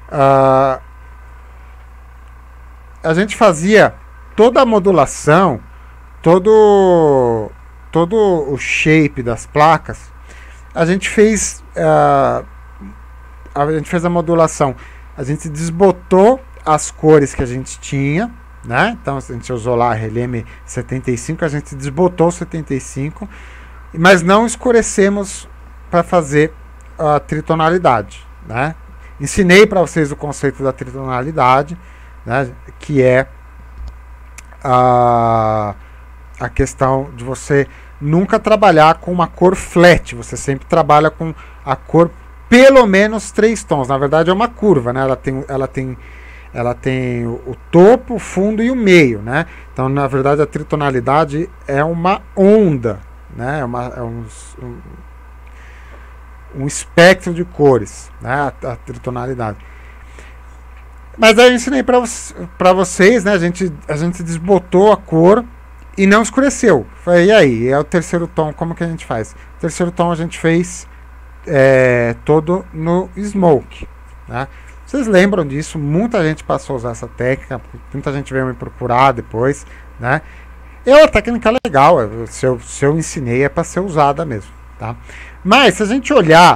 A gente fazia toda a modulação, todo o shape das placas. A gente fez a modulação, a gente desbotou as cores que a gente tinha, né? Então a gente usou lá a RLM 75, a gente desbotou o 75, mas não escurecemos para fazer a tritonalidade, né? Ensinei para vocês o conceito da tritonalidade, né? Que é a questão de você nunca trabalhar com uma cor flat, você sempre trabalha com a cor pelo menos 3 tons. Na verdade é uma curva, né? Ela tem o topo, o fundo e o meio, né? Então na verdade a tritonalidade é uma onda, né? Um espectro de cores, né? A tritonalidade. Mas aí eu ensinei para vocês, né? A gente desbotou a cor e não escureceu. Falei, e aí? É o terceiro tom, como que a gente faz? O terceiro tom a gente fez todo no smoke, né? Vocês lembram disso? Muita gente passou a usar essa técnica, muita gente veio me procurar depois, né? É uma técnica legal, se eu ensinei é para ser usada mesmo, tá? Mas se a gente olhar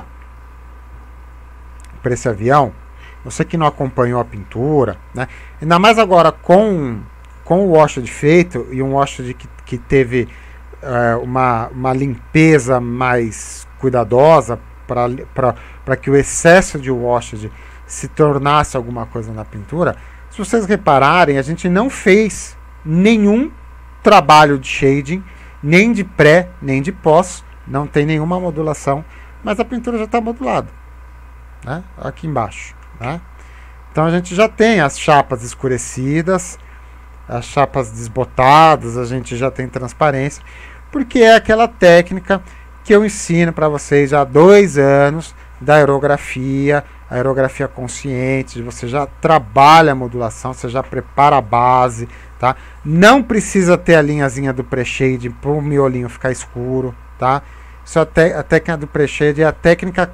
para esse avião, você que não acompanhou a pintura, né? Ainda mais agora com o washed feito e um washed que teve uma limpeza mais cuidadosa para que o excesso de washed se tornasse alguma coisa na pintura. Se vocês repararem, a gente não fez nenhum trabalho de shading, nem de pré, nem de pós, não tem nenhuma modulação, mas a pintura já está modulada, né? Aqui embaixo, né? Então a gente já tem as chapas escurecidas, as chapas desbotadas, a gente já tem transparência, porque é aquela técnica que eu ensino para vocês já há 2 anos, da aerografia, a aerografia consciente, você já trabalha a modulação, você já prepara a base, tá? Não precisa ter a linhazinha do pre-shade para o miolinho ficar escuro, tá? Isso a técnica do pre-shade é a técnica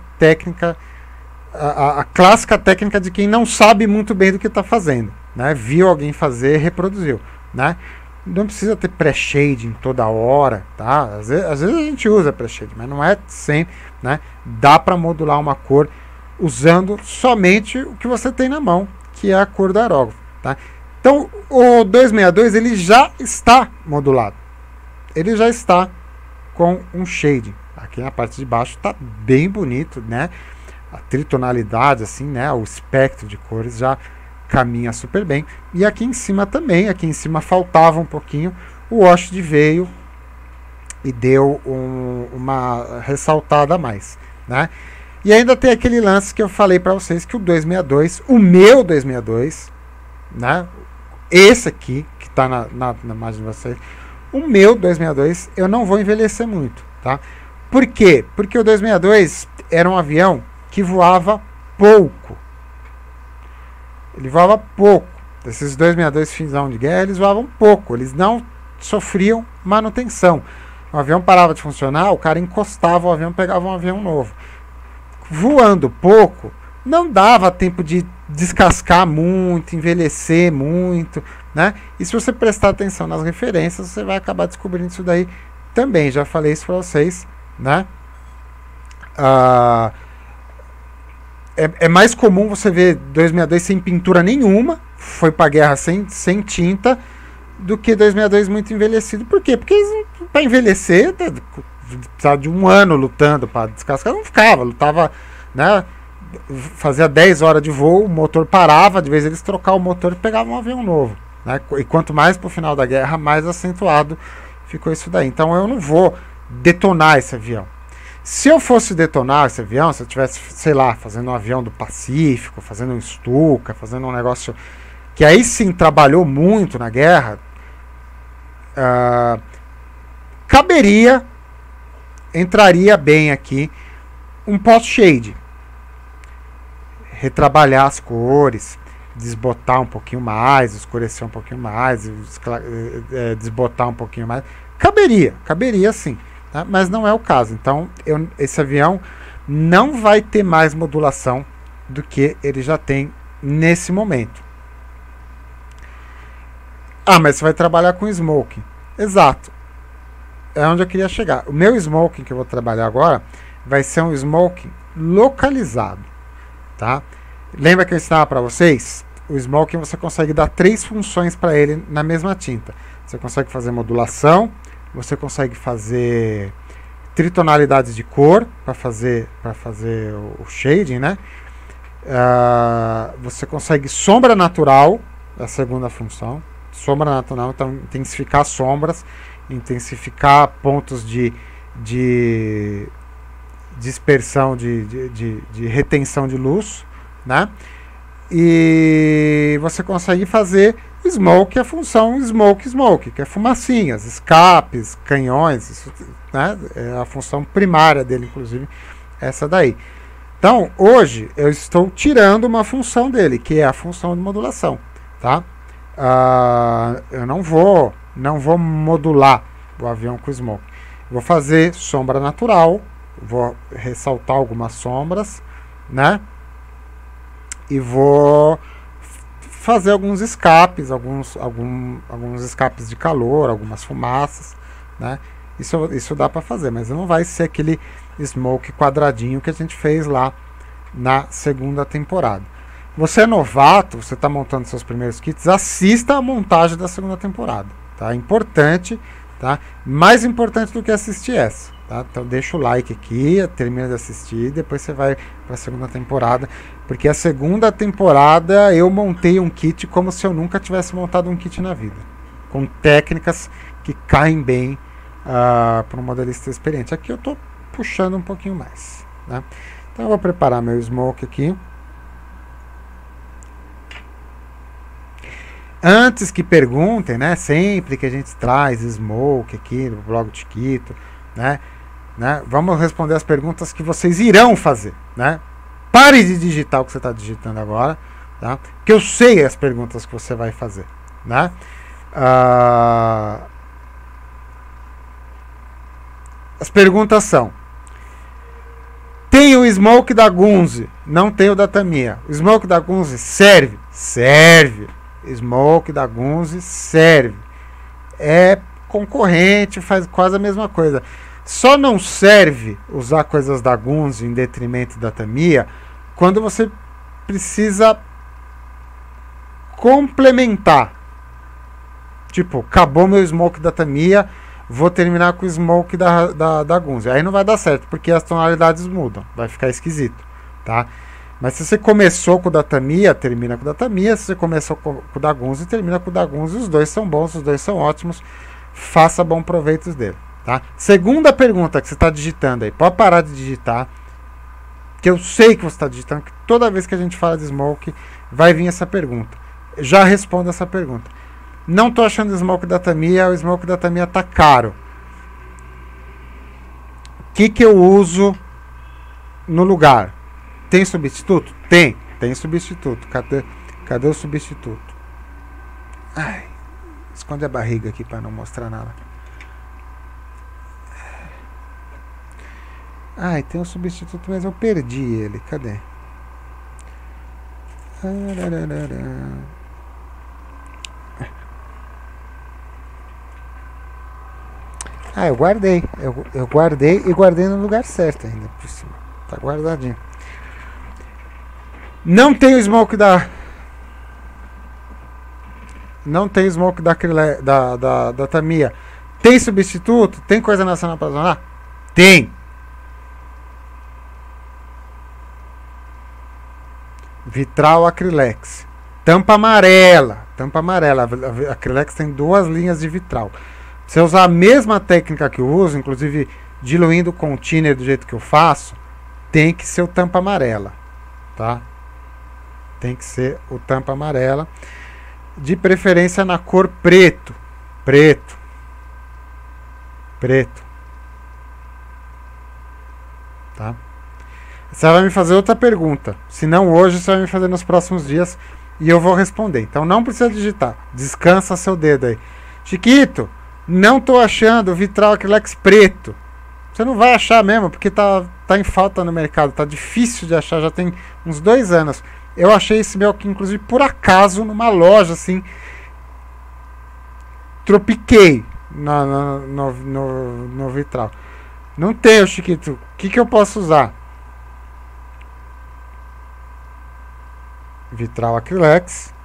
a clássica técnica de quem não sabe muito bem do que está fazendo, né? Viu alguém fazer, reproduziu, né? não precisa ter pré-shading toda hora, tá? Às vezes a gente usa pré-shading, mas não é sempre, né? Dá para modular uma cor usando somente o que você tem na mão, que é a cor do aerógrafo, tá? Então, o 262 ele já está modulado. Ele já está com um shading. Aqui na parte de baixo está bem bonito, né? A tritonalidade, assim, né? O espectro de cores já caminha super bem. E aqui em cima também. Aqui em cima faltava um pouquinho. O Washed veio e deu uma ressaltada a mais, né? E ainda tem aquele lance que eu falei para vocês, que o 262, o meu 262, né? Esse aqui, que está na imagem de vocês, o meu 262, eu não vou envelhecer muito, tá? Por quê? Porque o 262 era um avião que voava pouco. Ele voava pouco. Esses 262 finzão de guerra, eles voavam pouco. Eles não sofriam manutenção. O avião parava de funcionar, o cara encostava o avião, pegava um avião novo. Voando pouco, não dava tempo de descascar muito, envelhecer muito, né? E se você prestar atenção nas referências, você vai acabar descobrindo isso daí também. Já falei isso para vocês, né? É mais comum você ver 262 sem pintura nenhuma, foi para a guerra sem tinta, do que 262 muito envelhecido. Por quê? Porque para envelhecer precisava de um ano lutando para descascar, não ficava, lutava, né? Fazia 10 horas de voo, o motor parava, de vez eles trocavam o motor e pegavam um avião novo, né? E quanto mais para o final da guerra, mais acentuado ficou isso daí. Então eu não vou detonar esse avião. Se eu fosse detonar esse avião, se eu tivesse, sei lá, fazendo um avião do Pacífico, fazendo um Stuka, fazendo um negócio que aí sim trabalhou muito na guerra, caberia, entraria bem aqui um post-shade. Retrabalhar as cores, desbotar um pouquinho mais, escurecer um pouquinho mais, desbotar um pouquinho mais. Caberia sim, tá? Mas não é o caso. Então, esse avião não vai ter mais modulação do que ele já tem nesse momento. Ah, mas você vai trabalhar com smoking. Exato. É onde eu queria chegar. O meu smoking que eu vou trabalhar agora vai ser um smoking localizado, tá? Lembra que eu ensinava para vocês? O smoking você consegue dar 3 funções para ele na mesma tinta. Você consegue fazer modulação, você consegue fazer tritonalidades de cor para fazer o shading, né? Você consegue sombra natural, a segunda função. Sombra natural, então intensificar sombras, intensificar pontos de dispersão, de retenção de luz, né? E você consegue fazer smoke, a função smoke, que é fumacinhas, escapes, canhões, isso, né? É a função primária dele, inclusive, essa daí. Então, hoje, eu estou tirando uma função dele, que é a função de modulação, tá? Eu não vou modular o avião com smoke. Vou fazer sombra natural, vou ressaltar algumas sombras, né? E vou fazer alguns escapes, alguns escapes de calor, algumas fumaças, né? Isso dá para fazer, mas não vai ser aquele smoke quadradinho que a gente fez lá na segunda temporada. Você é novato, você está montando seus primeiros kits, assista a montagem da segunda temporada, tá? Importante, tá? Mais importante do que assistir essa, tá? Então deixa o like aqui, termina de assistir, depois você vai para a segunda temporada, porque a segunda temporada eu montei um kit como se eu nunca tivesse montado um kit na vida, com técnicas que caem bem para um modelista experiente. Aqui eu estou puxando um pouquinho mais, né? Então eu vou preparar meu smoke aqui. Antes que perguntem, né, sempre que a gente traz smoke aqui no blog Chiquito, né, vamos responder as perguntas que vocês irão fazer, né? Pare de digitar o que você está digitando agora, tá? Que eu sei as perguntas que você vai fazer, né? As perguntas são: tem o smoke da Gunze, não tem o da Tamiya. O smoke da Gunze serve? Serve. Smoke da Gunze serve. é concorrente, faz quase a mesma coisa. Só não serve usar coisas da Gunze em detrimento da Tamiya quando você precisa complementar. Tipo, acabou meu smoke da Tamiya, vou terminar com o smoke da Gunze. Aí não vai dar certo, porque as tonalidades mudam, vai ficar esquisito, tá? Mas se você começou com o da Tamiya, termina com o da Tamiya. Se você começou com o da Gunze, termina com o da Gunze. Os dois são bons, os dois são ótimos. Faça bom proveito dele, tá? Segunda pergunta que você está digitando aí. Pode parar de digitar, que eu sei que você está digitando, que toda vez que a gente fala de smoke, vai vir essa pergunta. Já respondo essa pergunta. Não estou achando o smoke da Tamiya, o smoke da Tamiya tá caro. O que eu uso no lugar? Tem substituto? Tem substituto. Cadê o substituto? Ai, esconde a barriga aqui para não mostrar nada. Ai, tem um substituto, mas eu perdi ele. Cadê? Ah, eu guardei. Eu guardei e guardei no lugar certo ainda por cima. Tá guardadinho. Não tem o smoke da... Não tem smoke da Tamiya. Tem substituto? Tem coisa nacional para usar? Tem. Vitral Acrylex. Tampa amarela. Tampa amarela. A Acrylex tem 2 linhas de vitral. Se eu usar a mesma técnica que eu uso, inclusive diluindo o container do jeito que eu faço, tem que ser o tampa amarela, tá? Tem que ser o tampa amarela, de preferência na cor preto, tá? Você vai me fazer outra pergunta, se não hoje, você vai me fazer nos próximos dias e eu vou responder. Então não precisa digitar, descansa seu dedo aí. Chiquito, não tô achando o vitral Acrylex preto. Você não vai achar mesmo, porque tá em falta no mercado, tá difícil de achar, já tem uns 2 anos. Eu achei esse meu aqui, inclusive, por acaso, numa loja, assim. Tropiquei no vitral. Não tenho, Chiquito. O que eu posso usar? Vitral Acrylex.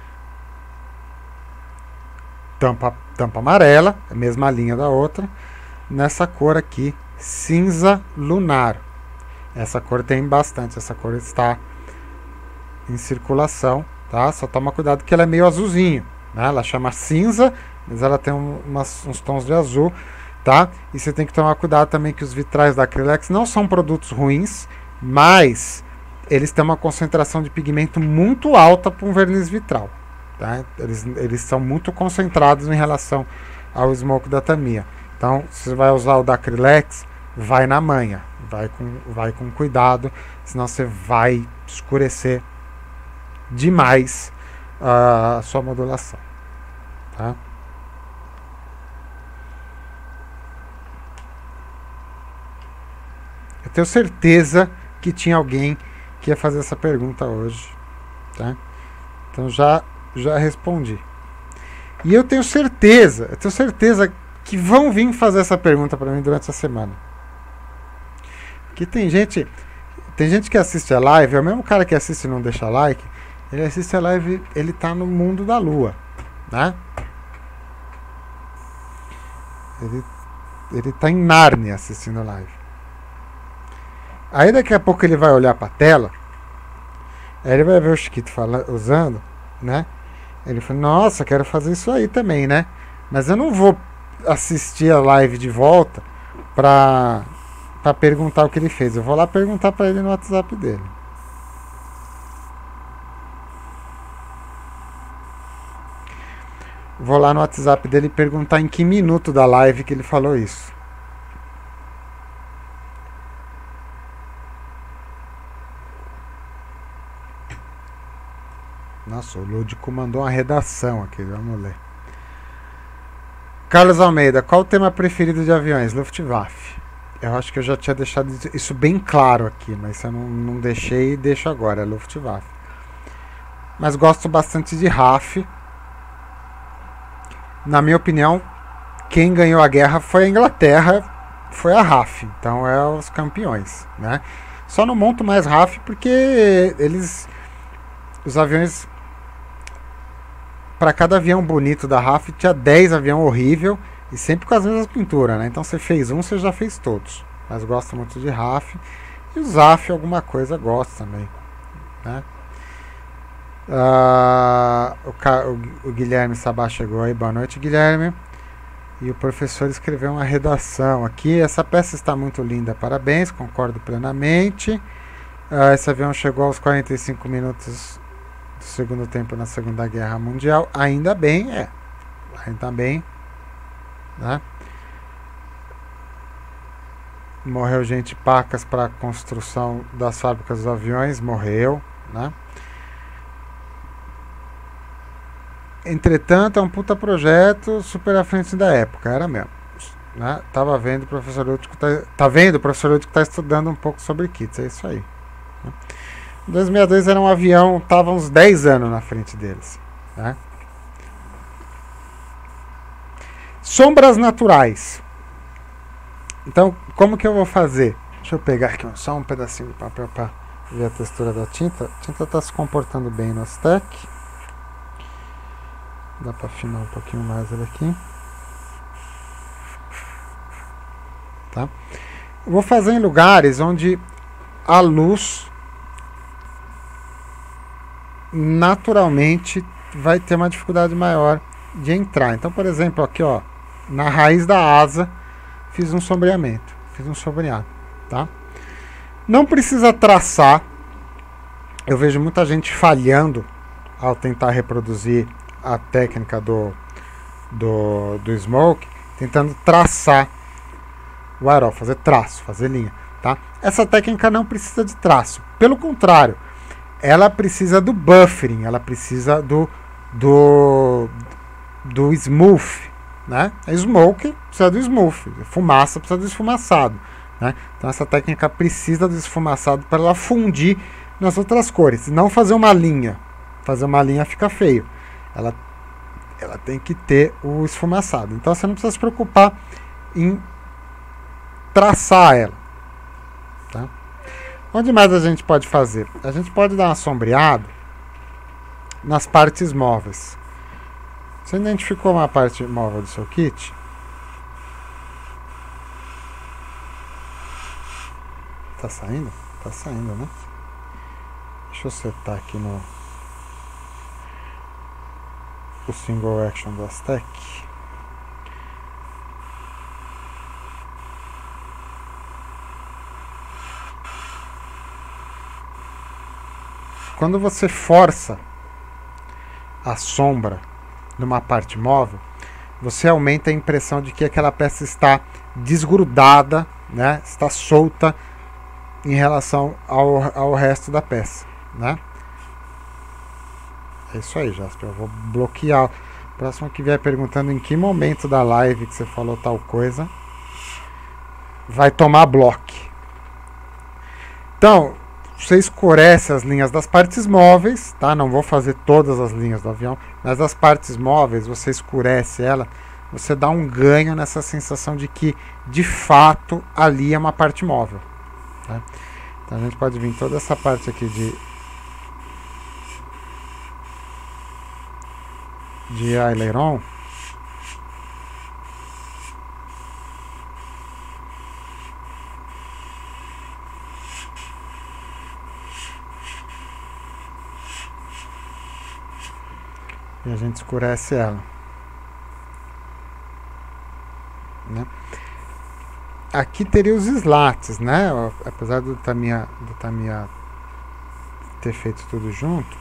Tampa amarela, a mesma linha da outra. Nessa cor aqui, cinza lunar. Essa cor tem bastante, essa cor está em circulação, tá? Só toma cuidado que ela é meio azulzinho, né? Ela chama cinza, mas ela tem uns tons de azul, tá? E você tem que tomar cuidado também que os vitrais da Acrylex não são produtos ruins, mas eles têm uma concentração de pigmento muito alta para um verniz vitral, tá? Eles são muito concentrados em relação ao smoke da Tamiya. Então, se você vai usar o da Acrylex, vai na manha, vai com cuidado, senão você vai escurecer demais a sua modulação, tá? Eu tenho certeza que tinha alguém que ia fazer essa pergunta hoje, tá? Então já respondi. E eu tenho certeza que vão vir fazer essa pergunta para mim durante essa semana. Porque tem gente que assiste a live, é o mesmo cara que assiste e não deixa like. Ele assiste a live, ele tá no mundo da lua, né? Ele tá em Nárnia assistindo a live. Aí daqui a pouco ele vai olhar pra tela, aí ele vai ver o Chiquito usando, né? Ele fala, nossa, quero fazer isso aí também, né? Mas eu não vou assistir a live de volta pra perguntar o que ele fez. Eu vou lá perguntar pra ele no WhatsApp dele. Vou lá no WhatsApp dele e perguntar em que minuto da live que ele falou isso. Nossa, o Lúdico mandou uma redação aqui, vamos ler. Carlos Almeida, qual o tema preferido de aviões? Luftwaffe. Eu acho que eu já tinha deixado isso bem claro aqui, mas se eu não deixei, deixo agora, é Luftwaffe. Mas gosto bastante de RAF. na minha opinião, quem ganhou a guerra foi a Inglaterra, foi a RAF, então é os campeões, né? Só não monto mais RAF porque os aviões, para cada avião bonito da RAF tinha 10 avião horrível e sempre com as mesmas pinturas, né? Então você fez um, você já fez todos. Mas gosto muito de RAF e o ZAF alguma coisa gosto também, né? O Guilherme Sabá chegou aí, boa noite, Guilherme. E o professor escreveu uma redação aqui. Essa peça está muito linda, parabéns, concordo plenamente. Esse avião chegou aos 45 minutos do segundo tempo na Segunda Guerra Mundial. Ainda bem, ainda bem, né? Morreu gente pacas para a construção das fábricas dos aviões, morreu, né? Entretanto, é um puta projeto super à frente da época, era mesmo, né? Tava vendo o professor Lúdico, tá vendo o professor Lúdico tá estudando um pouco sobre kits, é isso aí, né? O 262 era um avião, tava uns 10 anos na frente deles, né? Sombras naturais. Então, como que eu vou fazer? Deixa eu pegar aqui só um pedacinho de papel para ver a textura da tinta. A tinta está se comportando bem no stack. Dá para afinar um pouquinho mais ele aqui. Tá? Eu vou fazer em lugares onde a luz naturalmente vai ter uma dificuldade maior de entrar. Então, por exemplo, aqui, ó, na raiz da asa, fiz um sombreamento, fiz um sombreado, tá? Não precisa traçar. Eu vejo muita gente falhando ao tentar reproduzir a técnica do smoke, tentando traçar o aerol, fazer traço, fazer linha, tá? Essa técnica não precisa de traço, pelo contrário, ela precisa do buffering, ela precisa do smooth, né? A smoke precisa do smooth, fumaça precisa do esfumaçado, né? Então essa técnica precisa do esfumaçado para ela fundir nas outras cores, não fazer uma linha. Fazer uma linha fica feio. Ela tem que ter o esfumaçado. Então você não precisa se preocupar em traçar ela, tá? Onde mais a gente pode fazer? A gente pode dar uma sombreada nas partes móveis. Você identificou uma parte móvel do seu kit? Tá saindo? Tá saindo, né? Deixa eu setar aqui no o single action do Aztec. Quando você força a sombra numa parte móvel, você aumenta a impressão de que aquela peça está desgrudada, né? Está solta em relação ao resto da peça, né? É isso aí, Jasper. Eu vou bloquear. O próximo que vier perguntando em que momento da live que você falou tal coisa, vai tomar bloco. Então, você escurece as linhas das partes móveis, tá? Não vou fazer todas as linhas do avião, mas as partes móveis, você escurece ela, você dá um ganho nessa sensação de que, de fato, ali é uma parte móvel, tá? Então a gente pode vir toda essa parte aqui de aileron. E a gente escurece ela, né? Aqui teria os slats, né? Apesar do Tamiya ter feito tudo junto,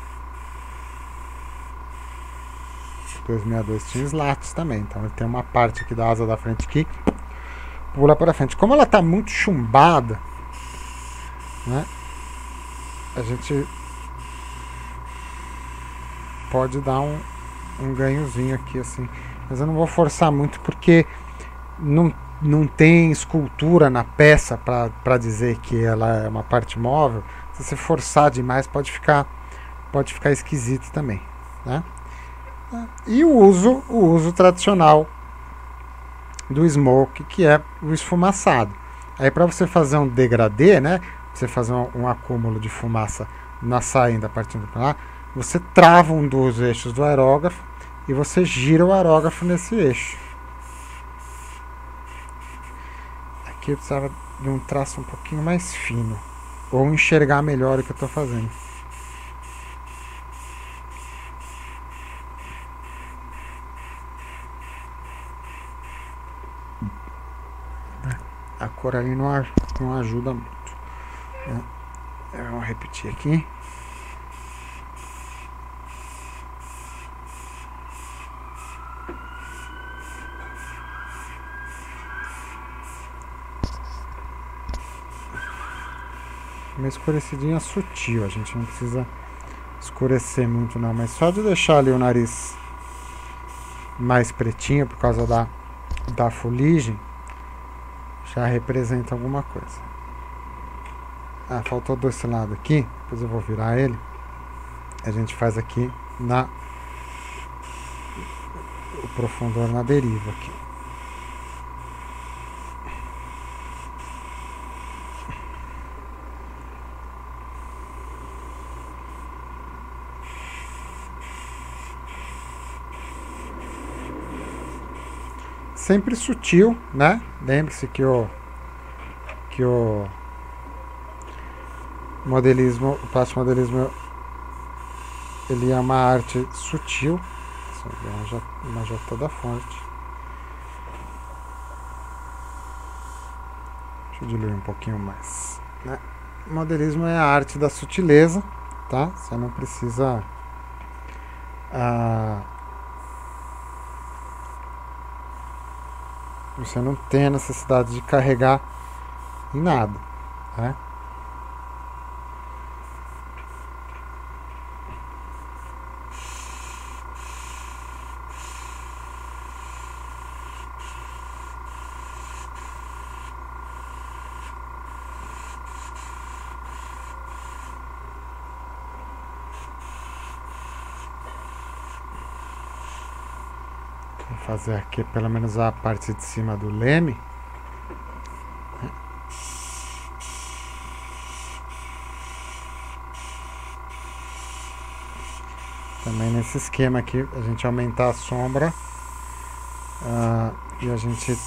262 tinha slats também. Então ele tem uma parte aqui da asa da frente que pula para frente. Como ela está muito chumbada, né? A gente pode dar um ganhozinho aqui assim, mas eu não vou forçar muito porque não tem escultura na peça para dizer que ela é uma parte móvel. Se você forçar demais pode ficar esquisito também, né? né? E o uso tradicional do smoke, que é o esfumaçado. Aí para você fazer um degradê, né, você fazer um acúmulo de fumaça na saída partindo para lá, você trava um dos eixos do aerógrafo e você gira o aerógrafo nesse eixo. Aqui eu precisava de um traço um pouquinho mais fino, ou enxergar melhor o que eu estou fazendo. A cor ali não ajuda muito, né? Eu vou repetir aqui. Uma escurecidinha sutil, a gente não precisa escurecer muito não, mas só de deixar ali o nariz mais pretinho por causa da fuligem, já representa alguma coisa. Ah, faltou desse lado aqui, depois eu vou virar ele. A gente faz aqui o profundor na deriva aqui. Sempre sutil, né? Lembre-se que o modelismo, o plástico modelismo, ele é uma arte sutil. Uma já toda forte. Deixa eu diluir um pouquinho mais, né? O modelismo é a arte da sutileza, tá? Você não precisa você não tem a necessidade de carregar em nada, né? Vou fazer aqui pelo menos a parte de cima do leme. Também nesse esquema aqui, a gente aumentar a sombra e a gente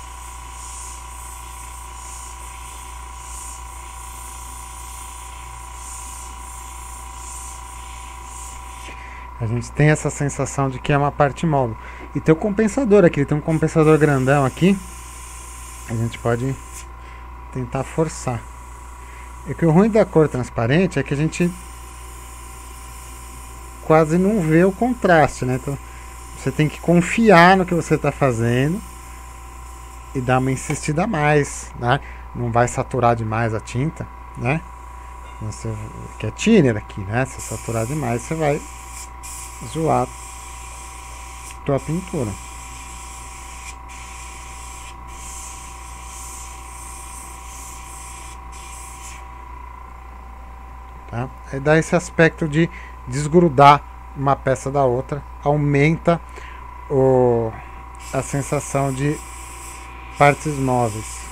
tem essa sensação de que é uma parte móvel. E tem o compensador aqui, tem um compensador grandão aqui. A gente pode tentar forçar. É que o ruim da cor transparente é que a gente quase não vê o contraste, né? Então você tem que confiar no que você está fazendo e dar uma insistida a mais, né? Não vai saturar demais a tinta, né? Você, que é thinner aqui, né? Se saturar demais, você vai zoar tua pintura. Tá? Aí dá esse aspecto de desgrudar uma peça da outra, aumenta a sensação de partes móveis.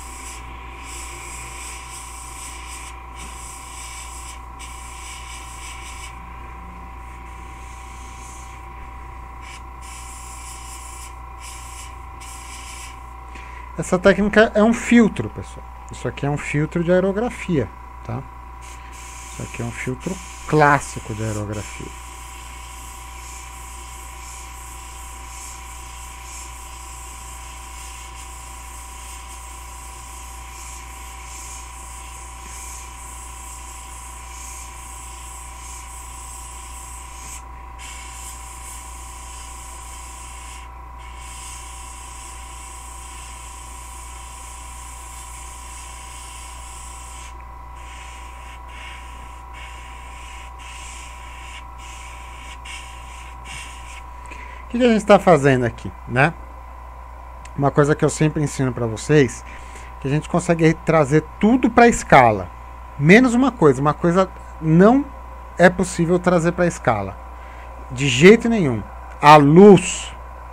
Essa técnica é um filtro, pessoal. Isso aqui é um filtro de aerografia, tá? Isso aqui é um filtro clássico de aerografia. O que a gente está fazendo aqui, né? Uma coisa que eu sempre ensino para vocês, que a gente consegue trazer tudo para a escala, menos uma coisa não é possível trazer para a escala, de jeito nenhum, A luz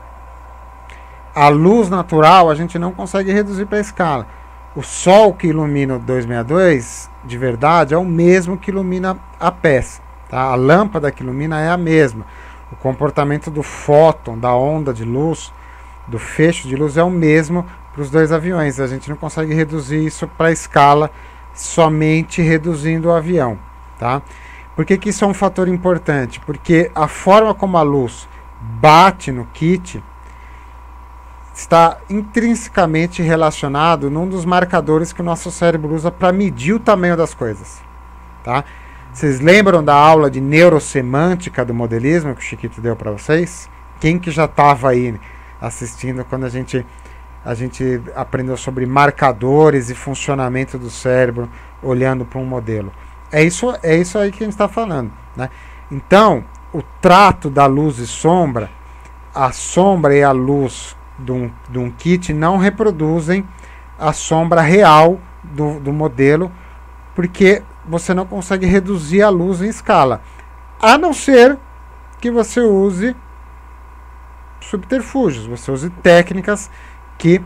natural a gente não consegue reduzir para escala. O sol que ilumina o 262 de verdade é o mesmo que ilumina a peça, tá? A lâmpada que ilumina é a mesma. O comportamento do fóton, da onda de luz, do feixe de luz é o mesmo para os dois aviões. A gente não consegue reduzir isso para escala somente reduzindo o avião, tá? Por que isso é um fator importante? Porque a forma como a luz bate no kit está intrinsecamente relacionado num dos marcadores que o nosso cérebro usa para medir o tamanho das coisas, tá? Vocês lembram da aula de neurosemântica do modelismo que o Chiquito deu para vocês? Quem que já estava aí assistindo quando a gente aprendeu sobre marcadores e funcionamento do cérebro olhando para um modelo? É isso aí que a gente está falando, né? Então, o trato da luz e sombra, a sombra e a luz de um kit não reproduzem a sombra real do modelo, porque você não consegue reduzir a luz em escala, a não ser que você use subterfúgios, você use técnicas que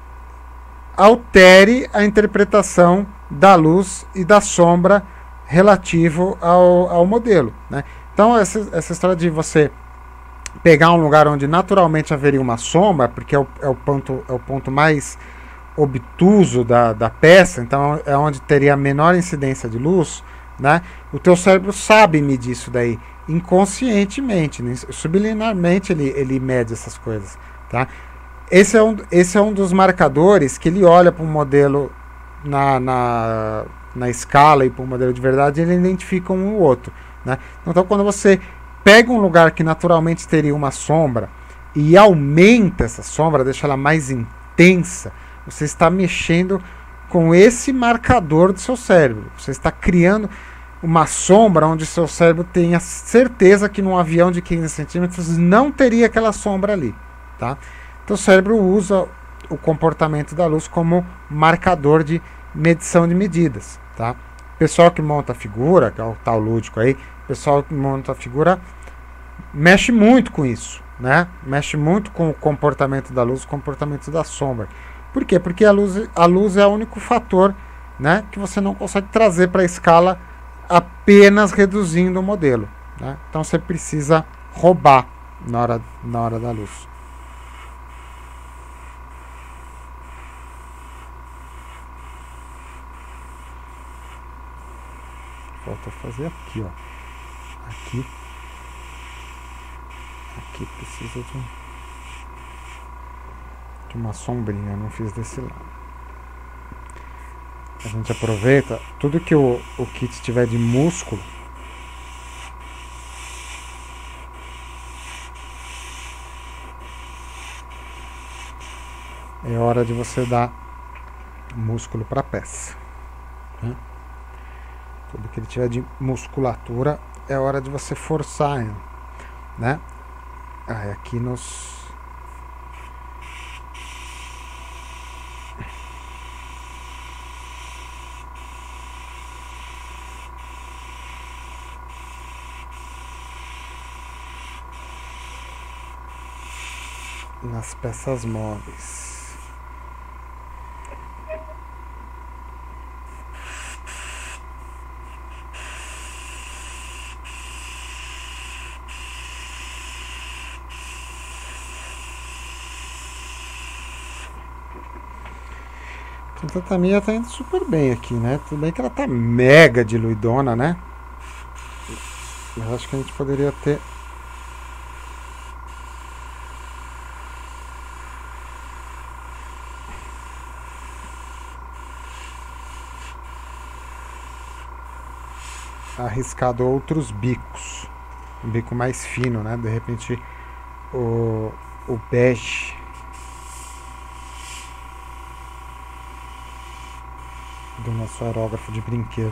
altere a interpretação da luz e da sombra relativo ao modelo, né? Então essa história de você pegar um lugar onde naturalmente haveria uma sombra, porque é o ponto mais obtuso da peça, então é onde teria a menor incidência de luz, né? O teu cérebro sabe medir isso daí inconscientemente, né? Subliminarmente ele mede essas coisas, tá? Esse é um dos marcadores que ele olha para um modelo na escala e para um modelo de verdade, ele identifica um ou outro, né? Então quando você pega um lugar que naturalmente teria uma sombra e aumenta essa sombra, deixa ela mais intensa, você está mexendo com esse marcador do seu cérebro. Você está criando uma sombra onde seu cérebro tenha certeza que num avião de 15 centímetros não teria aquela sombra ali, tá? Então o cérebro usa o comportamento da luz como marcador de medição de medidas, tá? Pessoal que monta a figura, que é o tal lúdico aí, pessoal que monta a figura mexe muito com isso, né? Mexe muito com o comportamento da luz, o comportamento da sombra. Por quê? Porque a luz é o único fator, né, que você não consegue trazer para a escala apenas reduzindo o modelo, né? Então você precisa roubar na hora da luz. Falta fazer aqui, ó. Aqui precisa de uma sombrinha, eu não fiz desse lado. A gente aproveita tudo que o kit tiver de músculo. É hora de você dar músculo para a peça, né? Tudo que ele tiver de musculatura é hora de você forçar ele, né? Aqui nas peças móveis. Então a minha tá indo super bem aqui, né? Tudo bem que ela tá mega diluidona, né? Mas acho que a gente poderia ter... arriscado outros bicos. Um bico mais fino, né? De repente o bege do nosso aerógrafo de brinquedo.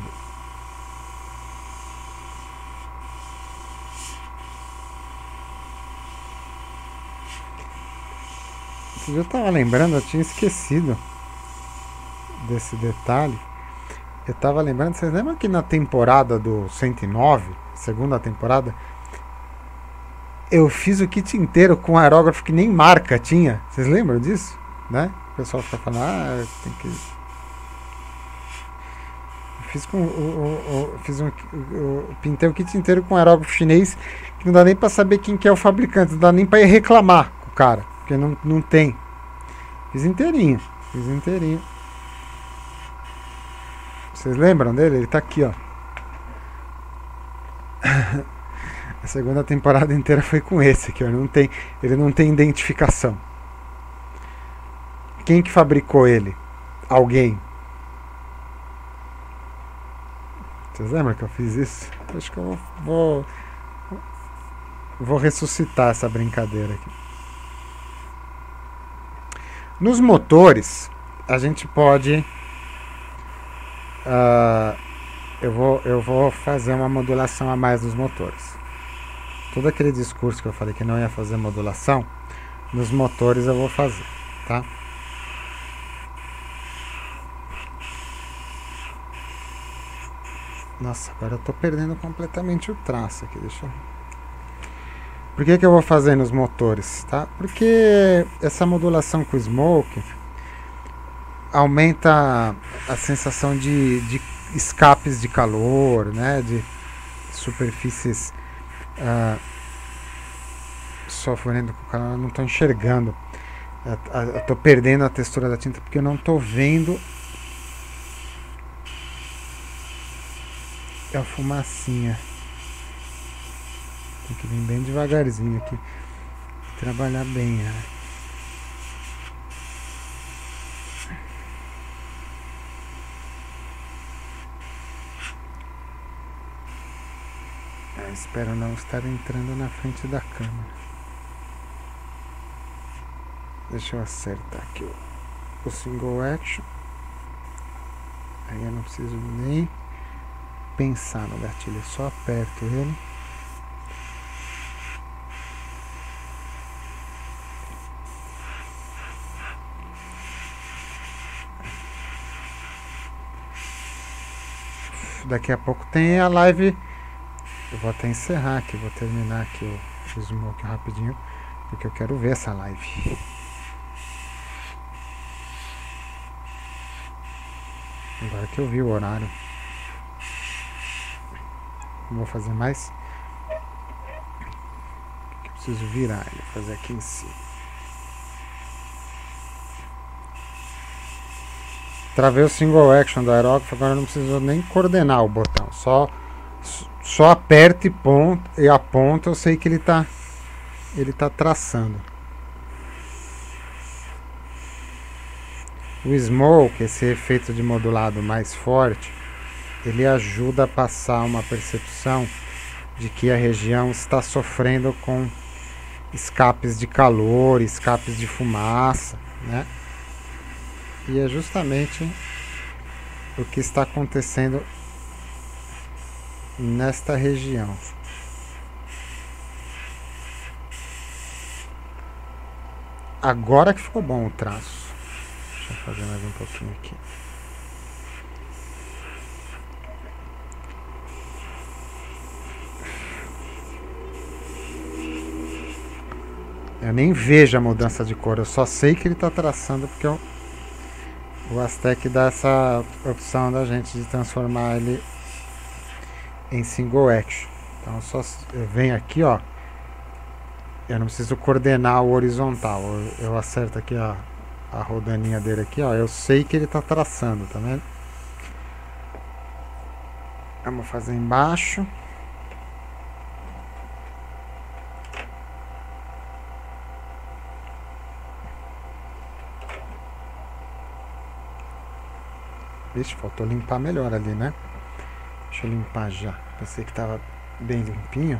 Esse dia eu tava lembrando, eu tinha esquecido desse detalhe. Eu tava lembrando, vocês lembram que na temporada do 109, segunda temporada, eu fiz o kit inteiro com aerógrafo que nem marca tinha. Vocês lembram disso? Né? O pessoal fica falando, tem que... Pintei o kit inteiro com aerógrafo chinês que não dá nem pra saber quem que é o fabricante, não dá nem pra ir reclamar com o cara, porque não tem. Fiz inteirinho. Vocês lembram dele? Ele tá aqui, ó. A segunda temporada inteira foi com esse aqui, ó. Ele não tem identificação. Quem que fabricou ele? Alguém. Vocês lembram que eu fiz isso? Acho que eu vou ressuscitar essa brincadeira aqui. Nos motores, a gente pode... eu vou fazer uma modulação a mais nos motores. Todo aquele discurso que eu falei que não ia fazer modulação, nos motores eu vou fazer, tá? Nossa, agora eu tô perdendo completamente o traço aqui, deixa eu... Por que eu vou fazer nos motores, tá? Porque essa modulação com o smoke aumenta a sensação de escapes de calor, né? De superfícies sofrendo com o calor, eu não estou enxergando. Eu estou perdendo a textura da tinta porque eu não estou vendo a fumacinha. Tem que vir bem devagarzinho aqui. Trabalhar bem, né? Eu espero não estar entrando na frente da câmera. Deixa eu acertar aqui o single action. Aí eu não preciso nem pensar no gatilho, eu só aperto ele. Daqui a pouco tem a live. Eu vou até encerrar aqui, vou terminar aqui o smoke rapidinho, porque eu quero ver essa live. Agora que eu vi o horário. Não vou fazer mais. Eu preciso virar ele, fazer aqui em cima. Travei o single action do aerógrafo, agora não preciso nem coordenar o botão, só aperta e aponta, eu sei que ele tá traçando. O smoke, esse efeito de modulado mais forte, ele ajuda a passar uma percepção de que a região está sofrendo com escapes de calor, escapes de fumaça, né? E é justamente o que está acontecendo nesta região. Agora que ficou bom o traço. Deixa eu fazer mais um pouquinho aqui. Eu nem vejo a mudança de cor, eu só sei que ele está traçando porque o Aztec dá essa opção da gente de transformar ele em single action. Então eu venho aqui, ó. Eu não preciso coordenar o horizontal. Eu acerto aqui a rodaninha dele aqui, ó. Eu sei que ele está traçando, tá vendo? Vamos fazer embaixo. Vixe, faltou limpar melhor ali, né? Deixa eu limpar já. Pensei que tava bem limpinho.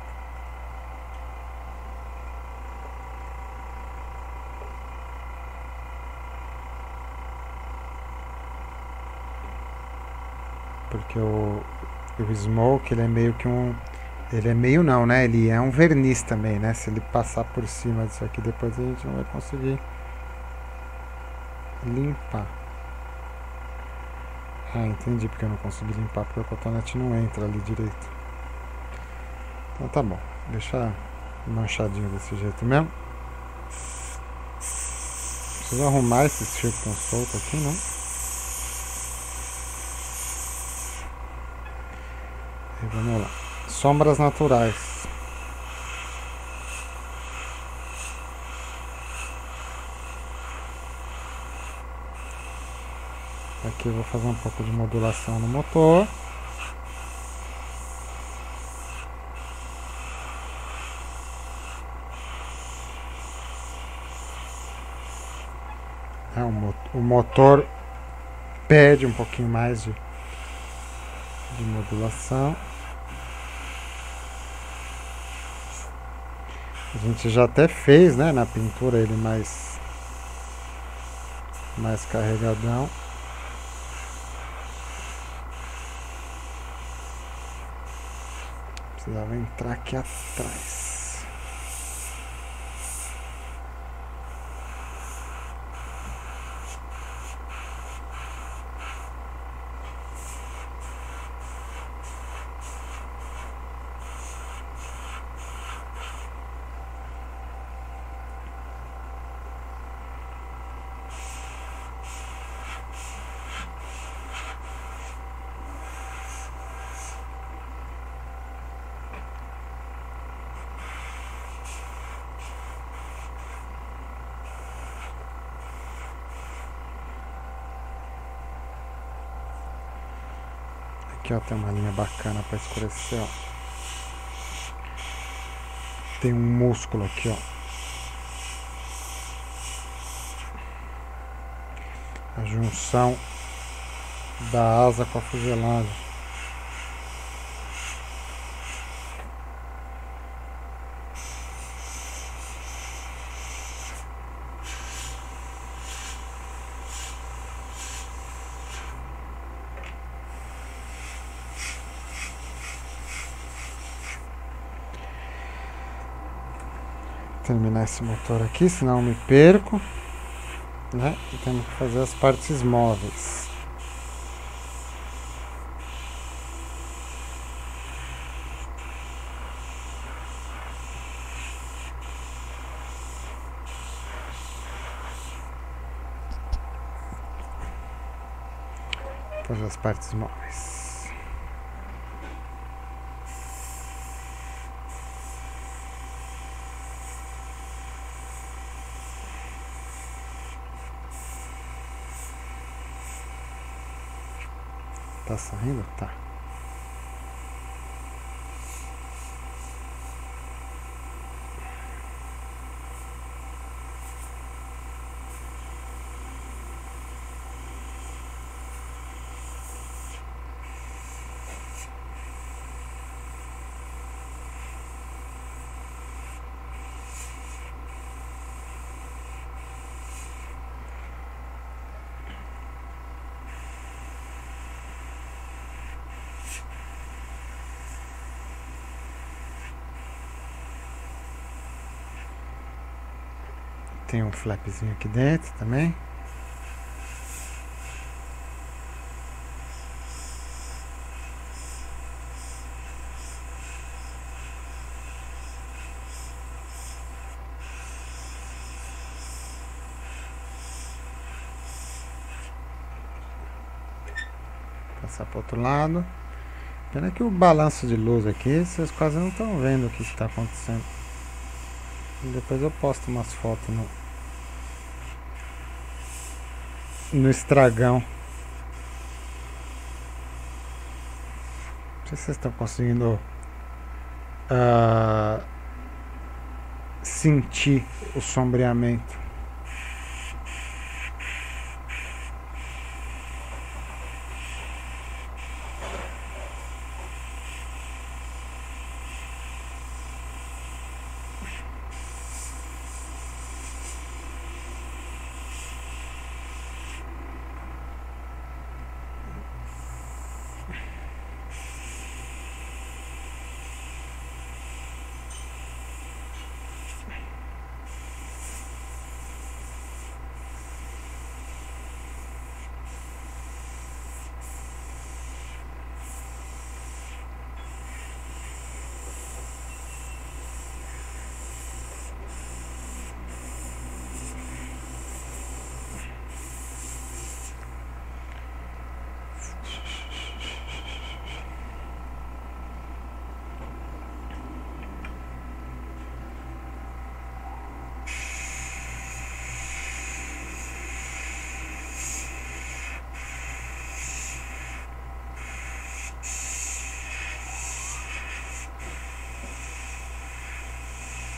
Porque o smoke, ele é meio que um... Ele é meio não, né? Ele é um verniz também, né? Se ele passar por cima disso aqui, depois a gente não vai conseguir limpar. Ah, entendi porque eu não consegui limpar, porque o cotonete não entra ali direito. Então tá bom, deixa manchadinho desse jeito mesmo. Preciso arrumar esses fios que estão soltos aqui, né? E vamos lá. Sombras naturais. Aqui eu vou fazer um pouco de modulação no motor. O motor pede um pouquinho mais de modulação. A gente já até fez, né, na pintura ele mais carregadão. Precisava entrar aqui atrás. Aqui, ó, tem uma linha bacana para escurecer, ó. Tem um músculo aqui, ó. A junção da asa com a fuselagem. Terminar esse motor aqui, senão eu me perco, né? E temos que fazer as partes móveis. Fazer as partes móveis. Tá saindo? Tá. Tem um flapzinho aqui dentro também. Passar para o outro lado. Pena que o balanço de luz aqui, vocês quase não estão vendo o que está acontecendo. Depois eu posto umas fotos no estragão. Não sei se vocês estão conseguindo sentir o sombreamento.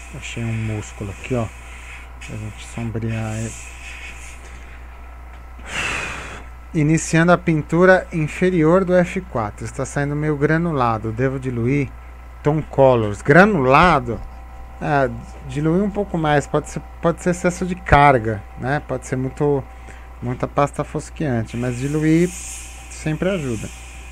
Achei um músculo aqui, ó, pra gente sombrear ele. Iniciando a pintura inferior do F4. Está saindo meio granulado. Devo diluir. Tom Colors. Granulado? Diluir um pouco mais. Pode ser excesso de carga, né? Pode ser muita pasta fosqueante. Mas diluir sempre ajuda.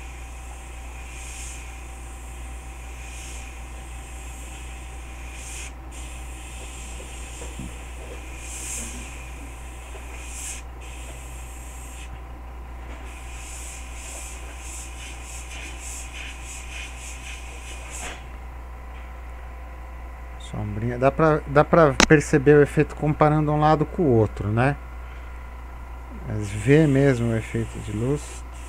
Sombrinha. Dá pra perceber o efeito comparando um lado com o outro, né? Mas ver mesmo o efeito de luz.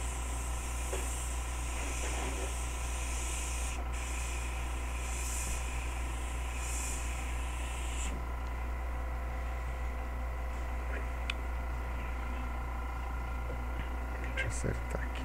Deixa eu acertar aqui.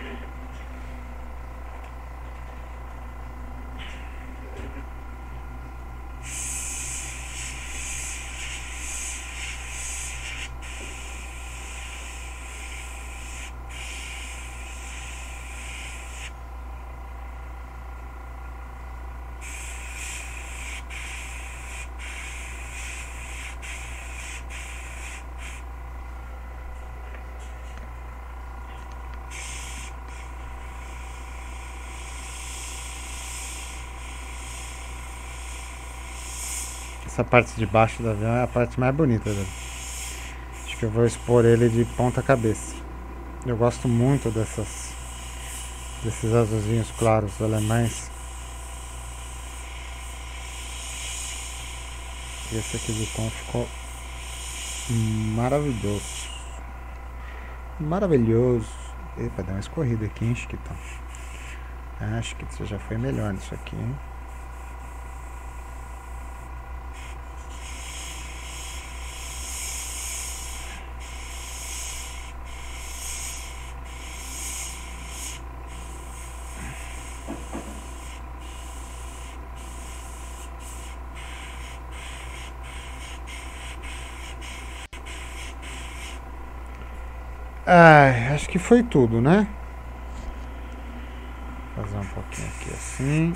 Essa parte de baixo do avião é a parte mais bonita dele. Acho que eu vou expor ele de ponta cabeça. Eu gosto muito desses azulzinhos claros alemães. E esse aqui de tom ficou maravilhoso. Maravilhoso. Epa, deu uma escorrida aqui, hein, Chiquitão? Acho que você já foi melhor nisso aqui, hein? Acho que foi tudo, né? Vou fazer um pouquinho aqui assim.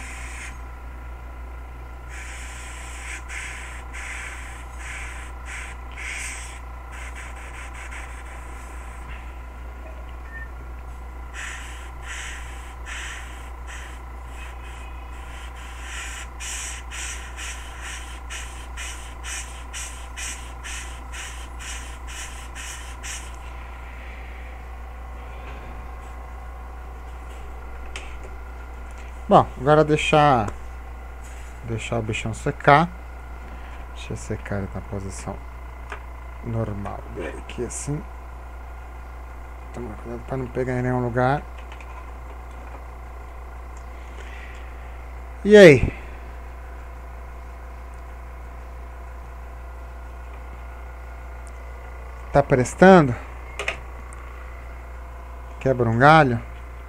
Bom, agora deixar o bichão secar. Deixa eu secar ele na posição normal dele aqui assim. Toma cuidado para não pegar em nenhum lugar. E aí? Tá prestando? Quebra um galho?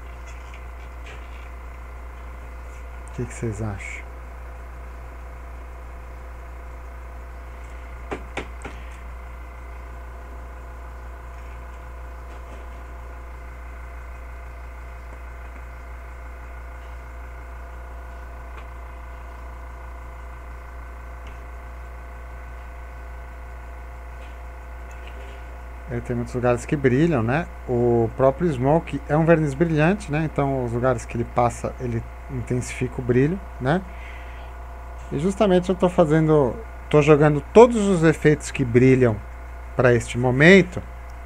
O que vocês acham? Ele tem muitos lugares que brilham, né? O próprio Smoke é um verniz brilhante, né? Então os lugares que ele passa, ele intensifica o brilho, né? E justamente eu tô jogando todos os efeitos que brilham para este momento,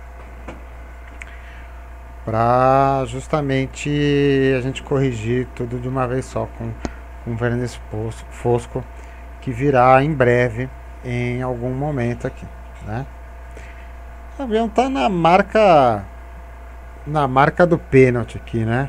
para justamente a gente corrigir tudo de uma vez só com verniz fosco que virá em breve em algum momento aqui, né? O avião tá na marca do pênalti aqui, né?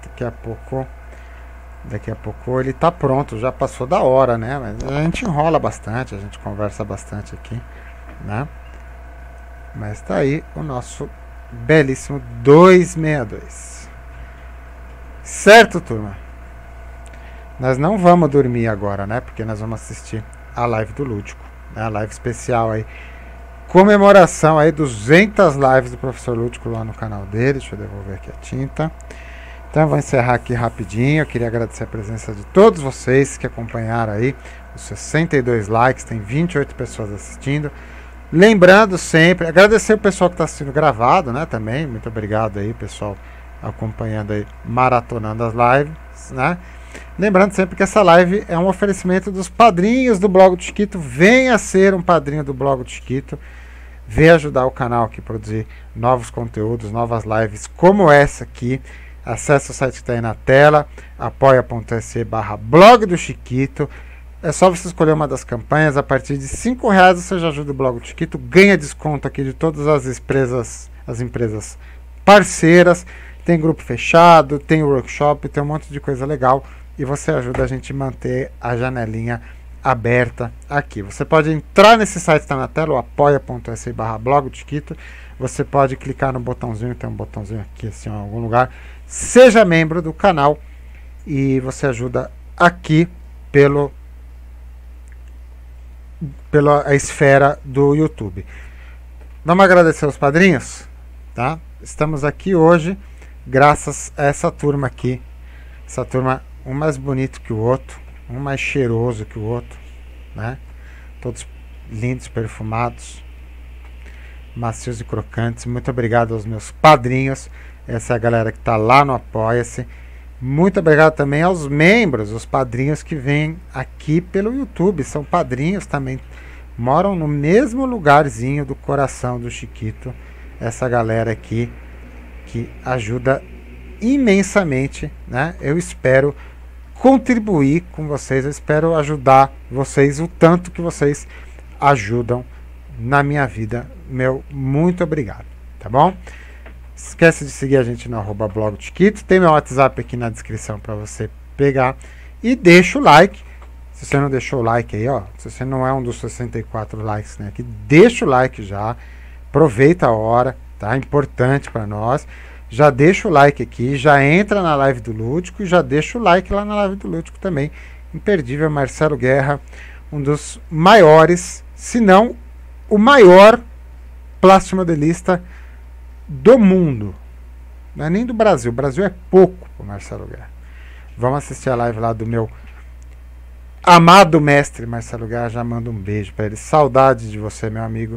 Daqui a pouco ele tá pronto, já passou da hora, né? Mas a gente enrola bastante, a gente conversa bastante aqui, né? Mas tá aí o nosso belíssimo 262. Certo, turma? nós não vamos dormir agora, né? Porque nós vamos assistir a live do Lúdico, né? A live especial aí. Comemoração aí, 200 lives do Professor Lúdico lá no canal dele. Deixa eu devolver aqui a tinta. Então eu vou encerrar aqui rapidinho. Eu queria agradecer a presença de todos vocês que acompanharam aí os 62 likes, tem 28 pessoas assistindo. Lembrando sempre, agradecer o pessoal que está assistindo gravado, né, também. Muito obrigado aí, pessoal, acompanhando aí, maratonando as lives, né. Lembrando sempre que essa live é um oferecimento dos padrinhos do Blog do Chiquito. Venha ser um padrinho do Blog do Chiquito. Venha ajudar o canal aqui a produzir novos conteúdos, novas lives como essa aqui. Acesse o site que está aí na tela, apoia.se/blog do Chiquito. É só você escolher uma das campanhas. A partir de R$5 você já ajuda o Blog do Chiquito. Ganha desconto aqui de todas as empresas parceiras. Tem grupo fechado, tem workshop, tem um monte de coisa legal. E você ajuda a gente a manter a janelinha aberta aqui. Você pode entrar nesse site que está na tela, o apoia.se/blog do Chiquito. Você pode clicar no botãozinho, tem um botãozinho aqui assim, em algum lugar. Seja membro do canal e você ajuda aqui pela esfera do YouTube. Vamos agradecer os padrinhos, tá? Estamos aqui hoje graças a essa turma aqui. Essa turma, um mais bonito que o outro, um mais cheiroso que o outro, né? Todos lindos, perfumados, macios e crocantes. Muito obrigado aos meus padrinhos. Essa é a galera que está lá no Apoia-se. Muito obrigado também aos membros, os padrinhos que vêm aqui pelo YouTube. São padrinhos também. Moram no mesmo lugarzinho do coração do Chiquito. Essa galera aqui que ajuda imensamente, né? Eu espero contribuir com vocês. Eu espero ajudar vocês o tanto que vocês ajudam na minha vida. Meu muito obrigado, tá bom? Esquece de seguir a gente no @blog do Chiquito. Tem meu WhatsApp aqui na descrição para você pegar. E deixa o like. Se você não deixou o like aí, ó. Se você não é um dos 64 likes, né, aqui, deixa o like já. Aproveita a hora, tá? Importante para nós. Já deixa o like aqui. Já entra na live do Lúdico. E já deixa o like lá na live do Lúdico também. Imperdível, Marcelo Guerra. Um dos maiores, se não o maior plastimodelista do mundo, não é nem do Brasil. O Brasil é pouco pro Marcelo Guerra. Vamos assistir a live lá do meu amado mestre Marcelo Guerra. Já mando um beijo para ele. Saudade de você, meu amigo.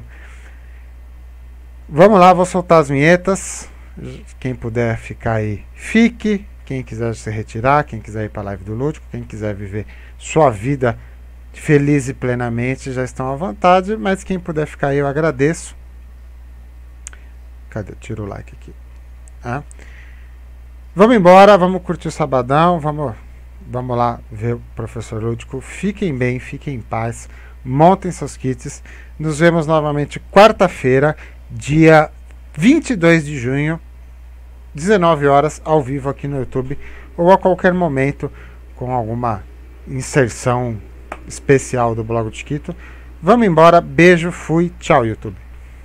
Vamos lá, vou soltar as vinhetas. Quem puder ficar aí, fique. Quem quiser se retirar, quem quiser ir para a live do Lúdico, quem quiser viver sua vida feliz e plenamente, já estão à vontade. Mas quem puder ficar aí, eu agradeço. Cadê? Tira o like aqui. Ah. Vamos embora, vamos curtir o sabadão, vamos lá ver o Professor Lúdico. Fiquem bem, fiquem em paz, montem seus kits. Nos vemos novamente quarta-feira, dia 22 de junho, 19 horas, ao vivo aqui no YouTube, ou a qualquer momento, com alguma inserção especial do Blog do Chiquito. Vamos embora, beijo, fui, tchau, YouTube.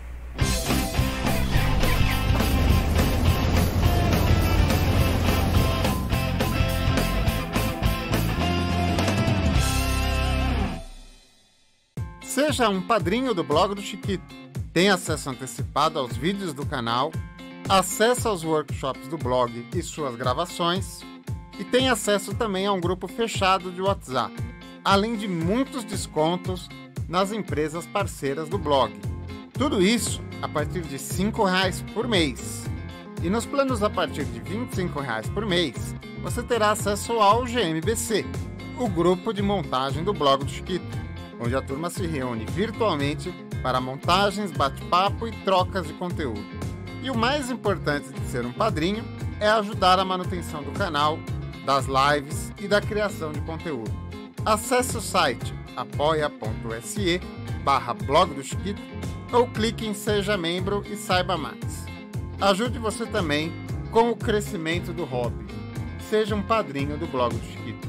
Seja um padrinho do Blog do Chiquito. Tem acesso antecipado aos vídeos do canal, acesso aos workshops do blog e suas gravações, e tem acesso também a um grupo fechado de WhatsApp, além de muitos descontos nas empresas parceiras do blog. Tudo isso a partir de R$ 5,00 por mês. E nos planos a partir de R$ 25,00 por mês, você terá acesso ao GMBC, o grupo de montagem do Blog do Chiquito, onde a turma se reúne virtualmente para montagens, bate-papo e trocas de conteúdo. E o mais importante de ser um padrinho é ajudar a manutenção do canal, das lives e da criação de conteúdo. Acesse o site apoia.se/blog do Chiquito ou clique em Seja Membro e saiba mais. Ajude você também com o crescimento do hobby. Seja um padrinho do Blog do Chiquito.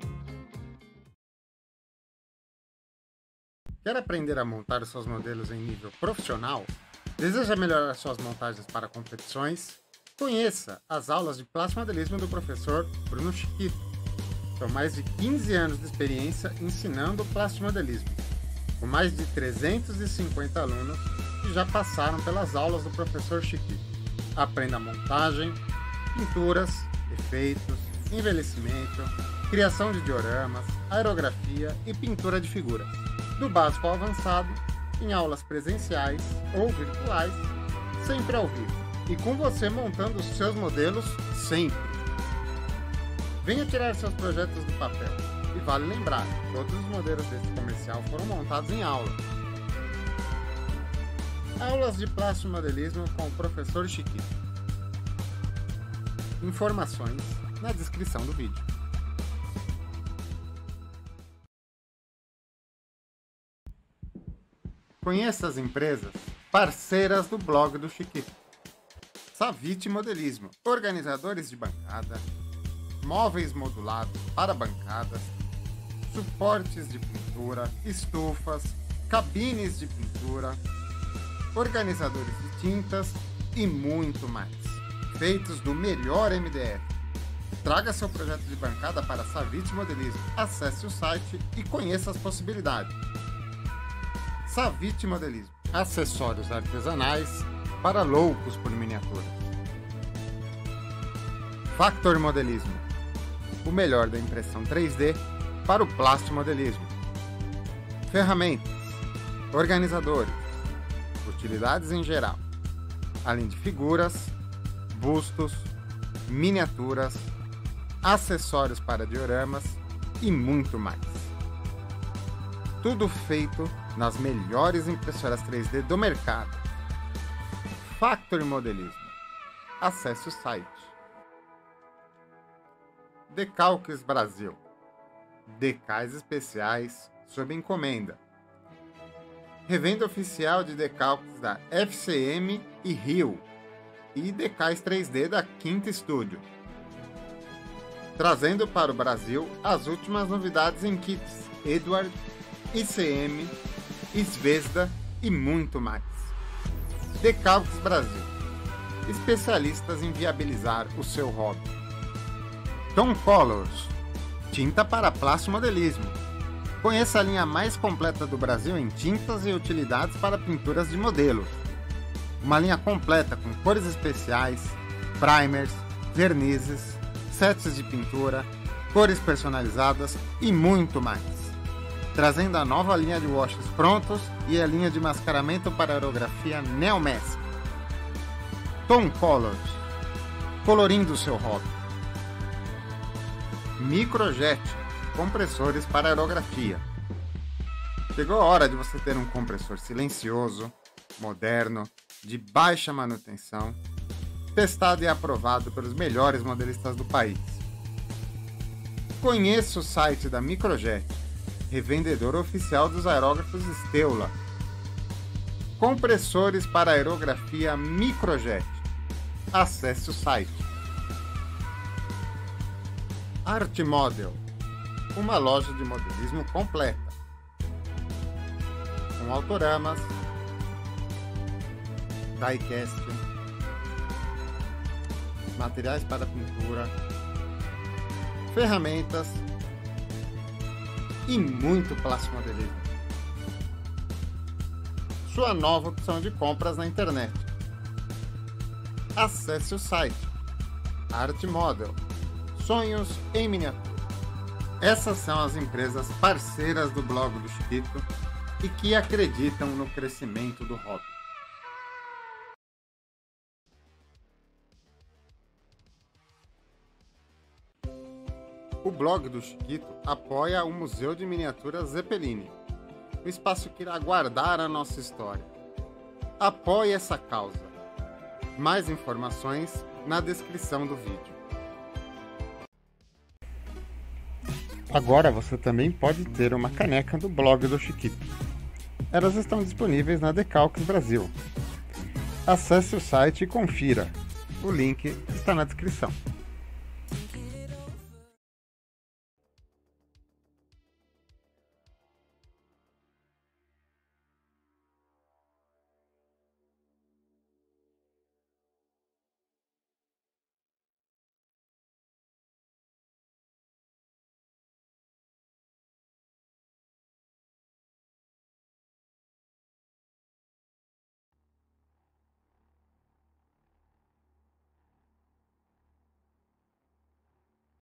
Quer aprender a montar os seus modelos em nível profissional? Deseja melhorar suas montagens para competições? Conheça as aulas de plasmodelismo do professor Bruno Chiquito. São mais de 15 anos de experiência ensinando plastimodelismo, com mais de 350 alunos que já passaram pelas aulas do professor Chiquito. Aprenda montagem, pinturas, efeitos, envelhecimento, criação de dioramas, aerografia e pintura de figuras, do básico ao avançado, em aulas presenciais ou virtuais, sempre ao vivo, e com você montando os seus modelos sempre. Venha tirar seus projetos do papel. E vale lembrar, todos os modelos desse comercial foram montados em aula. Aulas de plastimodelismo com o professor Chiquito. Informações na descrição do vídeo. Conheça as empresas parceiras do blog do Chiquito. Savit Modelismo, organizadores de bancada, móveis modulados para bancadas, suportes de pintura, estufas, cabines de pintura, organizadores de tintas e muito mais, feitos do melhor MDF. Traga seu projeto de bancada para Savit Modelismo. Acesse o site e conheça as possibilidades. Savit Modelismo, acessórios artesanais para loucos por miniaturas. Factor Modelismo, o melhor da impressão 3D para o plastimodelismo. Ferramentas, organizadores, utilidades em geral, além de figuras, bustos, miniaturas, acessórios para dioramas e muito mais. Tudo feito nas melhores impressoras 3D do mercado. Factor Modelismo. Acesse o site. Decalques Brasil. Decais especiais sob encomenda. Revenda oficial de decalques da FCM e Rio e decais 3D da Quinta Studio. Trazendo para o Brasil as últimas novidades em kits Edward, ICM, Svezda e muito mais. Decalques Brasil. Especialistas em viabilizar o seu hobby. Tom Colors. Tinta para plastimodelismo. Conheça a linha mais completa do Brasil em tintas e utilidades para pinturas de modelos. Uma linha completa com cores especiais, primers, vernizes, sets de pintura, cores personalizadas e muito mais. Trazendo a nova linha de washes prontos e a linha de mascaramento para aerografia Neomask. Tom Colors. Colorindo o seu hobby. Microjet. Compressores para aerografia. Chegou a hora de você ter um compressor silencioso, moderno, de baixa manutenção, testado e aprovado pelos melhores modelistas do país. Conheça o site da Microjet, revendedor oficial dos aerógrafos Steula. Compressores para aerografia Microjet. Acesse o site. Art Model. Uma loja de modelismo completa, com autoramas, diecast, materiais para pintura, ferramentas e muito plastimodelismo. Sua nova opção de compras na internet. Acesse o site Art Model. Sonhos em miniatura. Essas são as empresas parceiras do blog do Chiquito e que acreditam no crescimento do hobby. O blog do Chiquito apoia o Museu de Miniaturas Zeppelin, um espaço que irá guardar a nossa história. Apoie essa causa. Mais informações na descrição do vídeo. Agora você também pode ter uma caneca do blog do Chiquito. Elas estão disponíveis na Decalques Brasil. Acesse o site e confira. O link está na descrição.